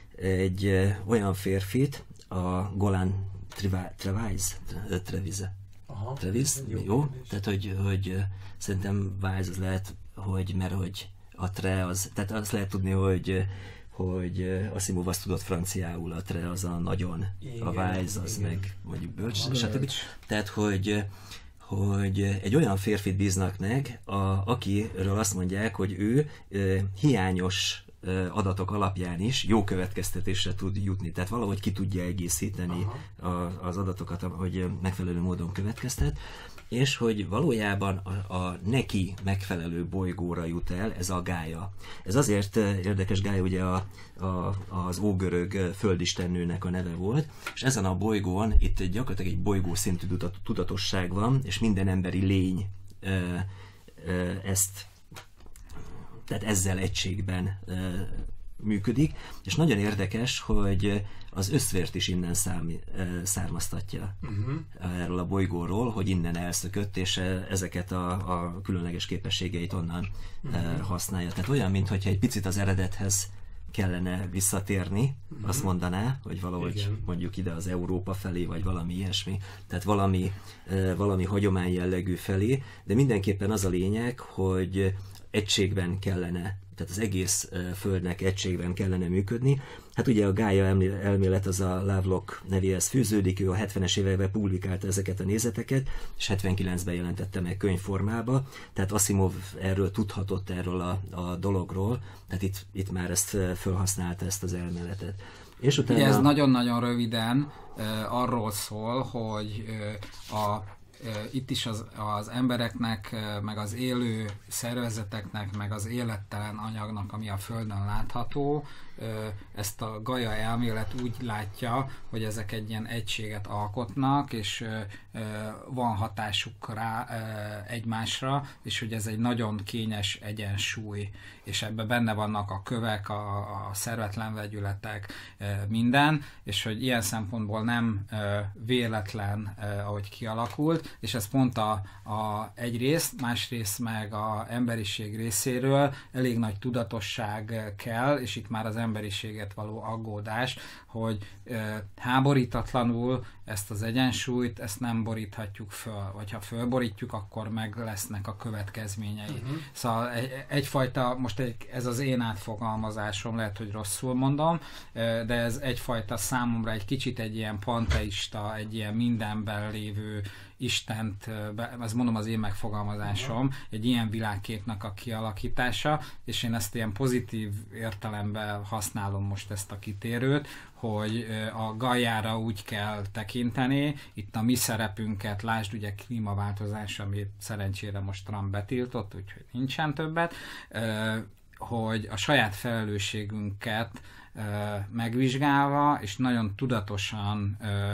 egy olyan férfit, a Golan Trevize, Trevize. Aha, Trevize, jó, jó? Tehát, hogy, hogy szerintem Wise az lehet, hogy mert hogy a tre az, tehát azt lehet tudni, hogy hogy Asimov azt tudott franciául, a tre az a nagyon, igen, a Wise az igen, meg mondjuk bölcs, stb. Tehát, hogy, hogy egy olyan férfit bíznak meg, a, akiről azt mondják, hogy ő e, hiányos adatok alapján is jó következtetésre tud jutni. Tehát valahogy ki tudja egészíteni a, az adatokat, hogy megfelelő módon következtet, és hogy valójában a, a neki megfelelő bolygóra jut el ez a Gája. Ez azért érdekes, Gája ugye a, a, az ógörög földistennőnek a neve volt, és ezen a bolygón itt gyakorlatilag egy bolygó szintű tudatosság van, és minden emberi lény e, e, ezt tehát ezzel egységben e, működik, és nagyon érdekes, hogy az összvért is innen számí, e, származtatja uh-huh. erről a bolygóról, hogy innen elszökött, és ezeket a, a különleges képességeit onnan uh-huh. e, használja. Tehát olyan, mintha egy picit az eredethez kellene visszatérni, uh-huh. azt mondaná, hogy valahogy igen, mondjuk ide az Európa felé, vagy valami ilyesmi, tehát valami, e, valami hagyomány jellegű felé, de mindenképpen az a lényeg, hogy egységben kellene, tehát az egész Földnek egységben kellene működni. Hát ugye a Gája elmélet az a Lovelock nevéhez fűződik, ő a hetvenes években publikálta ezeket a nézeteket, és hetvenkilencben jelentette meg könyvformába, tehát Asimov erről tudhatott, erről a, a dologról, tehát itt, itt már ezt felhasználta, ezt az elméletet. És utána...
Ez nagyon-nagyon röviden uh, arról szól, hogy uh, a itt is az, az embereknek, meg az élő szervezeteknek, meg az élettelen anyagnak, ami a Földön látható, ezt a Gaia elmélet úgy látja, hogy ezek egy ilyen egységet alkotnak, és van hatásuk rá egymásra, és hogy ez egy nagyon kényes egyensúly, és ebben benne vannak a kövek, a, a szervetlen vegyületek, minden, és hogy ilyen szempontból nem véletlen, ahogy kialakult, és ez pont a, a egyrészt, másrészt meg a emberiség részéről elég nagy tudatosság kell, és itt már az emberiséget való aggódás, hogy e, háborítatlanul ezt az egyensúlyt, ezt nem boríthatjuk föl, vagy ha fölborítjuk, akkor meg lesznek a következményei. Uh-huh. Szóval egy, egyfajta, most egy, ez az én átfogalmazásom, lehet, hogy rosszul mondom, de ez egyfajta számomra egy kicsit egy ilyen panteista, egy ilyen mindenben lévő Istent, ezt mondom az én megfogalmazásom, egy ilyen világképnek a kialakítása, és én ezt ilyen pozitív értelemben használom most ezt a kitérőt, hogy a Gaiára úgy kell tekinteni, itt a mi szerepünket, lásd ugye klímaváltozás, amit szerencsére most Trump betiltott, úgyhogy nincsen többet, hogy a saját felelősségünket megvizsgálva, és nagyon tudatosan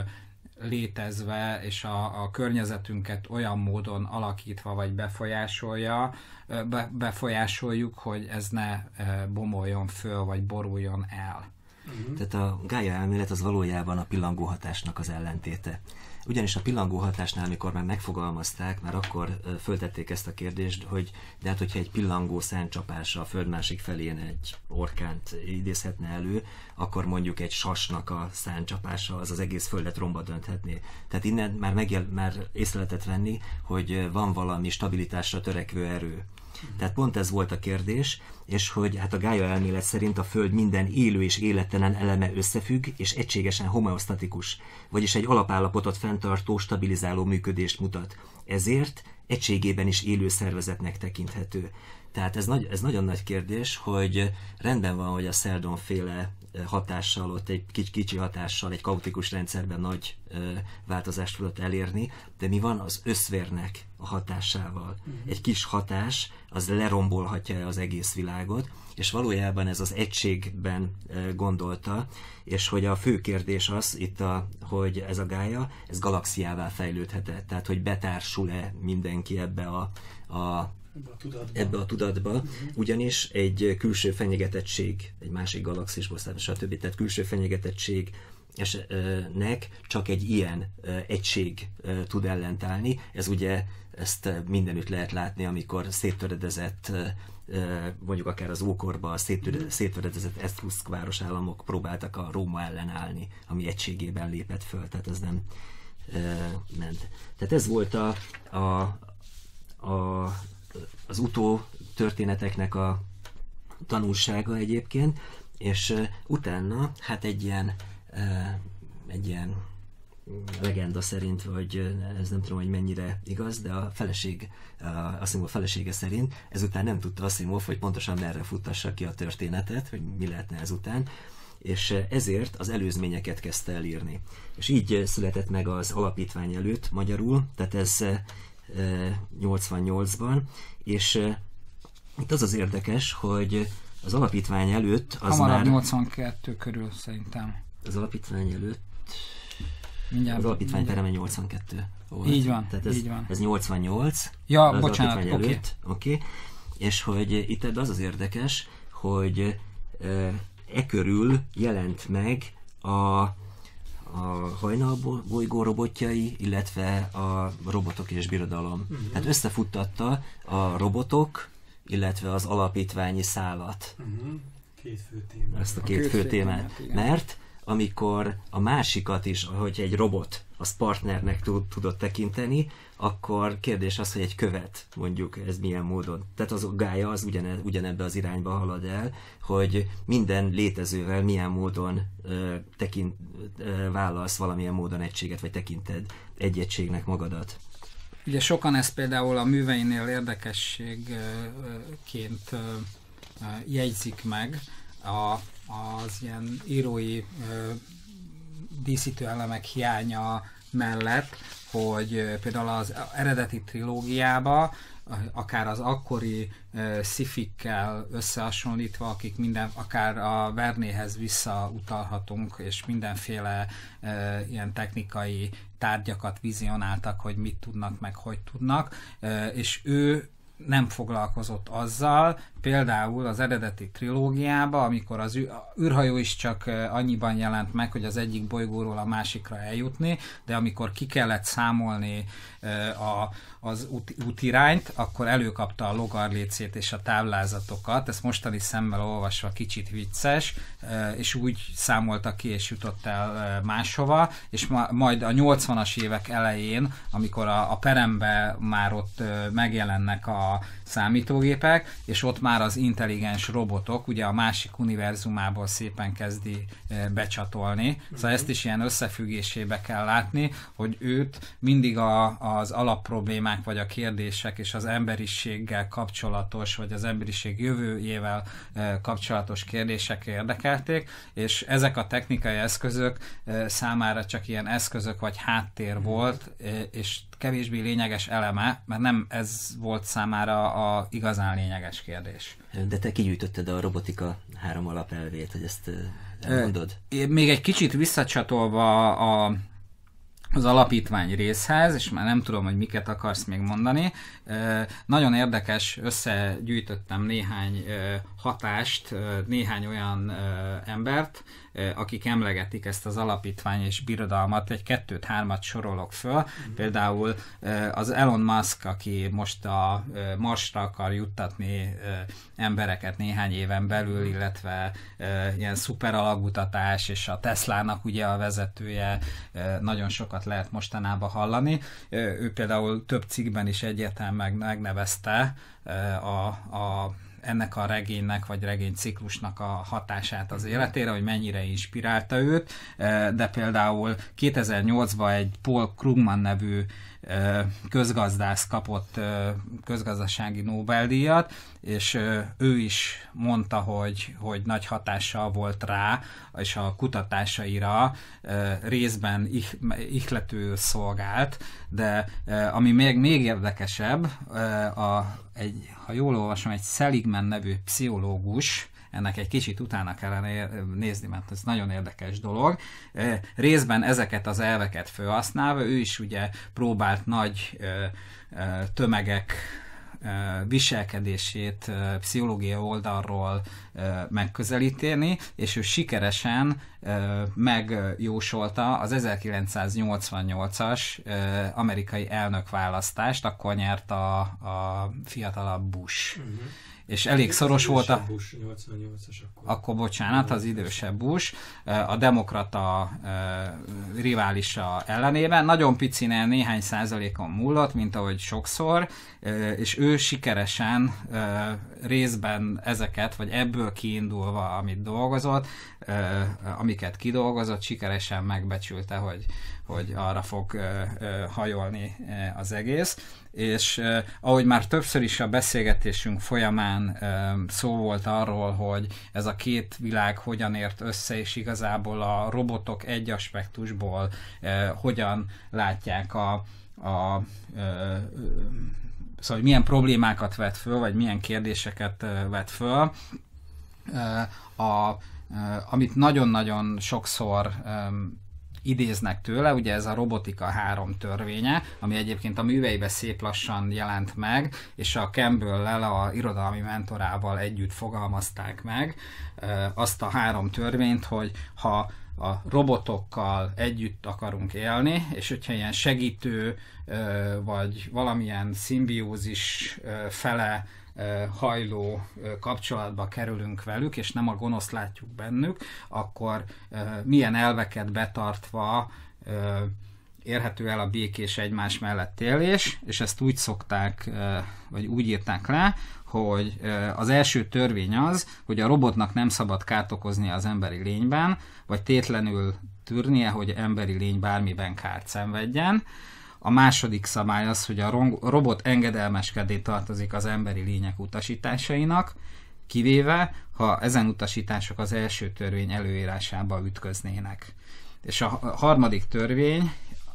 létezve, és a, a környezetünket olyan módon alakítva, vagy befolyásolja, be, befolyásoljuk, hogy ez ne bomoljon föl, vagy boruljon el.
Uh-huh. Tehát a Gaia elmélet az valójában a pillangó hatásnak az ellentéte. Ugyanis a pillangó hatásnál, amikor már megfogalmazták, már akkor föltették ezt a kérdést, hogy de hát, hogyha egy pillangó száncsapása a föld másik felén egy orkánt idézhetne elő, akkor mondjuk egy sasnak a száncsapása az az egész földet romba dönthetné. Tehát innen már, megjel, már észre lehetett venni, hogy van valami stabilitásra törekvő erő. Tehát pont ez volt a kérdés, és hogy hát a Gaia elmélet szerint a Föld minden élő és élettelen eleme összefügg, és egységesen homeosztatikus, vagyis egy alapállapotot fenntartó, stabilizáló működést mutat. Ezért egységében is élő szervezetnek tekinthető. Tehát ez, nagy, ez nagyon nagy kérdés, hogy rendben van, hogy a Sheldon-féle hatással, ott egy kicsi, kicsi hatással, egy kaotikus rendszerben nagy ö, változást tudott elérni, de mi van az összvérnek a hatásával? Uh-huh. Egy kis hatás, az lerombolhatja az egész világot, és valójában ez az egységben ö, gondolta, és hogy a fő kérdés az itt, a, hogy ez a Gaia, ez galaxiává fejlődhet-e, tehát hogy betársul-e mindenki ebbe a, a Ebbe a tudatba. Ebbe a tudatba, uh-huh. Ugyanis egy külső fenyegetettség, egy másik galaxisból, stb. Tehát külső fenyegetettségnek csak egy ilyen egység tud ellentállni. Ez ugye, ezt mindenütt lehet látni, amikor széttöredezett, mondjuk akár az ókorban a széttöredezett esztruszk városállamok próbáltak a Róma ellen állni, ami egységében lépett föl, tehát ez nem ment. Tehát ez volt a, a, a az utó történeteknek a tanulsága egyébként, és uh, utána hát egy ilyen, uh, egy ilyen legenda szerint, vagy ez nem tudom, hogy mennyire igaz, de a feleség, uh, Asimov felesége szerint ezután nem tudta Asimov, hogy pontosan merre futtassa ki a történetet, hogy mi lehetne ezután, és ezért az előzményeket kezdte elírni. És így született meg az alapítvány előtt magyarul, tehát ez nyolcvannyolcban, és uh, itt az az érdekes, hogy az alapítvány előtt az
hamarabb
már...
nyolcvankettő körül szerintem.
Az alapítvány előtt...
Mindjárt,
az alapítvány
mindjárt.
pereme nyolcvankettő volt.
Így van,
Tehát ez,
így van.
ez nyolcvannyolc.
Ja, bocsánat, oké. Okay.
Okay. És hogy itt az az érdekes, hogy uh, e körül jelent meg a a hajnalbolygó robotjai, illetve a robotok és birodalom. Uh-huh. Tehát összefuttatta a robotok, illetve az alapítványi szálat.
Uh-huh. Két fő témát.
Ezt a két, a két fő, fő témát. témát Mert amikor a másikat is, hogy egy robot az partnernek tud, tudott tekinteni, akkor kérdés az, hogy egy követ, mondjuk, ez milyen módon. Tehát az Gaia az ugyane, ugyanebbe az irányba halad el, hogy minden létezővel milyen módon ö, tekint, ö, válasz valamilyen módon egységet, vagy tekinted egy egységnek magadat.
Ugye sokan ezt például a műveinél érdekességként jegyzik meg, a, az ilyen írói díszítő elemek hiánya mellett, hogy például az eredeti trilógiába, akár az akkori uh, sci-fikkel összehasonlítva, akik minden, akár a Vernéhez visszautalhatunk, és mindenféle uh, ilyen technikai tárgyakat vizionáltak, hogy mit tudnak, meg hogy tudnak, uh, és ő nem foglalkozott azzal, például az eredeti trilógiában, amikor az űrhajó is csak annyiban jelent meg, hogy az egyik bolygóról a másikra eljutni, de amikor ki kellett számolni a, az út, útirányt, akkor előkapta a logarlécét és a táblázatokat, ezt mostani szemmel olvasva kicsit vicces, és úgy számolta ki és jutott el máshova, és ma, majd a nyolcvanas évek elején, amikor a, a peremben már ott megjelennek a számítógépek, és ott már az intelligens robotok, ugye a másik univerzumából szépen kezdi becsatolni. Mm-hmm. Szóval ezt is ilyen összefüggésébe kell látni, hogy őt mindig a, az alapproblémák, vagy a kérdések és az emberiséggel kapcsolatos, vagy az emberiség jövőjével kapcsolatos kérdések érdekelték, és ezek a technikai eszközök számára csak ilyen eszközök, vagy háttér volt, és kevésbé lényeges eleme, mert nem ez volt számára a igazán lényeges kérdés.
De te kigyűjtötted a robotika három alapelvét, hogy ezt elmondod?
Még egy kicsit visszacsatolva a, az alapítvány részhez, és már nem tudom, hogy miket akarsz még mondani. Nagyon érdekes, összegyűjtöttem néhány hatást, néhány olyan embert, akik emlegetik ezt az alapítvány és birodalmat, egy kettőt, hármat sorolok föl. Mm. Például az Elon Musk, aki most a Marsra akar juttatni embereket néhány éven belül, illetve ilyen szuper alagutatás, és a Teslának ugye a vezetője, nagyon sokat lehet mostanában hallani. Ő például több cikkben is egyértelműen megnevezte a, a ennek a regénynek, vagy regényciklusnak a hatását az életére, hogy mennyire inspirálta őt, de például kétezer-nyolcban egy Paul Krugman nevű közgazdász kapott közgazdasági Nobel-díjat, és ő is mondta, hogy, hogy nagy hatással volt rá, és a kutatásaira részben ihletőül szolgált, de ami még, még érdekesebb, a, egy, ha jól olvasom, egy Seligman nevű pszichológus, ennek egy kicsit utána kellene nézni, mert ez nagyon érdekes dolog. Részben ezeket az elveket felhasználva, ő is ugye próbált nagy tömegek viselkedését pszichológiai oldalról megközelíteni, és ő sikeresen megjósolta az ezerkilencszáznyolcvannyolcas amerikai elnökválasztást, akkor nyert a, a fiatalabb Bush. Uh-huh. És elég az szoros volt a...
Bush, nyolcvannyolcas akkor.
Akkor bocsánat, az idősebb Bush, a demokrata riválisa ellenében. Nagyon picinél néhány százalékon múlott, mint ahogy sokszor, és ő sikeresen részben ezeket, vagy ebből kiindulva, amit dolgozott, amiket kidolgozott, sikeresen megbecsülte, hogy, hogy arra fog hajolni az egész. És eh, ahogy már többször is a beszélgetésünk folyamán eh, szó volt arról, hogy ez a két világ hogyan ért össze, és igazából a robotok egy aspektusból eh, hogyan látják a, a eh, szóval milyen problémákat vet föl, vagy milyen kérdéseket eh, vet föl. Eh, a, eh, amit nagyon-nagyon sokszor eh, idéznek tőle, ugye ez a robotika három törvénye, ami egyébként a műveibe szép lassan jelent meg, és a Campbell-lel, a irodalmi mentorával együtt fogalmazták meg azt a három törvényt, hogy ha a robotokkal együtt akarunk élni, és hogyha ilyen segítő, vagy valamilyen szimbiózis fele hajló kapcsolatba kerülünk velük, és nem a gonoszt látjuk bennük, akkor milyen elveket betartva érhető el a békés egymás mellett élés, és ezt úgy szokták, vagy úgy írták le, hogy az első törvény az, hogy a robotnak nem szabad kárt okozni az emberi lényben, vagy tétlenül tűrnie, hogy emberi lény bármiben kárt szenvedjen. A második szabály az, hogy a robot engedelmeskedni tartozik az emberi lények utasításainak, kivéve, ha ezen utasítások az első törvény előírásába ütköznének. És a harmadik törvény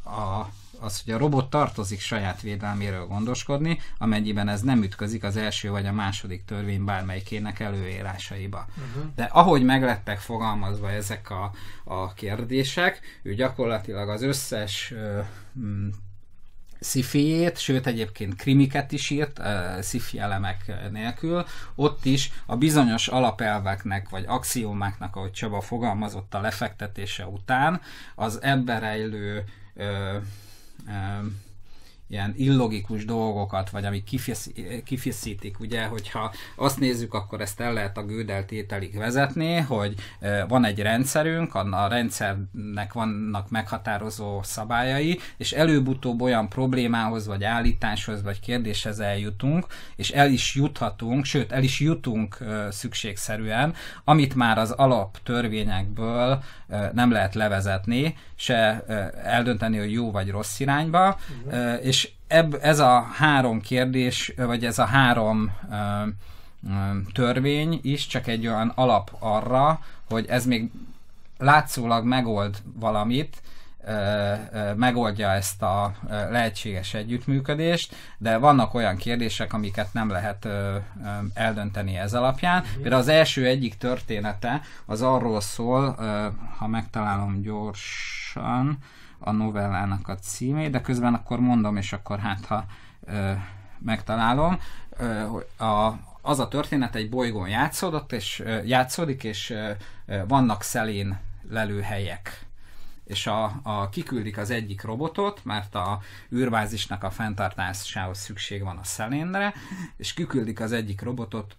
a, az, hogy a robot tartozik saját védelméről gondoskodni, amennyiben ez nem ütközik az első vagy a második törvény bármelyikének előírásaiba. Uh-huh. De ahogy meglettek fogalmazva ezek a, a kérdések, ő gyakorlatilag az összes ö, m, sci-fiét, sőt egyébként krimiket is írt, uh, sci-fi elemek nélkül, ott is a bizonyos alapelveknek, vagy axiómáknak, ahogy Csaba fogalmazott a lefektetése után, az ebben rejlő uh, uh, ilyen illogikus dolgokat, vagy amik kifeszítik, ugye, hogyha azt nézzük, akkor ezt el lehet a Gödel tételig vezetni, hogy van egy rendszerünk, a rendszernek vannak meghatározó szabályai, és előbb-utóbb olyan problémához, vagy állításhoz, vagy kérdéshez eljutunk, és el is juthatunk, sőt, el is jutunk szükségszerűen, amit már az alaptörvényekből nem lehet levezetni, se eldönteni, hogy jó vagy rossz irányba, uh-huh. és ebb, ez a három kérdés, vagy ez a három ö, ö, törvény is csak egy olyan alap arra, hogy ez még látszólag megold valamit, ö, ö, megoldja ezt a lehetséges együttműködést, de vannak olyan kérdések, amiket nem lehet ö, ö, eldönteni ez alapján. Mm-hmm. Például az első egyik története az arról szól, ö, ha megtalálom gyorsan, a novellának a címét, de közben akkor mondom, és akkor hát, ha ö, megtalálom. Ö, a, az a történet egy bolygón játszódott, és ö, játszódik, és ö, vannak szelén lelőhelyek. És a, a, kiküldik az egyik robotot, mert a űrbázisnak a fenntartásához szükség van a szelénre, és kiküldik az egyik robotot,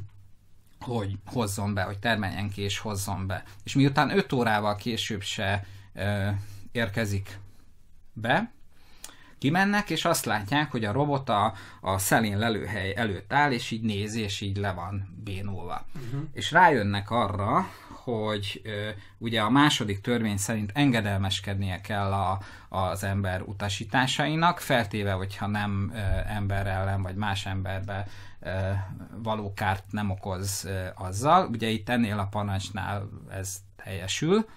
hogy hozzon be, hogy termeljen ki, és hozzon be. És miután öt órával később se ö, érkezik be, kimennek, és azt látják, hogy a robot a, a szelén lelőhely előtt áll, és így néz, és így le van bénulva. Uh-huh. És rájönnek arra, hogy ö, ugye a második törvény szerint engedelmeskednie kell a, az ember utasításainak, feltéve, hogyha nem ö, ember ellen, vagy más emberbe ö, való kárt nem okoz ö, azzal. Ugye itt ennél a parancsnál ez teljesül,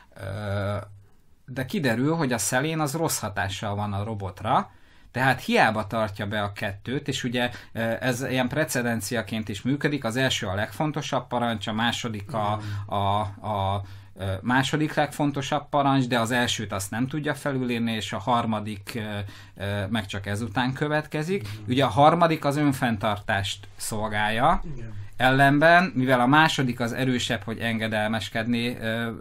ö, de kiderül, hogy a szelén az rossz hatással van a robotra, tehát hiába tartja be a kettőt, és ugye ez ilyen precedenciaként is működik, az első a legfontosabb parancs, a második a, a, a második legfontosabb parancs, de az elsőt azt nem tudja felülírni, és a harmadik meg csak ezután következik. Ugye a harmadik az önfenntartást szolgálja, ellenben, mivel a második az erősebb, hogy engedelmeskedni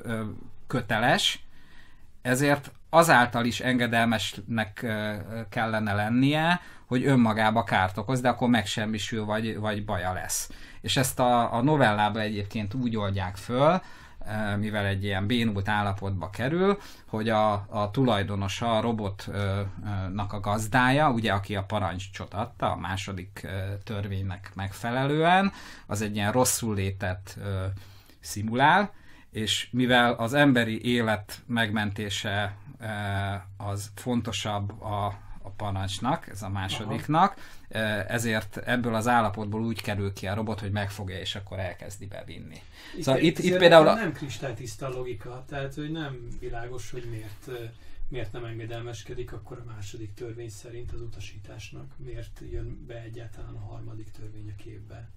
köteles, ezért azáltal is engedelmesnek kellene lennie, hogy önmagába kárt okoz, de akkor megsemmisül, vagy, vagy baja lesz. És ezt a, a novellában egyébként úgy oldják föl, mivel egy ilyen bénult állapotba kerül, hogy a, a tulajdonosa, a robotnak a gazdája, ugye aki a parancsot adta, a második törvénynek megfelelően, az egy ilyen rosszul létet szimulál, és mivel az emberi élet megmentése az fontosabb a, a parancsnak, ez a másodiknak, ezért ebből az állapotból úgy kerül ki a robot, hogy megfogja, és akkor elkezdi bevinni.
Itt,
szóval itt,
itt
például...
Nem kristálytiszta logika, tehát hogy nem világos, hogy miért, miért nem engedelmeskedik akkor a második törvény szerint az utasításnak, miért jön be egyáltalán a harmadik törvény a képbe.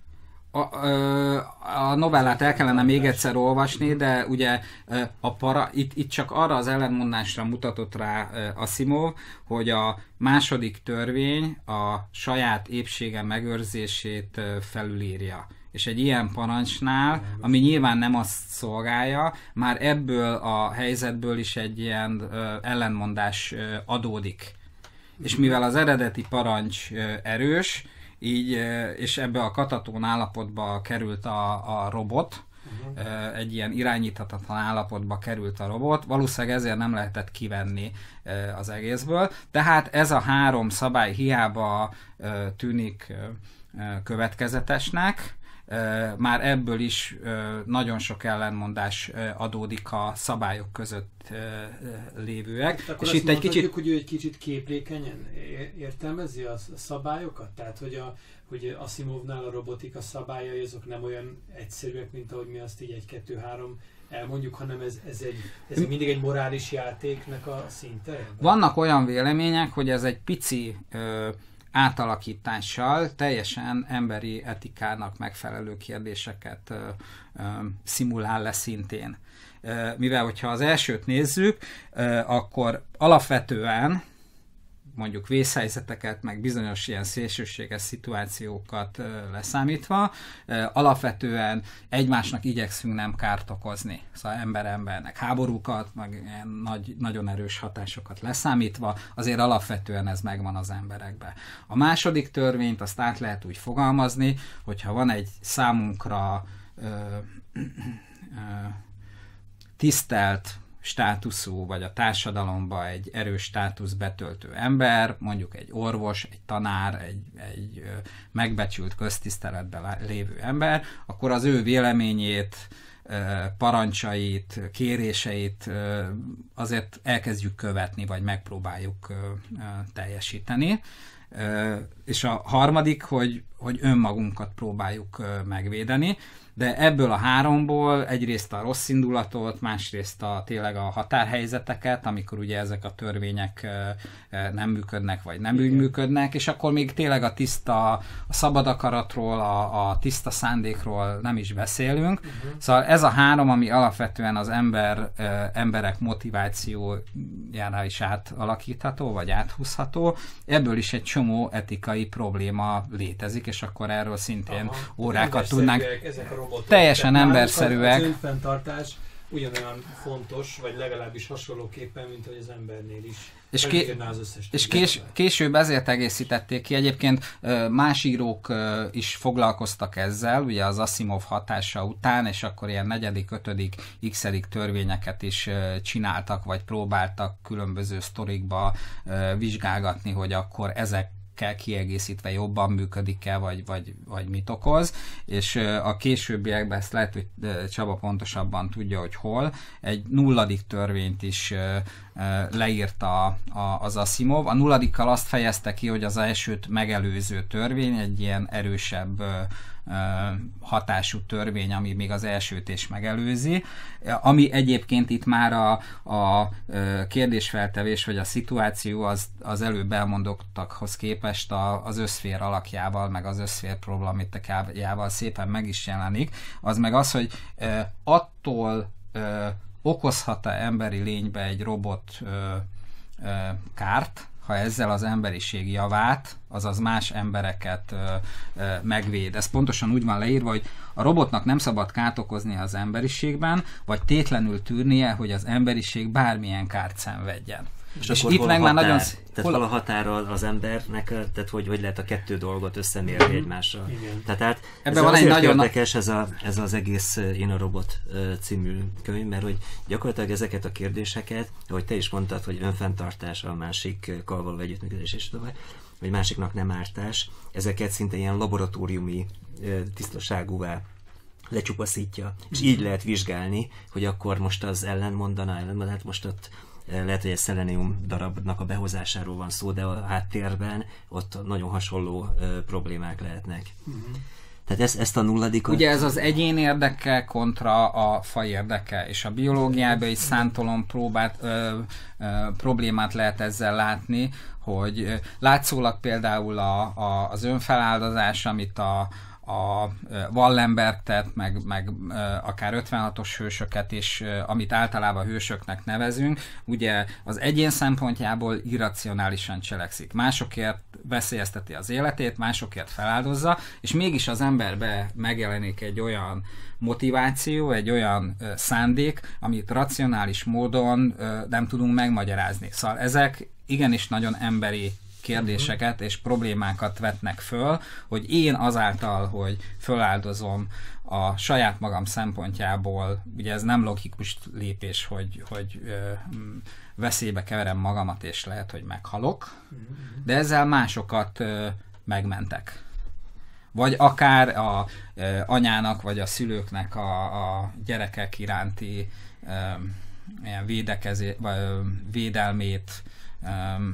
A, a novellát el kellene még egyszer olvasni, de ugye a para, itt, itt csak arra az ellenmondásra mutatott rá Asimov, hogy a második törvény a saját épsége megőrzését felülírja. És egy ilyen parancsnál, ami nyilván nem azt szolgálja, már ebből a helyzetből is egy ilyen ellenmondás adódik. És mivel az eredeti parancs erős, így, és ebbe a katatón állapotba került a, a robot, uh-huh. egy ilyen irányíthatatlan állapotba került a robot, valószínűleg ezért nem lehetett kivenni az egészből. Tehát ez a három szabály hiába tűnik következetesnek, már ebből is nagyon sok ellenmondás adódik a szabályok között lévőek.
Hát akkor és itt egy kicsit, hogy ő egy kicsit képlékenyen értelmezi a szabályokat? Tehát, hogy, a, hogy Asimovnál a robotika szabályai azok nem olyan egyszerűek, mint ahogy mi azt így egy kettő három elmondjuk, hanem ez, ez, egy, ez mindig egy morális játéknak a szinte?
Vannak olyan vélemények, hogy ez egy pici ö, átalakítással teljesen emberi etikának megfelelő kérdéseket ö, ö, szimulál le szintén. Ö, mivel, hogyha az elsőt nézzük, ö, akkor alapvetően mondjuk vészhelyzeteket, meg bizonyos ilyen szélsőséges szituációkat ö, leszámítva, ö, alapvetően egymásnak igyekszünk nem kárt okozni. Szóval ember-embernek háborúkat, meg ilyen nagy, nagyon erős hatásokat leszámítva, azért alapvetően ez megvan az emberekben. A második törvényt azt át lehet úgy fogalmazni, hogyha van egy számunkra ö, ö, tisztelt státuszú, vagy a társadalomban egy erős státusz betöltő ember, mondjuk egy orvos, egy tanár, egy, egy megbecsült köztiszteletben lévő ember, akkor az ő véleményét, parancsait, kéréseit azért elkezdjük követni, vagy megpróbáljuk teljesíteni. És a harmadik, hogy, hogy önmagunkat próbáljuk megvédeni, de ebből a háromból egyrészt a rossz indulatot, másrészt a, tényleg a határhelyzeteket, amikor ugye ezek a törvények nem működnek, vagy nem úgy működnek, és akkor még tényleg a tiszta, a szabad akaratról, a, a tiszta szándékról nem is beszélünk. Uh-huh. Szóval ez a három, ami alapvetően az ember, emberek motivációjára is átalakítható, vagy áthúzható, ebből is egy csomó etikai probléma létezik, és akkor erről szintén aha, órákat tudnánk. Robotok. Teljesen tehát emberszerűek.
Az önfenntartás ugyanolyan fontos, vagy legalábbis hasonlóképpen, mint hogy az embernél is.
És, ké- és kés- később ezért egészítették ki. Egyébként más írók is foglalkoztak ezzel, ugye az Asimov hatása után, és akkor ilyen negyedik, ötödik, x-edik törvényeket is csináltak, vagy próbáltak különböző sztorikba vizsgálgatni, hogy akkor ezek kell kiegészítve jobban működik-e, vagy, vagy, vagy mit okoz, és a későbbiekben ezt lehet, hogy Csaba pontosabban tudja, hogy hol. Egy nulladik törvényt is leírta a, az Asimov. A nulladikkal azt fejezte ki, hogy az elsőt megelőző törvény egy ilyen erősebb hatású törvény, ami még az elsőt is megelőzi, ami egyébként itt már a, a kérdésfeltevés, vagy a szituáció az, az előbb elmondottakhoz képest a, az összfér alakjával, meg az összfér problematikájával szépen meg is jelenik. Az meg az, hogy attól okozhat-e emberi lénybe egy robot kárt, ha ezzel az emberiség javát, azaz más embereket ö, ö, megvéd. Ez pontosan úgy van leírva, hogy a robotnak nem szabad kárt okozni az emberiségben, vagy tétlenül tűrnie, hogy az emberiség bármilyen kárt szenvedjen.
És, és itt meg határ, már nagyon... Tehát hol a határa az embernek, tehát hogy, hogy lehet a kettő dolgot összemérni egymással. Igen. Tehát ez van egy nagyon érdekes ez, a, ez az egész Én a robot című könyv, mert hogy gyakorlatilag ezeket a kérdéseket, ahogy te is mondtad, hogy önfenntartás, a másikkal való együttműködés és tovább, vagy másiknak nem ártás, ezeket szinte ilyen laboratóriumi tisztaságúvá lecsupaszítja. És így lehet vizsgálni, hogy akkor most az ellenmondana, ellenmondana, hát most ott lehet, hogy egy szelenium darabnak a behozásáról van szó, de a háttérben ott nagyon hasonló ö, problémák lehetnek. Uh-huh. Tehát ezt, ezt a nulladikat...
Ugye ez az egyén érdeke kontra a faj érdeke, és a biológiában is számtalan próbát, ö, ö, problémát lehet ezzel látni, hogy látszólag például a, a, az önfeláldozás, amit a a Wallenberg tett, meg, meg akár ötvenhatos hősöket is, amit általában hősöknek nevezünk, ugye az egyén szempontjából irracionálisan cselekszik. Másokért veszélyezteti az életét, másokért feláldozza, és mégis az emberbe megjelenik egy olyan motiváció, egy olyan szándék, amit racionális módon nem tudunk megmagyarázni. Szóval ezek igenis nagyon emberi kérdéseket és problémákat vetnek föl, hogy én azáltal, hogy föláldozom a saját magam szempontjából, ugye ez nem logikus lépés, hogy, hogy ö, veszélybe keverem magamat, és lehet, hogy meghalok, de ezzel másokat ö, megmentek. Vagy akár a ö, anyának, vagy a szülőknek a, a gyerekek iránti ö, ilyen védekezé, vagy, ö, védelmét ö,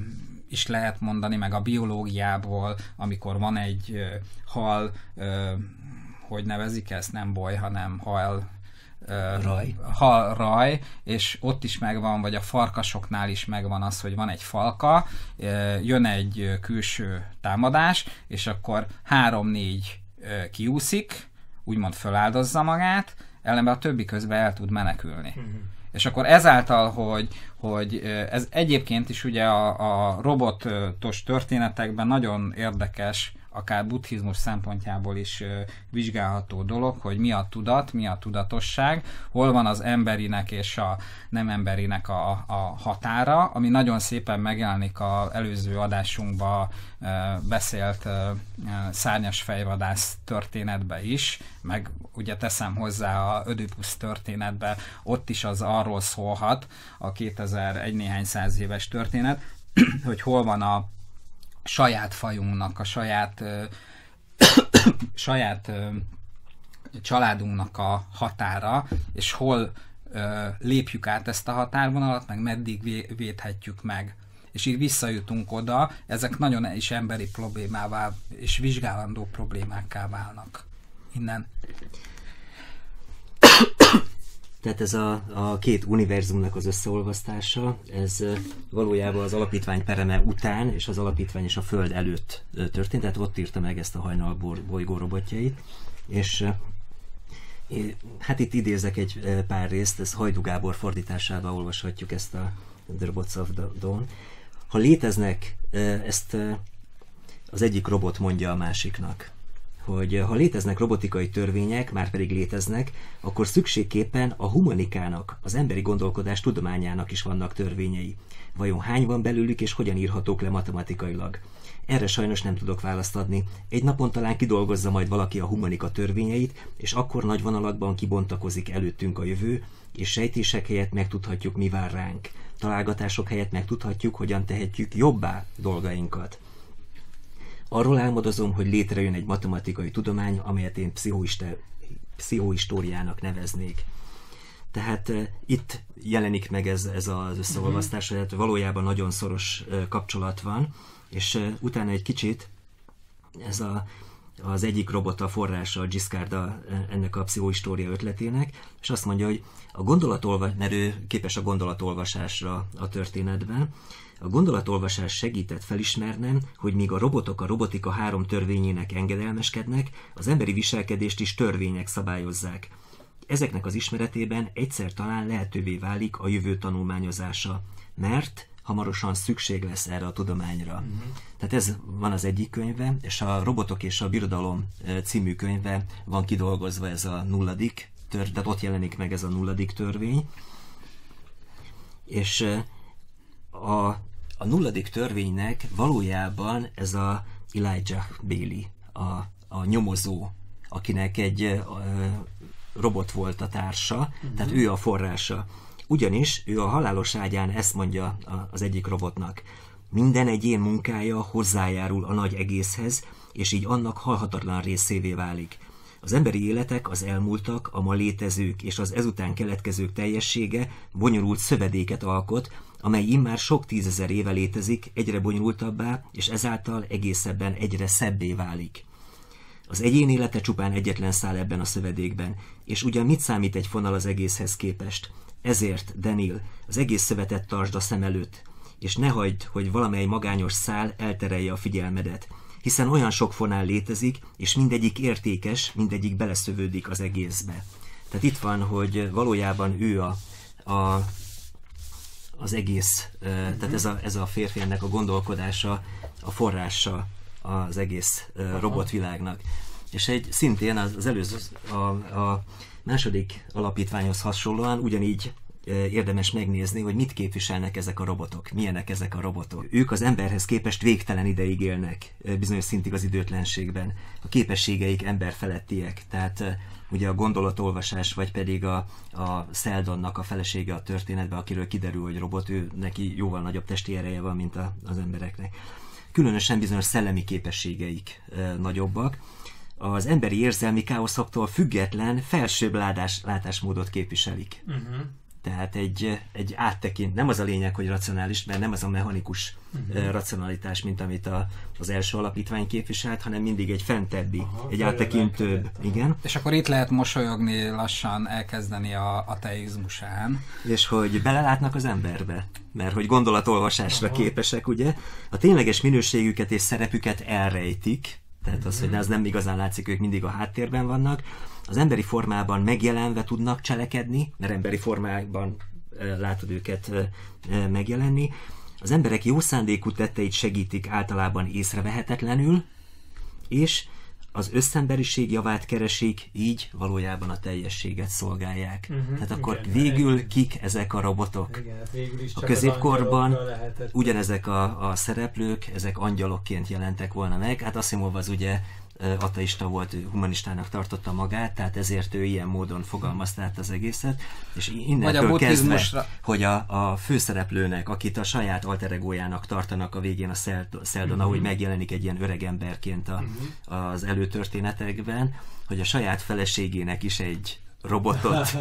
is lehet mondani, meg a biológiából, amikor van egy ö, hal, ö, hogy nevezik ezt, nem boly, hanem hal,
Raj.
Ha, raj, és ott is megvan, vagy a farkasoknál is megvan az, hogy van egy falka, jön egy külső támadás, és akkor három-négy kiúszik, úgymond föláldozza magát, ellenben a többi közben el tud menekülni. Uh-huh. És akkor ezáltal, hogy, hogy ez egyébként is ugye a, a robotos történetekben nagyon érdekes, akár buddhizmus szempontjából is uh, vizsgálható dolog, hogy mi a tudat, mi a tudatosság, hol van az emberinek és a nem emberinek a, a határa, ami nagyon szépen megjelenik az előző adásunkban uh, beszélt uh, szárnyas fejvadász történetbe is, meg ugye teszem hozzá a Ödipus történetbe, ott is az arról szólhat, a kétezer-egy néhány száz éves történet, hogy hol van a saját fajunknak, a saját, ö, saját ö, családunknak a határa, és hol ö, lépjük át ezt a határvonalat, meg meddig vé- védhetjük meg. És így visszajutunk oda, ezek nagyon is emberi problémává és vizsgálandó problémákká válnak innen.
Tehát ez a, a két univerzumnak az összeolvasztása, ez valójában az alapítvány pereme után, és az alapítvány és a Föld előtt történt, tehát ott írta meg ezt a Hajnal bolygó robotjait, és hát itt idézek egy pár részt, ez Hajdú Gábor fordításával olvashatjuk ezt a The Robots of Dawn. Ha léteznek, ezt az egyik robot mondja a másiknak, hogy ha léteznek robotikai törvények, már pedig léteznek, akkor szükségképpen a humanikának, az emberi gondolkodás tudományának is vannak törvényei. Vajon hány van belőlük, és hogyan írhatók le matematikailag? Erre sajnos nem tudok választ adni. Egy napon talán kidolgozza majd valaki a humanika törvényeit, és akkor nagy vonalakban kibontakozik előttünk a jövő, és sejtések helyett megtudhatjuk, mi vár ránk. Találgatások helyett megtudhatjuk, hogyan tehetjük jobbá dolgainkat. Arról álmodozom, hogy létrejön egy matematikai tudomány, amelyet én pszichohistóriának neveznék. Tehát uh, itt jelenik meg ez, ez az összeolvasztás, hogy uh-huh. valójában nagyon szoros uh, kapcsolat van, és uh, utána egy kicsit ez a, az egyik robot a forrása, a Giscarda ennek a pszichohistória ötletének, és azt mondja, hogy a gondolatolvasás, mert ő képes a gondolatolvasásra a történetben, a gondolatolvasás segített felismernem, hogy míg a robotok a robotika három törvényének engedelmeskednek, az emberi viselkedést is törvények szabályozzák. Ezeknek az ismeretében egyszer talán lehetővé válik a jövő tanulmányozása, mert hamarosan szükség lesz erre a tudományra. Uh-huh. Tehát ez van az egyik könyve, és a Robotok és a Birodalom című könyve van kidolgozva ez a nulladik törvény, tehát ott jelenik meg ez a nulladik törvény. És a, a nulladik törvénynek valójában ez a Elijah Bailey, a, a nyomozó, akinek egy a, robot volt a társa, uh-huh. tehát ő a forrása. Ugyanis ő a halálos ágyán ezt mondja az egyik robotnak. Minden egyén munkája hozzájárul a nagy egészhez, és így annak halhatatlan részévé válik. Az emberi életek, az elmúltak, a ma létezők és az ezután keletkezők teljessége bonyolult szövedéket alkot, amely immár sok tízezer éve létezik, egyre bonyolultabbá, és ezáltal egészebben egyre szebbé válik. Az egyén élete csupán egyetlen szál ebben a szövedékben, és ugyan mit számít egy fonal az egészhez képest? Ezért, Daniel, az egész szövetet tartsd a szem előtt, és ne hagyd, hogy valamely magányos szál elterelje a figyelmedet, hiszen olyan sok fonál létezik, és mindegyik értékes, mindegyik beleszövődik az egészbe. Tehát itt van, hogy valójában ő a, a, az egész, mm-hmm. tehát ez a, ez a férfi, ennek a gondolkodása, a forrása az egész Aha. robotvilágnak. És egy szintén az előző, a, a második alapítványhoz hasonlóan ugyanígy érdemes megnézni, hogy mit képviselnek ezek a robotok, milyenek ezek a robotok. Ők az emberhez képest végtelen ideig élnek, bizonyos szintig az időtlenségben. A képességeik emberfelettiek, tehát ugye a gondolatolvasás, vagy pedig a, a Seldonnak a felesége a történetben, akiről kiderül, hogy robot, ő neki jóval nagyobb testi ereje van, mint a, az embereknek. Különösen bizonyos szellemi képességeik e, nagyobbak. Az emberi érzelmi káoszoktól független felsőbb látás, látásmódot képviselik. Uh-huh. Tehát egy, egy áttekint, nem az a lényeg, hogy racionális, mert nem az a mechanikus uh-huh. racionalitás, mint amit a, az első alapítvány képviselt, hanem mindig egy fentebbi, aha, egy áttekintőbb. Igen.
És akkor itt lehet mosolyogni lassan, elkezdeni a ateizmusán.
És hogy belelátnak az emberbe, mert hogy gondolatolvasásra aha. képesek, ugye? A tényleges minőségüket és szerepüket elrejtik, tehát az, hogy az nem igazán látszik, ők mindig a háttérben vannak. Az emberi formában megjelenve tudnak cselekedni, mert emberi formában e, látod őket e, e, megjelenni. Az emberek jó szándékú tetteit segítik általában észrevehetetlenül, és az összemberiség javát keresik, így valójában a teljességet szolgálják. Uh-huh, Tehát akkor igen, végül igen. kik ezek a robotok? Igen,
is
a középkorban ugyanezek a, a szereplők, ezek angyalokként jelentek volna meg. Hát Asimov az ugye ateista volt, humanistának tartotta magát, tehát ezért ő ilyen módon fogalmazta át az egészet, és innentől kezdve, hogy a, a főszereplőnek, akit a saját alter egójának tartanak a végén a Seldon, uh-huh. ahogy megjelenik egy ilyen öreg emberként a, uh-huh. az előtörténetekben, hogy a saját feleségének is egy robotot,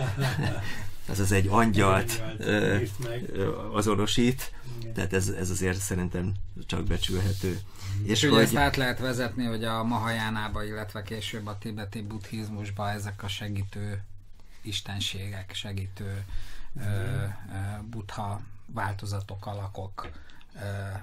azaz egy angyalt ö, azonosít, igen. Tehát ez, ez azért szerintem csak becsülhető.
És ugye hogy... ezt át lehet vezetni, hogy a Mahajánába, illetve később a tibeti buddhizmusba ezek a segítő istenségek, segítő ö, ö, buddha változatok, alakok, ö,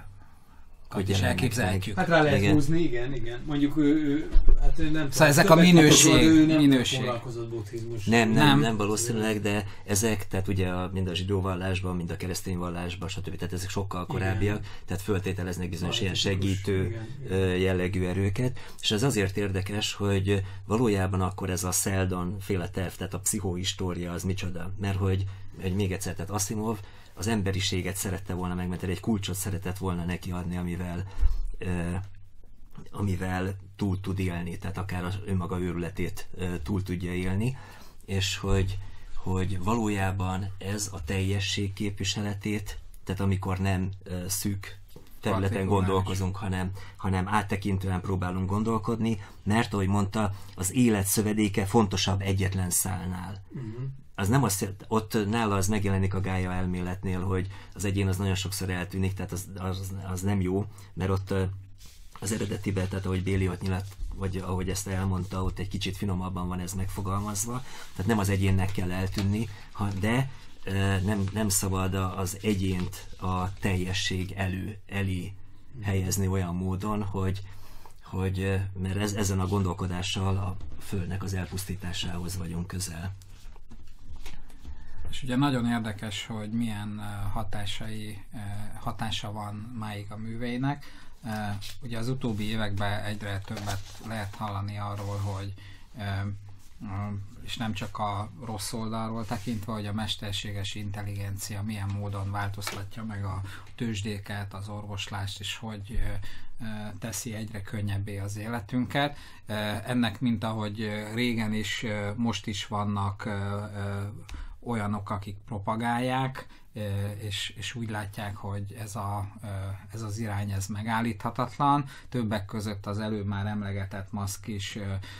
hogy is elképzelhetjük.
Hát rá lehet igen. húzni, igen, igen. Mondjuk ő, ő hát nem
szóval tudom, ezek a minőség,
ő nem
minőség.
foglalkozott buddhizmus.
Nem, nem, nem, nem valószínűleg, de ezek, tehát ugye a, mind a zsidó vallásban, mind a keresztény vallásban, stb. Tehát ezek sokkal korábbiak, igen. Tehát föltételeznek bizonyos ilyen segítő igen, igen. jellegű erőket, és ez azért érdekes, hogy valójában akkor ez a Seldon féle terv, tehát a pszichohistória az micsoda, mert hogy, hogy még egyszer, tehát Asimov az emberiséget szerette volna megmenteni, egy kulcsot szeretett volna neki adni, amivel, eh, amivel túl tud élni, tehát akár az önmaga őrületét eh, túl tudja élni, és hogy, hogy valójában ez a teljesség képviseletét, tehát amikor nem eh, szűk területen gondolkozunk, hanem, hanem áttekintően próbálunk gondolkodni, mert ahogy mondta, az élet szövedéke fontosabb egyetlen szálnál. Uh-huh. Az nem azt, ott nála az megjelenik a Gája elméletnél, hogy az egyén az nagyon sokszor eltűnik, tehát az, az, az nem jó, mert ott az eredetiben, tehát ahogy Béli ott nyilat, vagy ahogy ezt elmondta, ott egy kicsit finomabban van ez megfogalmazva, tehát nem az egyénnek kell eltűnni, de nem, nem szabad az egyént a teljesség elő, elé helyezni olyan módon, hogy, hogy mert ez, ezen a gondolkodással a Földnek az elpusztításához vagyunk közel.
És ugye nagyon érdekes, hogy milyen hatásai, hatása van máig a műveinek. Ugye az utóbbi években egyre többet lehet hallani arról, hogy és nem csak a rossz oldalról tekintve, hogy a mesterséges intelligencia milyen módon változtatja meg a tőzsdéket, az orvoslást, és hogy teszi egyre könnyebbé az életünket. Ennek, mint ahogy régen is, most is vannak olyanok, akik propagálják, és, és úgy látják, hogy ez, a, ez az irány ez megállíthatatlan. Többek között az előbb már emlegetett Musk is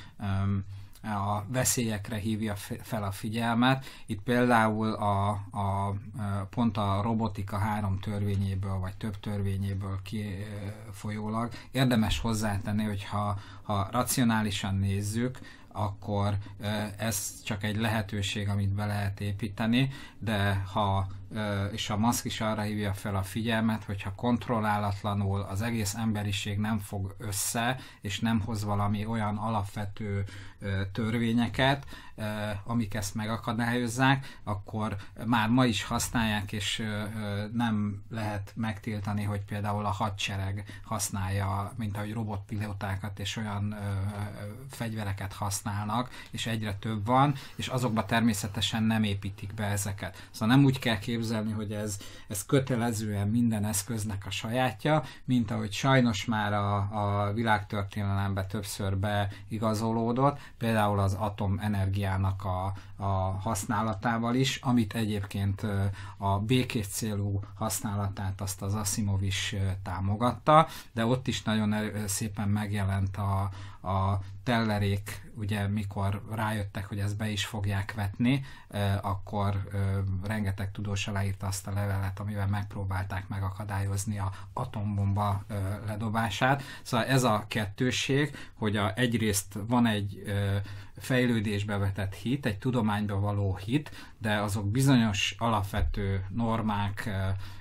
a veszélyekre hívja fel a figyelmet. Itt például a, a, pont a robotika három törvényéből, vagy több törvényéből kifolyólag érdemes hozzátenni, hogy ha, ha racionálisan nézzük, akkor ez csak egy lehetőség, amit be lehet építeni, de ha, és a Musk is arra hívja fel a figyelmet, hogyha kontrollálatlanul az egész emberiség nem fog össze, és nem hoz valami olyan alapvető törvényeket, amik ezt megakadályozzák, akkor már ma is használják, és nem lehet megtiltani, hogy például a hadsereg használja, mint ahogy robotpilótákat és olyan fegyvereket használnak, és egyre több van, és azokba természetesen nem építik be ezeket. Szóval nem úgy kell képzelni, hogy ez, ez kötelezően minden eszköznek a sajátja, mint ahogy sajnos már a, a világtörténelemben többször beigazolódott, például az atomenergiának a, a használatával is, amit egyébként a békés célú használatát azt az Asimov is támogatta, de ott is nagyon szépen megjelent a, a tellerék ugye mikor rájöttek, hogy ezt be is fogják vetni, akkor rengeteg tudós aláírta azt a levelet, amivel megpróbálták megakadályozni a atombomba ledobását. Szóval ez a kettősség, hogy a, egyrészt van egy fejlődésbe vetett hit, egy tudományba való hit, de azok bizonyos alapvető normák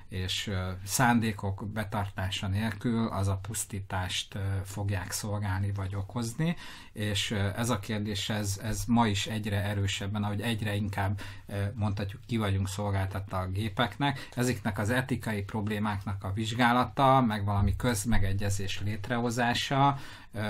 és szándékok betartása nélkül az a pusztítást fogják szolgálni vagy okozni, és ez a kérdés, ez, ez ma is egyre erősebben, ahogy egyre inkább mondhatjuk, ki vagyunk szolgáltatva a gépeknek, ezeknek az etikai problémáknak a vizsgálata, meg valami közmegegyezés létrehozása,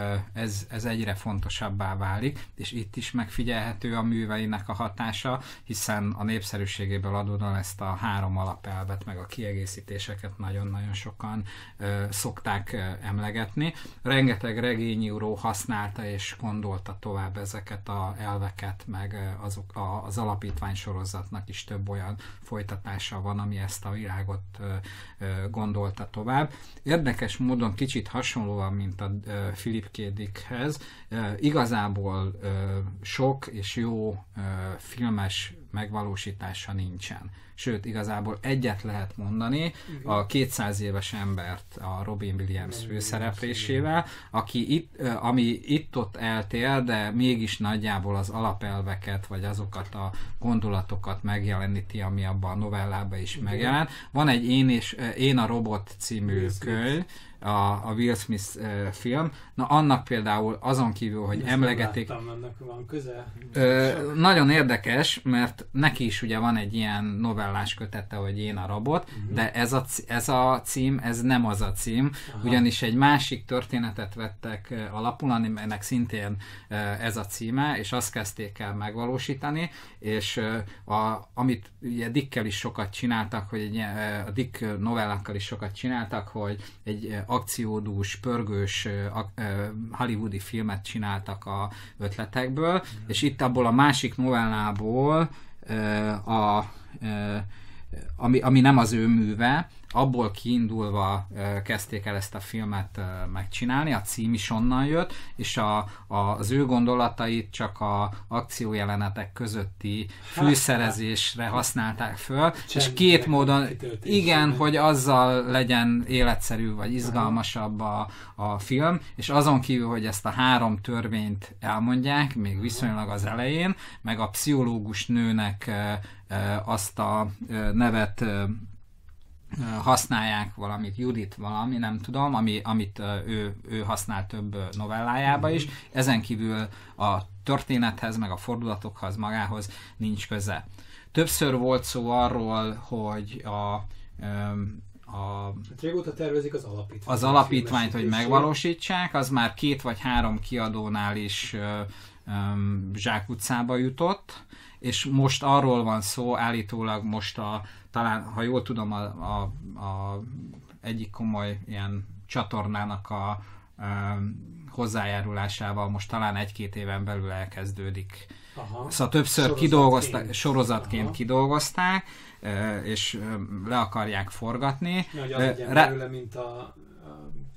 ez, ez egyre fontosabbá válik, és itt is megfigyelhető a műveinek a hatása, hiszen a népszerűségéből adódóan ezt a három alapelvet, meg a kiegészítéseket nagyon-nagyon sokan ö, szokták ö, emlegetni. Rengeteg regényíró használta és gondolta tovább ezeket az elveket, meg azok a, az alapítvány sorozatnak is több olyan folytatása van, ami ezt a világot ö, ö, gondolta tovább. Érdekes módon kicsit hasonlóan, mint a ö, Philip K. Dickhez, ö, igazából ö, sok és jó ö, filmes megvalósítása nincsen. Sőt, igazából egyet lehet mondani, igen, a kétszáz éves embert a Robin Williams főszereplésével, aki itt, ami itt-ott eltér, de mégis nagyjából az alapelveket, vagy azokat a gondolatokat megjeleníti, ami abban a novellában is megjelent. Van egy Én, és, Én a robot című könyv, a, a Will Smith uh, film. Na annak például azon kívül, hogy ezt emlegetik...
Láttam, annak van köze.
Ö, nagyon érdekes, mert neki is ugye van egy ilyen novellás kötete, hogy Én a robot, uh-huh. de ez a, ez a cím, ez nem az a cím, aha, ugyanis egy másik történetet vettek alapul, aminek szintén ez a címe, és azt kezdték el megvalósítani, és a, amit ugye Dickkel is sokat csináltak, hogy egy, a Dick novellákkal is sokat csináltak, hogy egy akciódús, pörgős hollywoodi filmet csináltak a ötletekből, mm. és itt abból a másik novellából, a, ami, ami nem az ő műve, abból kiindulva kezdték el ezt a filmet megcsinálni, a cím is onnan jött, és a, a, az ő gondolatait csak a akciójelenetek közötti fűszerezésre használták föl, és két módon, igen, hogy azzal legyen életszerű vagy izgalmasabb a, a film, és azon kívül, hogy ezt a három törvényt elmondják, még viszonylag az elején, meg a pszichológus nőnek azt a nevet használják, valamit, Judit valami, nem tudom, ami, amit ő, ő használ több novellájába is. Ezen kívül a történethez, meg a fordulatokhoz, magához nincs köze. Többször volt szó arról, hogy a, a
hát régóta tervezik az alapítványt.
Az alapítványt, hogy megvalósítsák, az már két vagy három kiadónál is um, zsákutcába jutott, és most arról van szó, állítólag most a, talán, ha jól tudom, a, a, a egyik komoly ilyen csatornának a, a hozzájárulásával most talán egy-két éven belül elkezdődik. Aha. Szóval többször sorozatként. kidolgozták, sorozatként Aha. kidolgozták, és le akarják forgatni.
Ja, hogy az legyen Re- belőle, mint a, a,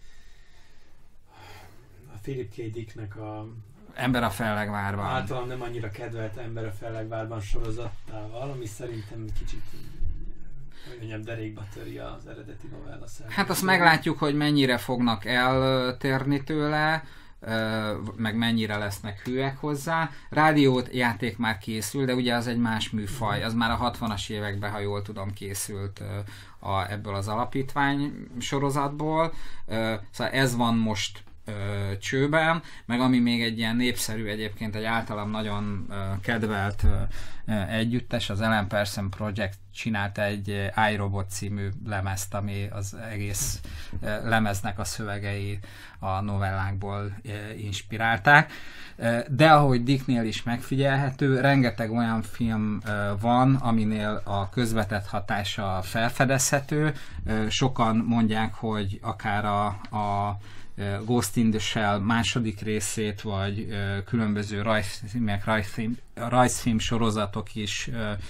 a Philip K. Dicknek a
Ember a Fellegvárban.
Általán nem annyira kedvelt Ember a Fellegvárban sorozattával, ami szerintem kicsit könnyebb derékba töri az eredeti novella szerint.
Hát azt meglátjuk, hogy mennyire fognak eltérni tőle, meg mennyire lesznek hűek hozzá. Rádiót játék már készül, de ugye az egy más műfaj, az már a hatvanas években, ha jól tudom, készült a, ebből az alapítvány sorozatból. Szóval ez van most Ö, csőben, meg ami még egy ilyen népszerű, egyébként egy általam nagyon ö, kedvelt ö, ö, együttes, az Ellen Person Project csinált egy iRobot című lemezt, ami az egész ö, lemeznek a szövegei a novellákból ö, inspirálták. Ö, de ahogy Dicknél is megfigyelhető, rengeteg olyan film ö, van, aminél a közvetett hatása felfedezhető. Ö, sokan mondják, hogy akár a, a Ghost in the Shell második részét, vagy különböző rajzfilmek, rajzfilm, rajzfilm sorozatok is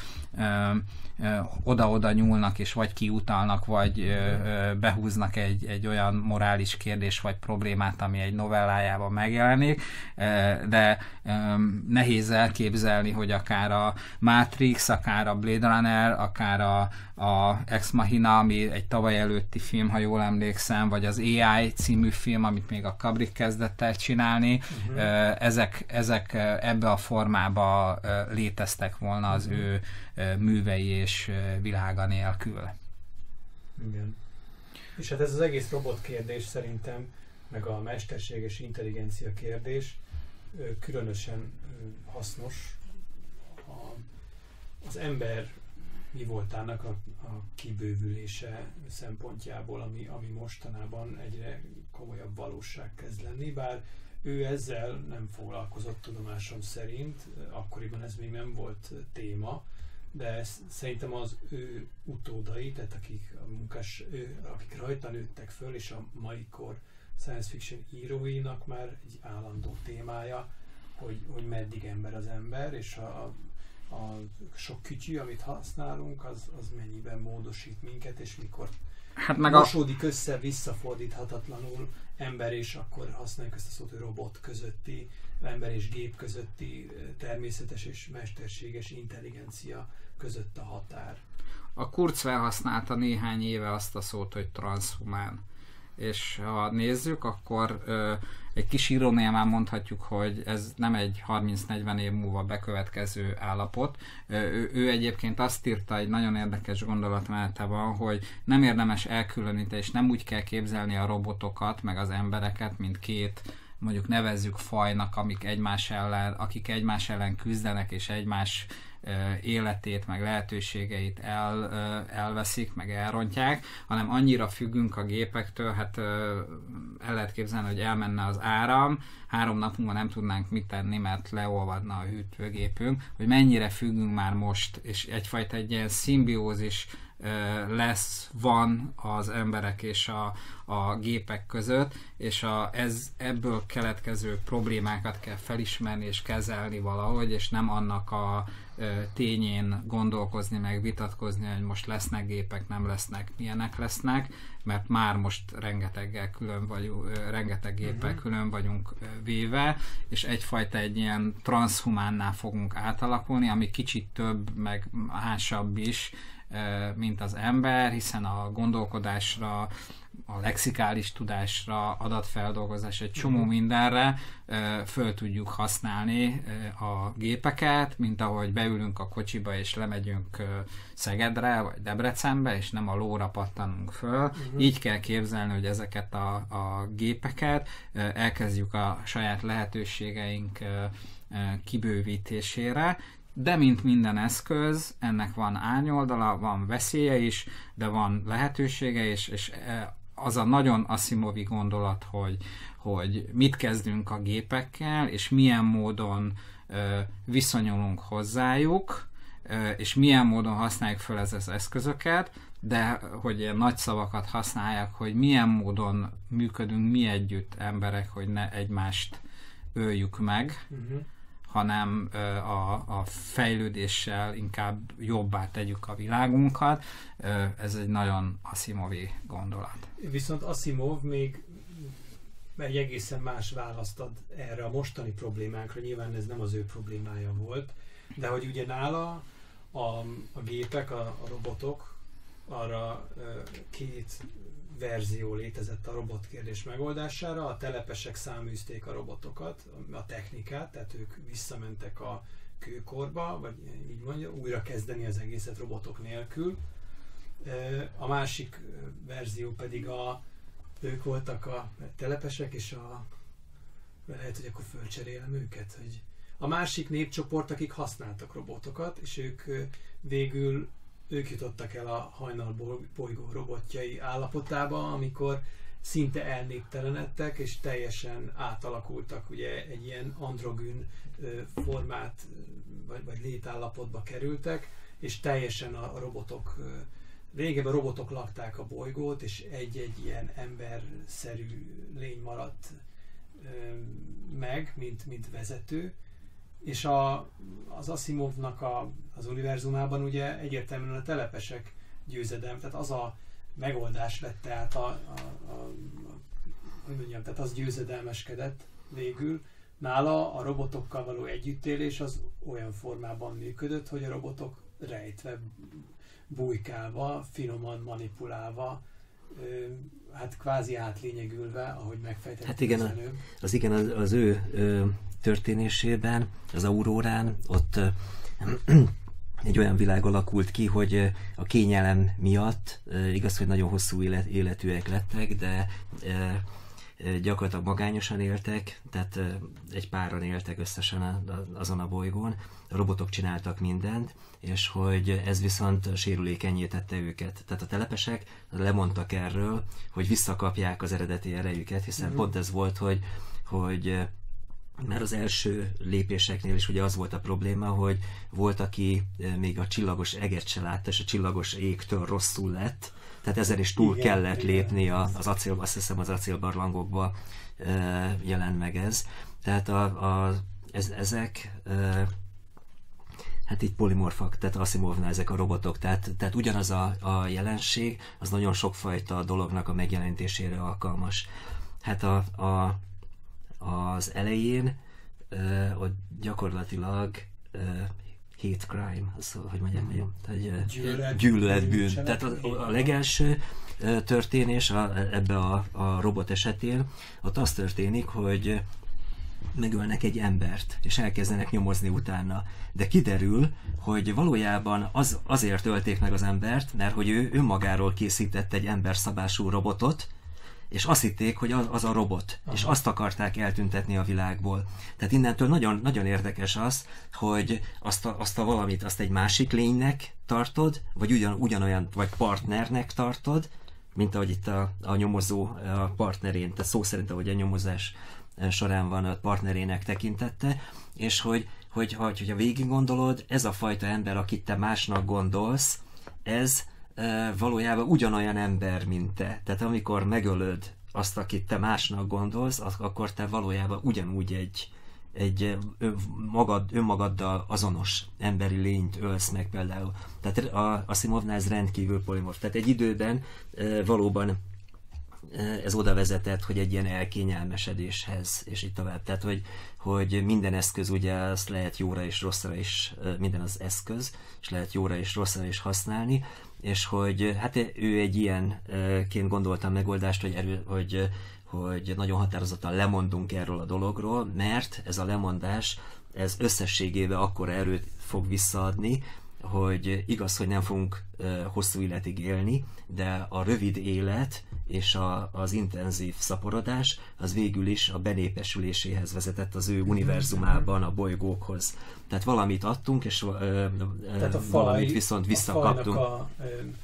oda-oda nyúlnak, és vagy kiutalnak, vagy behúznak egy, egy olyan morális kérdés, vagy problémát, ami egy novellájában megjelenik, de nehéz elképzelni, hogy akár a Matrix, akár a Blade Runner, akár a, a Ex Machina, ami egy tavaly előtti film, ha jól emlékszem, vagy az á i című film, amit még a Kubrick kezdett el csinálni, uh-huh. ezek, ezek ebbe a formába léteztek volna az uh-huh. ő művei és világa nélkül.
Igen. És hát ez az egész robot kérdés szerintem, meg a mesterséges intelligencia kérdés különösen hasznos az ember mi voltának a, a kibővülése szempontjából, ami, ami mostanában egyre komolyabb valóság kezd lenni, bár ő ezzel nem foglalkozott tudomásom szerint, akkoriban ez még nem volt téma, de szerintem az ő utódai, tehát akik, a munkás, ő, akik rajta nőttek föl, és a mai kor science fiction íróinak már egy állandó témája, hogy, hogy meddig ember az ember, és a, a sok kütyű, amit használunk, az, az mennyiben módosít minket, és mikor hát meg mosódik a... össze visszafordíthatatlanul ember, és akkor használjuk ezt a szót, hogy robot közötti, ember és gép közötti természetes és mesterséges intelligencia között a határ.
A Kurzweil használta néhány éve azt a szót, hogy transhumán. És ha nézzük, akkor ö, egy kis iróniával mondhatjuk, hogy ez nem egy harminc-negyven év múlva bekövetkező állapot. Ö, ő, ő egyébként azt írta egy nagyon érdekes gondolatmenetében, hogy nem érdemes elkülöníteni, és nem úgy kell képzelni a robotokat, meg az embereket, mint két, mondjuk nevezzük fajnak, amik egymás ellen, akik egymás ellen küzdenek, és egymás életét, meg lehetőségeit el, elveszik, meg elrontják, hanem annyira függünk a gépektől, hát el lehet képzelni, hogy elmenne az áram, három nap múlva nem tudnánk mit tenni, mert leolvadna a hűtőgépünk, hogy mennyire függünk már most, és egyfajta egy ilyen szimbiózis lesz, van az emberek és a, a gépek között, és a, ez, ebből keletkező problémákat kell felismerni és kezelni valahogy, és nem annak a e, tényén gondolkozni, meg vitatkozni, hogy most lesznek gépek, nem lesznek, milyenek lesznek, mert már most rengeteggel külön vagyunk, rengeteg géppel uh-huh. külön vagyunk véve, és egyfajta egy ilyen transhumánná fogunk átalakulni, ami kicsit több, meg másabb is, mint az ember, hiszen a gondolkodásra, a lexikális tudásra, adatfeldolgozás, egy csomó mindenre föl tudjuk használni a gépeket, mint ahogy beülünk a kocsiba és lemegyünk Szegedre vagy Debrecenbe, és nem a lóra pattanunk föl. Uh-huh. Így kell képzelni, hogy ezeket a, a gépeket elkezdjük a saját lehetőségeink kibővítésére, de mint minden eszköz, ennek van árnyoldala, van veszélye is, de van lehetősége is, és az a nagyon Asimovi gondolat, hogy, hogy mit kezdünk a gépekkel, és milyen módon ö, viszonyulunk hozzájuk, ö, és milyen módon használjuk fel ez az eszközöket, de hogy ilyen nagy szavakat használják, hogy milyen módon működünk mi együtt emberek, hogy ne egymást öljük meg, uh-huh. hanem a, a fejlődéssel inkább jobbá tegyük a világunkat. Ez egy nagyon Asimovi gondolat.
Viszont Asimov még egy egészen más választ ad erre a mostani problémánkra, nyilván ez nem az ő problémája volt, de hogy ugye nála a, a gépek, a, a robotok, arra két verzió létezett a robotkérdés megoldására. A telepesek száműzték a robotokat, a technikát, tehát ők visszamentek a kőkorba, vagy így mondja, újra kezdeni az egészet robotok nélkül. A másik verzió pedig a, ők voltak a telepesek, és a, lehet, hogy akkor fölcserélem őket, hogy a másik népcsoport, akik használtak robotokat, és ők végül ők jutottak el a hajnalbolygó robotjai állapotába, amikor szinte elnéptelenedtek, és teljesen átalakultak, ugye egy ilyen androgyn formát, vagy, vagy létállapotba kerültek, és teljesen a robotok régebben robotok lakták a bolygót, és egy-egy ilyen emberszerű lény maradt ö, meg, mint, mint vezető. És a, az Asimovnak a, az univerzumában ugye egyértelműen a telepesek győzedelm, tehát az a megoldás vette át a, a, a, a hogy mondjam, tehát az győzedelmeskedett végül. Nála a robotokkal való együttélés az olyan formában működött, hogy a robotok rejtve, bujkálva, finoman manipulálva, ö, hát kvázi átlényegülve, ahogy megfejtettük.
Hát igen, az, az igen, az, az ő ö, történésében, az Aurórán, ott ö, egy olyan világ alakult ki, hogy a kényelem miatt, igaz, hogy nagyon hosszú élet, életűek lettek, de e, gyakorlatilag magányosan éltek, tehát egy páran éltek összesen azon a bolygón, a robotok csináltak mindent, és hogy ez viszont sérülékenyé tette őket. Tehát a telepesek lemondtak erről, hogy visszakapják az eredeti erejüket, hiszen mm-hmm. pont ez volt, hogy, hogy már az első lépéseknél is ugye az volt a probléma, hogy volt, aki még a csillagos eget se látta, és a csillagos égtől rosszul lett, tehát ezen is túl igen, kellett igen. lépni a, az acél, azt hiszem az acélbarlangokba e, jelent meg ez. Tehát a, a, ez, ezek e, hát így polimorfak, tehát Asimovnál ezek a robotok, tehát, tehát ugyanaz a, a jelenség, az nagyon sokfajta dolognak a megjelenítésére alkalmas. Hát a, a az elején uh, ott gyakorlatilag uh, hate crime, az, hogy mondjam, mm. hogy gyűlöletbűn. Gyűlöletbűn. Tehát a, a legelső uh, történés a, ebbe a, a robot esetén, ott az történik, hogy megölnek egy embert, és elkezdenek nyomozni utána. De kiderül, hogy valójában az, azért ölték meg az embert, mert hogy ő önmagáról készített egy emberszabású robotot, és azt hitték, hogy az, az a robot, aha. és azt akarták eltüntetni a világból. Tehát innentől nagyon, nagyon érdekes az, hogy azt a, azt a valamit, azt egy másik lénynek tartod, vagy ugyan, ugyanolyan, vagy partnernek tartod, mint ahogy itt a, a nyomozó a partnerén, tehát szó szerint, ahogy a nyomozás során van, a partnerének tekintette, és hogy, hogy, hogy hogyha végig gondolod, ez a fajta ember, akit te másnak gondolsz, ez valójában ugyanolyan ember, mint te. Tehát amikor megölöd azt, akit te másnak gondolsz, akkor te valójában ugyanúgy egy, egy magad, önmagaddal azonos emberi lényt ölsz meg például. Tehát a Asimovnál ez rendkívül polimorf. Tehát egy időben valóban ez oda vezetett, hogy egy ilyen elkényelmesedéshez, és így tovább. Tehát, hogy, hogy minden eszköz, ugye azt lehet jóra és rosszra is, minden az eszköz, és lehet jóra és rosszra is használni, és hogy hát ő egy ilyenként gondolta a megoldást, hogy, erő, hogy, hogy nagyon határozottan lemondunk erről a dologról, mert ez a lemondás, ez összességében akkora erőt fog visszaadni, hogy igaz, hogy nem fogunk hosszú életig élni, de a rövid élet és a, az intenzív szaporodás az végül is a benépesüléséhez vezetett az ő univerzumában, a bolygókhoz. Tehát valamit adtunk, és ö, Tehát a faj, valamit viszont visszakaptunk.
A, a,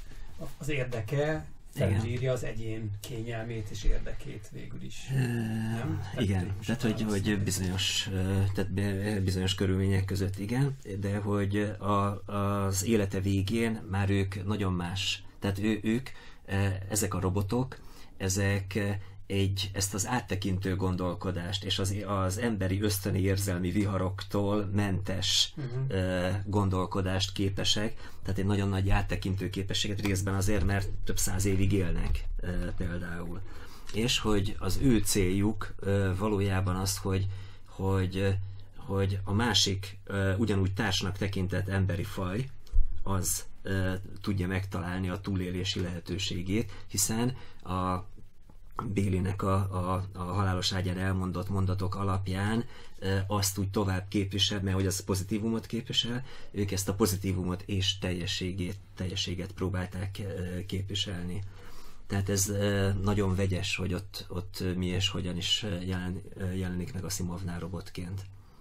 az érdeke felülírja az egyén kényelmét és érdekét végül is. Nem?
Igen, tehát, tehát hogy, hogy bizonyos, tehát bizonyos körülmények között igen, de hogy a, az élete végén már ők nagyon más. Tehát ő, ők, ezek a robotok, ezek egy, ezt az áttekintő gondolkodást és az, az emberi ösztöni érzelmi viharoktól mentes uh-huh. gondolkodást képesek, tehát egy nagyon nagy áttekintő képességet részben azért, mert több száz évig élnek például. És hogy az ő céljuk valójában az, hogy, hogy, hogy a másik ugyanúgy társnak tekintett emberi faj, az tudja megtalálni a túlélési lehetőségét, hiszen a Bélinek a, a, a halálos ágyán elmondott mondatok alapján e, azt úgy tovább képvisel, mert hogy az pozitívumot képvisel, ők ezt a pozitívumot és teljességét, teljességet próbálták e, képviselni. Tehát ez e, nagyon vegyes, hogy ott, ott mi és hogyan is jelen, jelenik meg Asimovnál robotként.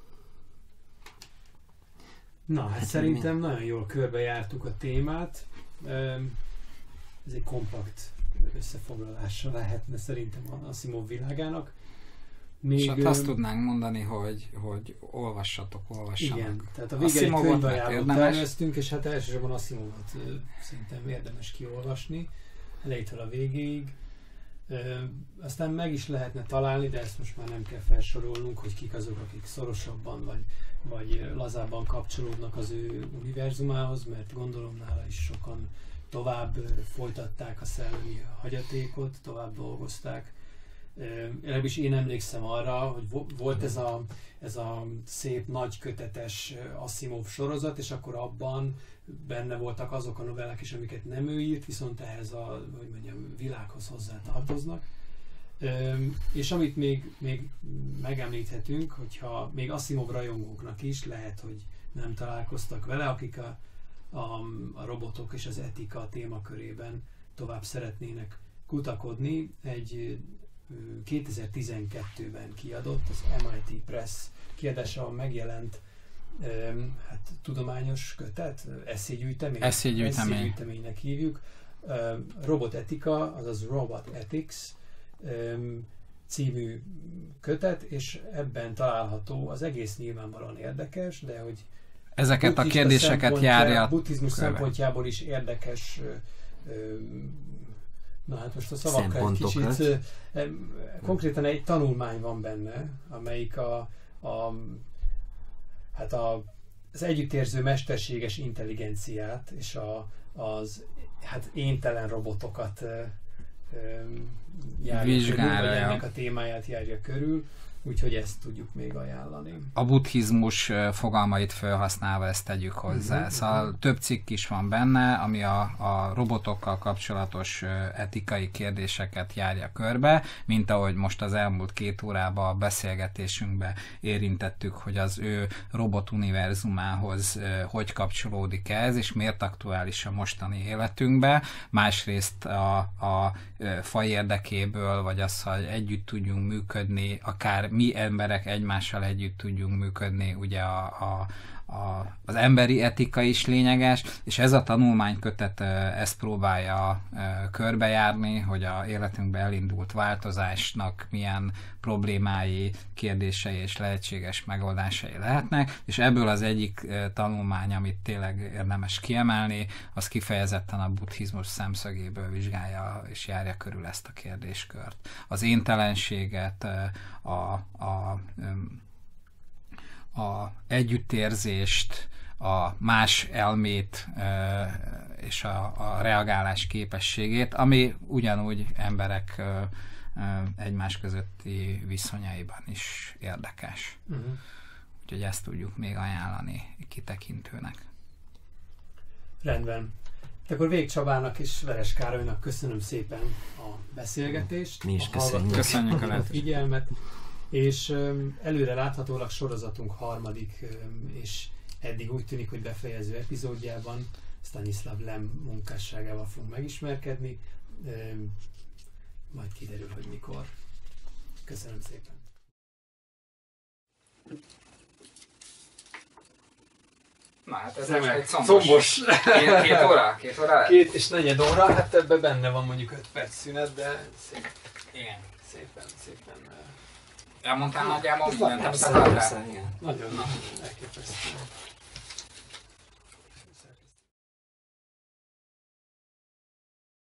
Na, hát, hát szerintem mi? Nagyon jól körbejártuk a témát. Ez egy kompakt összefoglalása lehetne szerintem a Asimov világának. Még,
és hát azt tudnánk mondani, hogy, hogy olvassatok, olvassanak.
Igen, tehát a végén egy könyvajánlót terveztünk, és hát elsősorban Asimovot szerintem érdemes kiolvasni, elejétől a végéig. Ö, aztán meg is lehetne találni, de ezt most már nem kell felsorolnunk, hogy kik azok, akik szorosabban vagy, vagy lazábban kapcsolódnak az ő univerzumához, mert gondolom nála is sokan tovább folytatták a szellemi hagyatékot, tovább dolgozták. Legalábbis én emlékszem arra, hogy volt ez a, ez a szép, nagy kötetes Asimov sorozat, és akkor abban benne voltak azok a novellák is, amiket nem ő írt, viszont ehhez a hogy mondjam, világhoz hozzá tartoznak. És amit még, még megemlíthetünk, hogyha még Asimov rajongóknak is lehet, hogy nem találkoztak vele, akik a, a, a robotok és az etika témakörében tovább szeretnének kutakodni, egy kétezer-tizenkettőben kiadott, az em i té Press kiadása megjelent um, hát, tudományos kötet, eszégyűjtemény,
eszégyűjtemény.
eszégyűjteménynek hívjuk, um, robotetika, azaz Robot Ethics um, című kötet, és ebben található, az egész nyilvánvalóan érdekes, de hogy
ezeket a kérdéseket járja.
Buddhizmus szempontjából is érdekes. Um, Na hát most a szavakkal egy kicsit, eh, konkrétan egy tanulmány van benne, amelyik a, a, hát a, az együttérző mesterséges intelligenciát és a, az hát éntelen robotokat eh, eh, járja körül, vagy ennek a témáját járja körül, úgyhogy ezt tudjuk még ajánlani.
A buddhizmus fogalmait felhasználva ezt tegyük hozzá. Uh-huh. Szóval több cikk is van benne, ami a, a robotokkal kapcsolatos etikai kérdéseket járja körbe, mint ahogy most az elmúlt két órában a beszélgetésünkben érintettük, hogy az ő robot univerzumához hogy kapcsolódik ez, és miért aktuális a mostani életünkben. Másrészt a, a faj érdekéből, vagy az, hogy együtt tudjunk működni, akár mi emberek egymással együtt tudjunk működni, ugye a, a, a, az emberi etika is lényeges, és ez a tanulmánykötet ezt próbálja körbejárni, hogy a életünkben elindult változásnak milyen problémái, kérdései és lehetséges megoldásai lehetnek, és ebből az egyik tanulmány, amit tényleg érdemes kiemelni, az kifejezetten a buddhizmus szemszögéből vizsgálja és járja körül ezt a kérdéskört. Az éntelenséget, a, a, a együttérzést, a más elmét és a, a reagálás képességét, ami ugyanúgy emberek egymás közötti viszonyaiban is érdekes. Uh-huh. Úgyhogy ezt tudjuk még ajánlani kitekintőnek.
Rendben. Akkor Vég Csabának és Veres Károlynak köszönöm szépen a beszélgetést.
Mi is
a
köszönjük.
Köszönjük a,
a figyelmet. És um, előre láthatólag sorozatunk harmadik um, és eddig úgy tűnik, hogy befejező epizódjában Stanislav Lem munkásságával fogunk megismerkedni. Um, majd kiderül, hogy mikor. Köszönöm szépen.
Na hát ez
Remek.
egy combos.
combos.
Két, két óra? Két óra lesz?
Két és negyed óra, hát ebben benne van mondjuk öt perc szünet, de szép,
Igen.
szépen, szépen.
Elmondtál nagyjából mindent, amit
Persze,
akartál?
persze, igen.
Nagyon elképesztő.